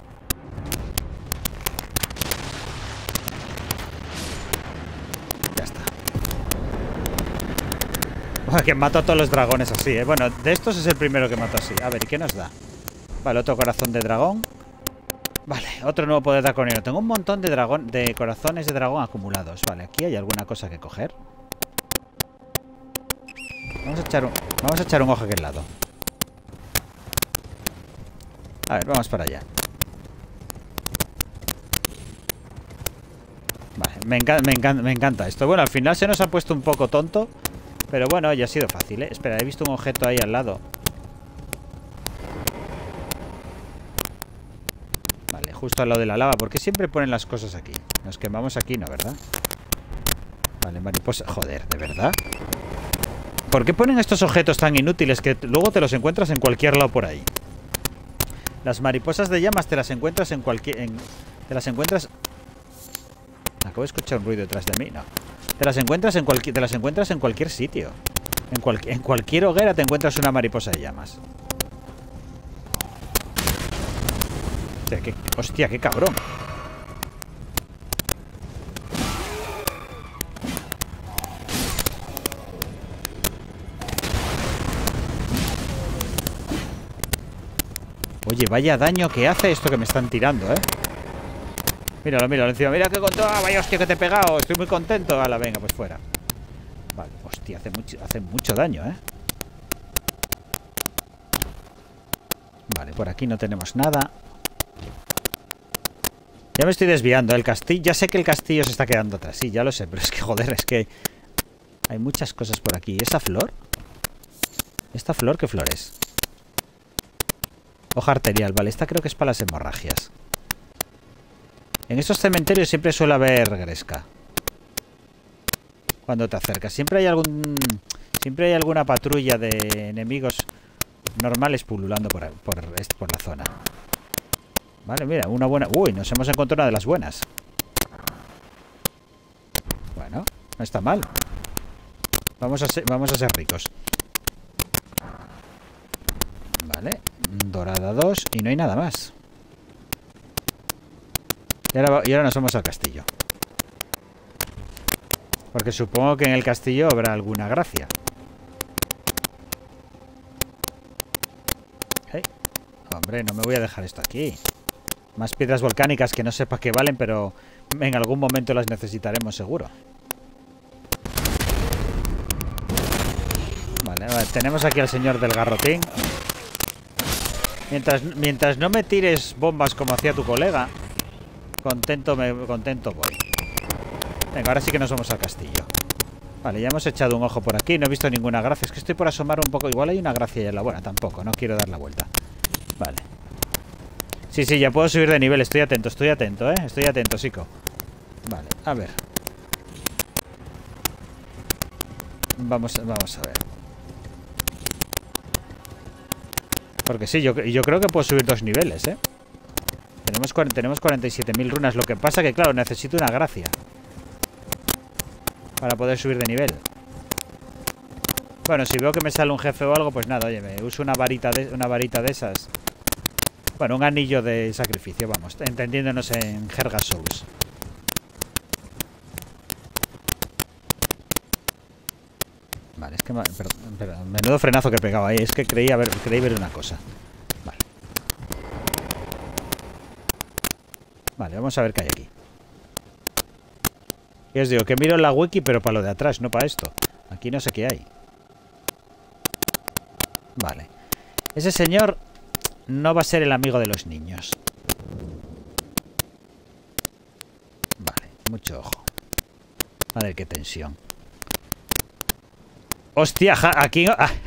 Ya está. Uy, que mato a todos los dragones así, ¿eh? Bueno, de estos es el primero que mato así. A ver, ¿y qué nos da? Vale, otro corazón de dragón. Vale, otro nuevo poder draconiano. Tengo un montón de dragón, de corazones de dragón acumulados. Vale, aquí hay alguna cosa que coger. Vamos a echar un, vamos a echar un ojo a aquel lado. A ver, vamos para allá. Vale, me encanta, me encanta, me encanta esto. Bueno, al final se nos ha puesto un poco tonto. Pero bueno, ya ha sido fácil, ¿eh? Espera, he visto un objeto ahí al lado. Vale, justo al lado de la lava. ¿Por qué siempre ponen las cosas aquí? Nos quemamos aquí, ¿no? ¿Verdad? Vale, mariposa. Joder, ¿de verdad? ¿Por qué ponen estos objetos tan inútiles que luego te los encuentras en cualquier lado por ahí? Las mariposas de llamas te las encuentras en cualquier... En, te las encuentras... Acabo de escuchar un ruido detrás de mí, no. Te las encuentras en cualquier... Te las encuentras en cualquier sitio. En, cual, en cualquier hoguera te encuentras una mariposa de llamas. Hostia, qué, hostia, qué cabrón. Oye, vaya daño que hace esto que me están tirando, ¿eh? Míralo, míralo encima. Mira que contó. Ah, vaya hostia que te he pegado. Estoy muy contento. Hala, venga, pues fuera. Vale, hostia, hace mucho, hace mucho daño, ¿eh? Vale, por aquí no tenemos nada. Ya me estoy desviando. El castillo... Ya sé que el castillo se está quedando atrás. Sí, ya lo sé. Pero es que, joder, es que... Hay muchas cosas por aquí. ¿Esa flor? ¿Esta flor qué flor es? Hoja arterial. Vale, esta creo que es para las hemorragias. En estos cementerios siempre suele haber gresca. Cuando te acercas. Siempre hay algún... Siempre hay alguna patrulla de enemigos normales pululando por, por, por la zona. Vale, mira, una buena... Uy, nos hemos encontrado una de las buenas. Bueno, no está mal. Vamos a ser, vamos a ser ricos. Vale, dorada dos. Y no hay nada más. Y ahora, y ahora nos vamos al castillo. Porque supongo que en el castillo habrá alguna gracia. Hey. Hombre, no me voy a dejar esto aquí. Más piedras volcánicas que no sepa qué valen, pero en algún momento las necesitaremos seguro. Vale, vale. tenemos aquí al señor del garrotín. Mientras, mientras no me tires bombas como hacía tu colega, contento, me, contento voy. Venga, ahora sí que nos vamos al castillo. Vale, ya hemos echado un ojo por aquí. No he visto ninguna gracia. Es que estoy por asomar un poco. Igual hay una gracia ya en la buena. Tampoco, no quiero dar la vuelta. Vale. Sí, sí, ya puedo subir de nivel. Estoy atento, estoy atento, ¿eh? Estoy atento, Sico. Vale, a ver. Vamos, vamos a ver. Porque sí, yo, yo creo que puedo subir dos niveles, ¿eh? Tenemos, tenemos cuarenta y siete mil runas. Lo que pasa que, claro, necesito una gracia para poder subir de nivel. Bueno, si veo que me sale un jefe o algo, pues nada, oye, me uso una varita de, una varita de esas. Bueno, un anillo de sacrificio, vamos, entendiéndonos en jerga Souls. Vale, es que... Perdón, perdón, menudo frenazo que he pegado ahí. Es que creí, ver, creí ver una cosa. Vale. Vale, vamos a ver qué hay aquí. Y os digo que miro la wiki, pero para lo de atrás, no para esto. Aquí no sé qué hay. Vale. Ese señor no va a ser el amigo de los niños. Vale, mucho ojo. Madre, qué tensión. Hostia, ¿a quién,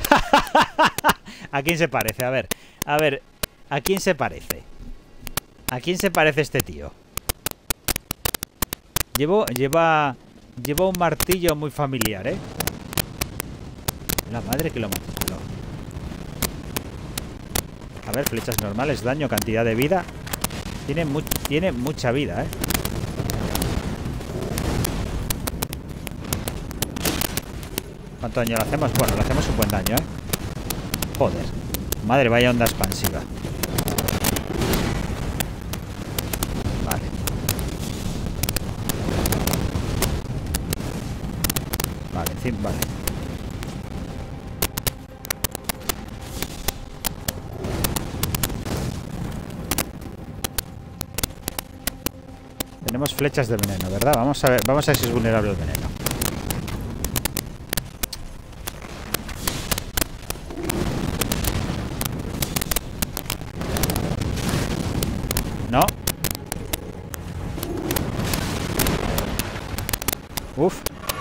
¿a quién se parece? A ver, a ver, ¿a quién se parece? ¿A quién se parece este tío? Llevo, lleva, lleva un martillo muy familiar, ¿eh? La madre que lo mató. A ver, flechas normales, daño, cantidad de vida. Tiene, mu tiene mucha vida, ¿eh? ¿Cuánto daño le hacemos? Bueno, le hacemos un buen daño, ¿eh? Joder. Madre, vaya onda expansiva. Vale. Vale, en fin, vale. Tenemos flechas de veneno, ¿verdad? Vamos a ver, vamos a ver si es vulnerable el veneno. No. Uf.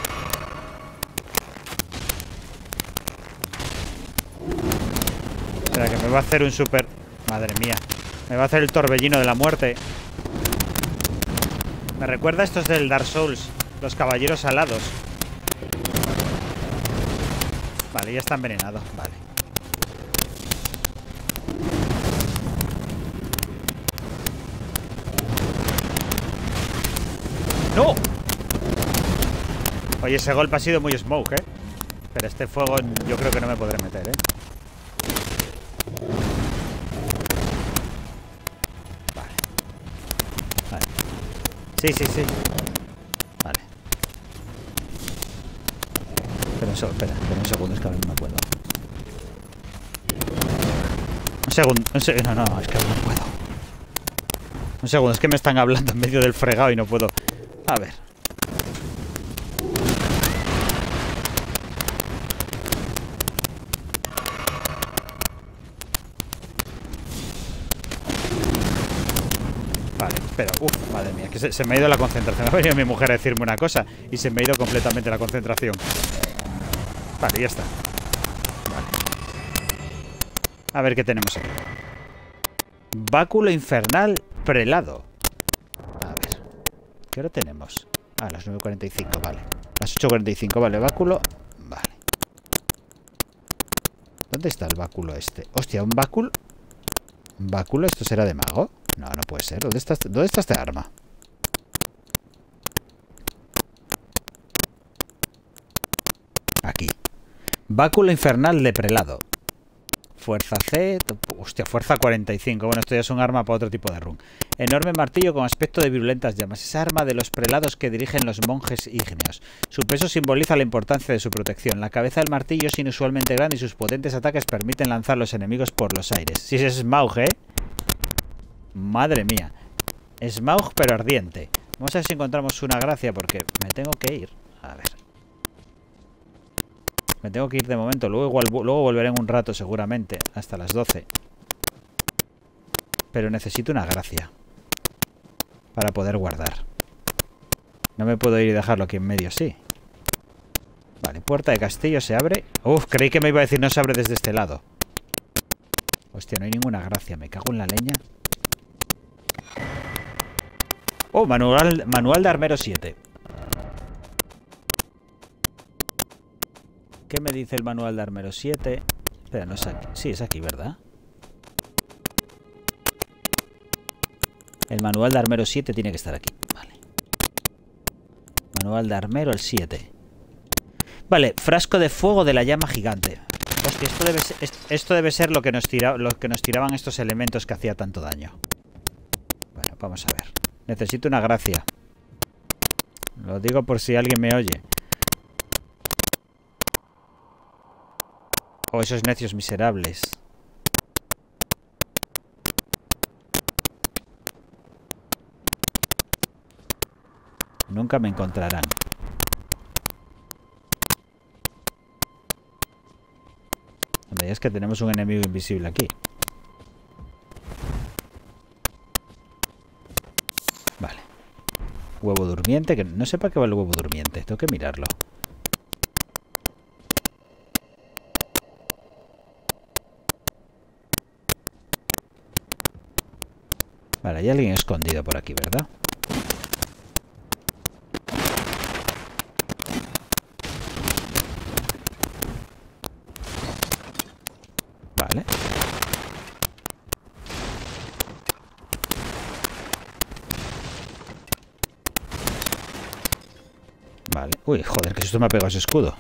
Espera, que me va a hacer un super... Madre mía. Me va a hacer el torbellino de la muerte. Me recuerda a estos del Dark Souls, los caballeros alados. Vale, ya está envenenado. Vale. ¡No! Oye, ese golpe ha sido muy smoke, ¿eh? Pero este fuego yo creo que no me podré meter, ¿eh? Vale. Vale. Sí, sí, sí. Vale. Espera un segundo, espera, espera un segundo, es que ahora no me puedo. Un segundo, un segundo. No, no, es que ahora no puedo. Un segundo, es que me están hablando en medio del fregado y no puedo. A ver. Vale, espera, uff, madre mía, que se, se me ha ido la concentración. Ha venido mi mujer a decirme una cosa y se me ha ido completamente la concentración. Vale, ya está. Vale. A ver qué tenemos aquí. Báculo infernal prelado. A ver, ¿qué hora tenemos? Ah, las nueve cuarenta y cinco, vale. Las ocho cuarenta y cinco, vale, báculo. Vale. ¿Dónde está el báculo este? Hostia, un báculo. ¿Un báculo? ¿Esto será de mago? No, no puede ser. ¿Dónde está, ¿Dónde está este arma? Aquí. Báculo infernal de prelado. Fuerza C. Hostia, fuerza cuarenta y cinco. Bueno, esto ya es un arma para otro tipo de run. Enorme martillo con aspecto de virulentas llamas. Es arma de los prelados que dirigen los monjes ígneos. Su peso simboliza la importancia de su protección. La cabeza del martillo es inusualmente grande y sus potentes ataques permiten lanzar a los enemigos por los aires. Si es Smaug, ¿eh? Madre mía. Smaug pero ardiente. Vamos a ver si encontramos una gracia porque me tengo que ir. A ver. Me tengo que ir de momento. Luego, igual, luego volveré en un rato seguramente. Hasta las doce. Pero necesito una gracia. Para poder guardar. No me puedo ir y dejarlo aquí en medio, sí. Vale, puerta de castillo se abre. Uf, creí que me iba a decir no se abre desde este lado. Hostia, no hay ninguna gracia. Me cago en la leña. Oh, manual, manual de armero siete. ¿Qué me dice el manual de armero siete? Espera, no es aquí. Sí, es aquí, ¿verdad? El manual de armero siete tiene que estar aquí. Vale. Manual de armero el siete. Vale, frasco de fuego de la llama gigante. Hostia, esto debe ser, esto debe ser lo que nos tira, lo que nos tiraban estos elementos que hacía tanto daño. Bueno, vamos a ver. Necesito una gracia. Lo digo por si alguien me oye. Oh, esos necios miserables. Nunca me encontrarán. Hombre, es que tenemos un enemigo invisible aquí. Vale. Huevo durmiente, que no sé para qué va el huevo durmiente. Tengo que mirarlo. Vale, hay alguien escondido por aquí, ¿verdad? Vale. Vale. Uy, joder, que susto me ha pegado ese escudo.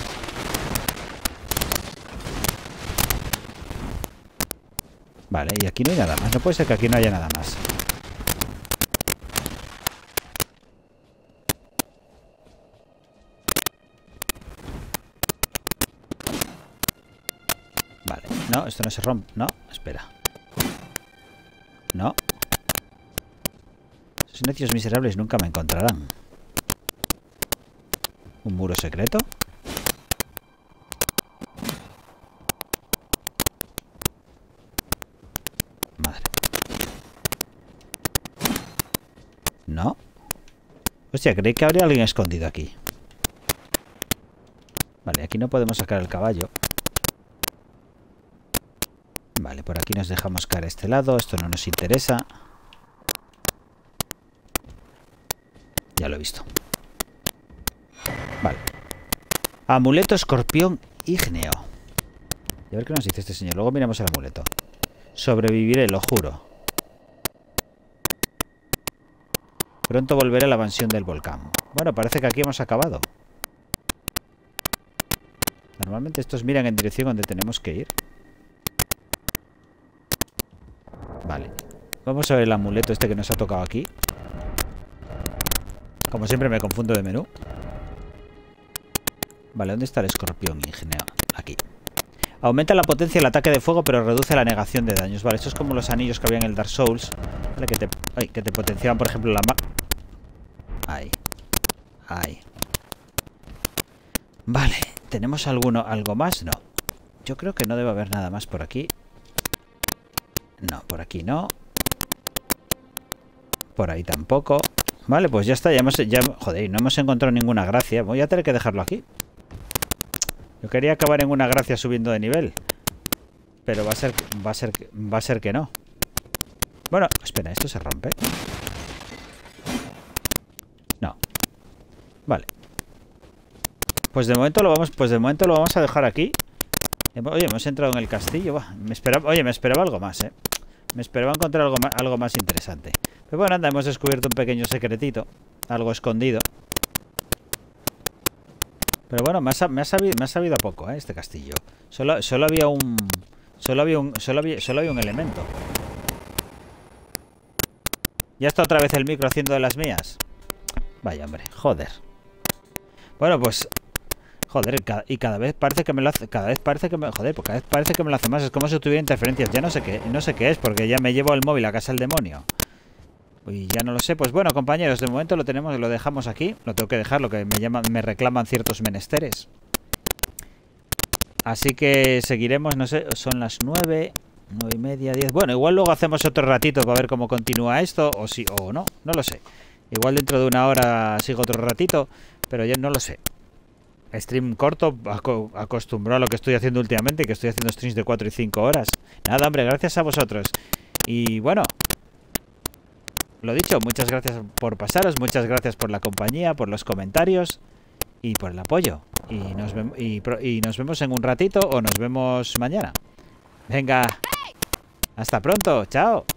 Vale, y aquí no hay nada más. No puede ser que aquí no haya nada más. Vale. No, esto no se rompe. No, espera. No. Esos necios miserables nunca me encontrarán. ¿Un muro secreto? Madre. No. Hostia, creí que habría alguien escondido aquí. Vale, aquí no podemos sacar el caballo. Vale, por aquí nos dejamos caer a este lado. Esto no nos interesa. Ya lo he visto. Vale. Amuleto escorpión ígneo. Y a ver qué nos dice este señor. Luego miramos el amuleto. Sobreviviré, lo juro. Pronto volveré a la mansión del volcán. Bueno, parece que aquí hemos acabado. Normalmente estos miran en dirección donde tenemos que ir. Vale. Vamos a ver el amuleto este que nos ha tocado aquí. Como siempre me confundo de menú. Vale, ¿dónde está el escorpión ígneo? Aquí. Aumenta la potencia del ataque de fuego, pero reduce la negación de daños. Vale, esto es como los anillos que había en el Dark Souls. Vale, que te, ay, que te potenciaban, por ejemplo, la ma... Ahí. Ahí. Vale, ¿tenemos alguno, algo más? No. Yo creo que no debe haber nada más por aquí. No, por aquí no. Por ahí tampoco. Vale, pues ya está. Ya hemos, ya, joder, no hemos encontrado ninguna gracia. Voy a tener que dejarlo aquí. Yo quería acabar en una gracia subiendo de nivel. Pero va a ser, va a ser, va a ser que no. Bueno, espera, ¿esto se rompe? No. Vale. Pues de momento lo vamos, pues de momento lo vamos a dejar aquí. Oye, hemos entrado en el castillo. Buah, me esperaba, oye, me esperaba algo más, ¿eh? Me esperaba encontrar algo más, algo más interesante. Pero bueno, anda, hemos descubierto un pequeño secretito. Algo escondido. Pero bueno, me ha, me ha, sabido, me ha sabido a poco, ¿eh? Este castillo. Solo, solo había un... Solo había un... Solo había, solo había un elemento. ¿Ya está otra vez el micro haciendo de las mías? Vaya, hombre, joder. Bueno, pues... Joder, y cada vez parece que me lo hace... Cada vez parece que me... Joder, pues cada vez parece que me lo hace más. Es como si tuviera interferencias. Ya no sé qué, no sé qué es, porque ya me llevo el móvil a casa del demonio. Y ya no lo sé. Pues bueno, compañeros, de momento lo tenemos, lo dejamos aquí. Lo tengo que dejar, lo que me llaman, me reclaman ciertos menesteres. Así que seguiremos, no sé, son las nueve, nueve y media, diez. Bueno, igual luego hacemos otro ratito para ver cómo continúa esto, o sí, o no, no lo sé. Igual dentro de una hora sigo otro ratito, pero yo no lo sé. Stream corto, aco acostumbrado a lo que estoy haciendo últimamente, que estoy haciendo streams de cuatro y cinco horas. Nada, hombre, gracias a vosotros. Y bueno, lo dicho, muchas gracias por pasaros, muchas gracias por la compañía, por los comentarios y por el apoyo. Y nos, ve y, y nos vemos en un ratito o nos vemos mañana. Venga, hasta pronto, chao.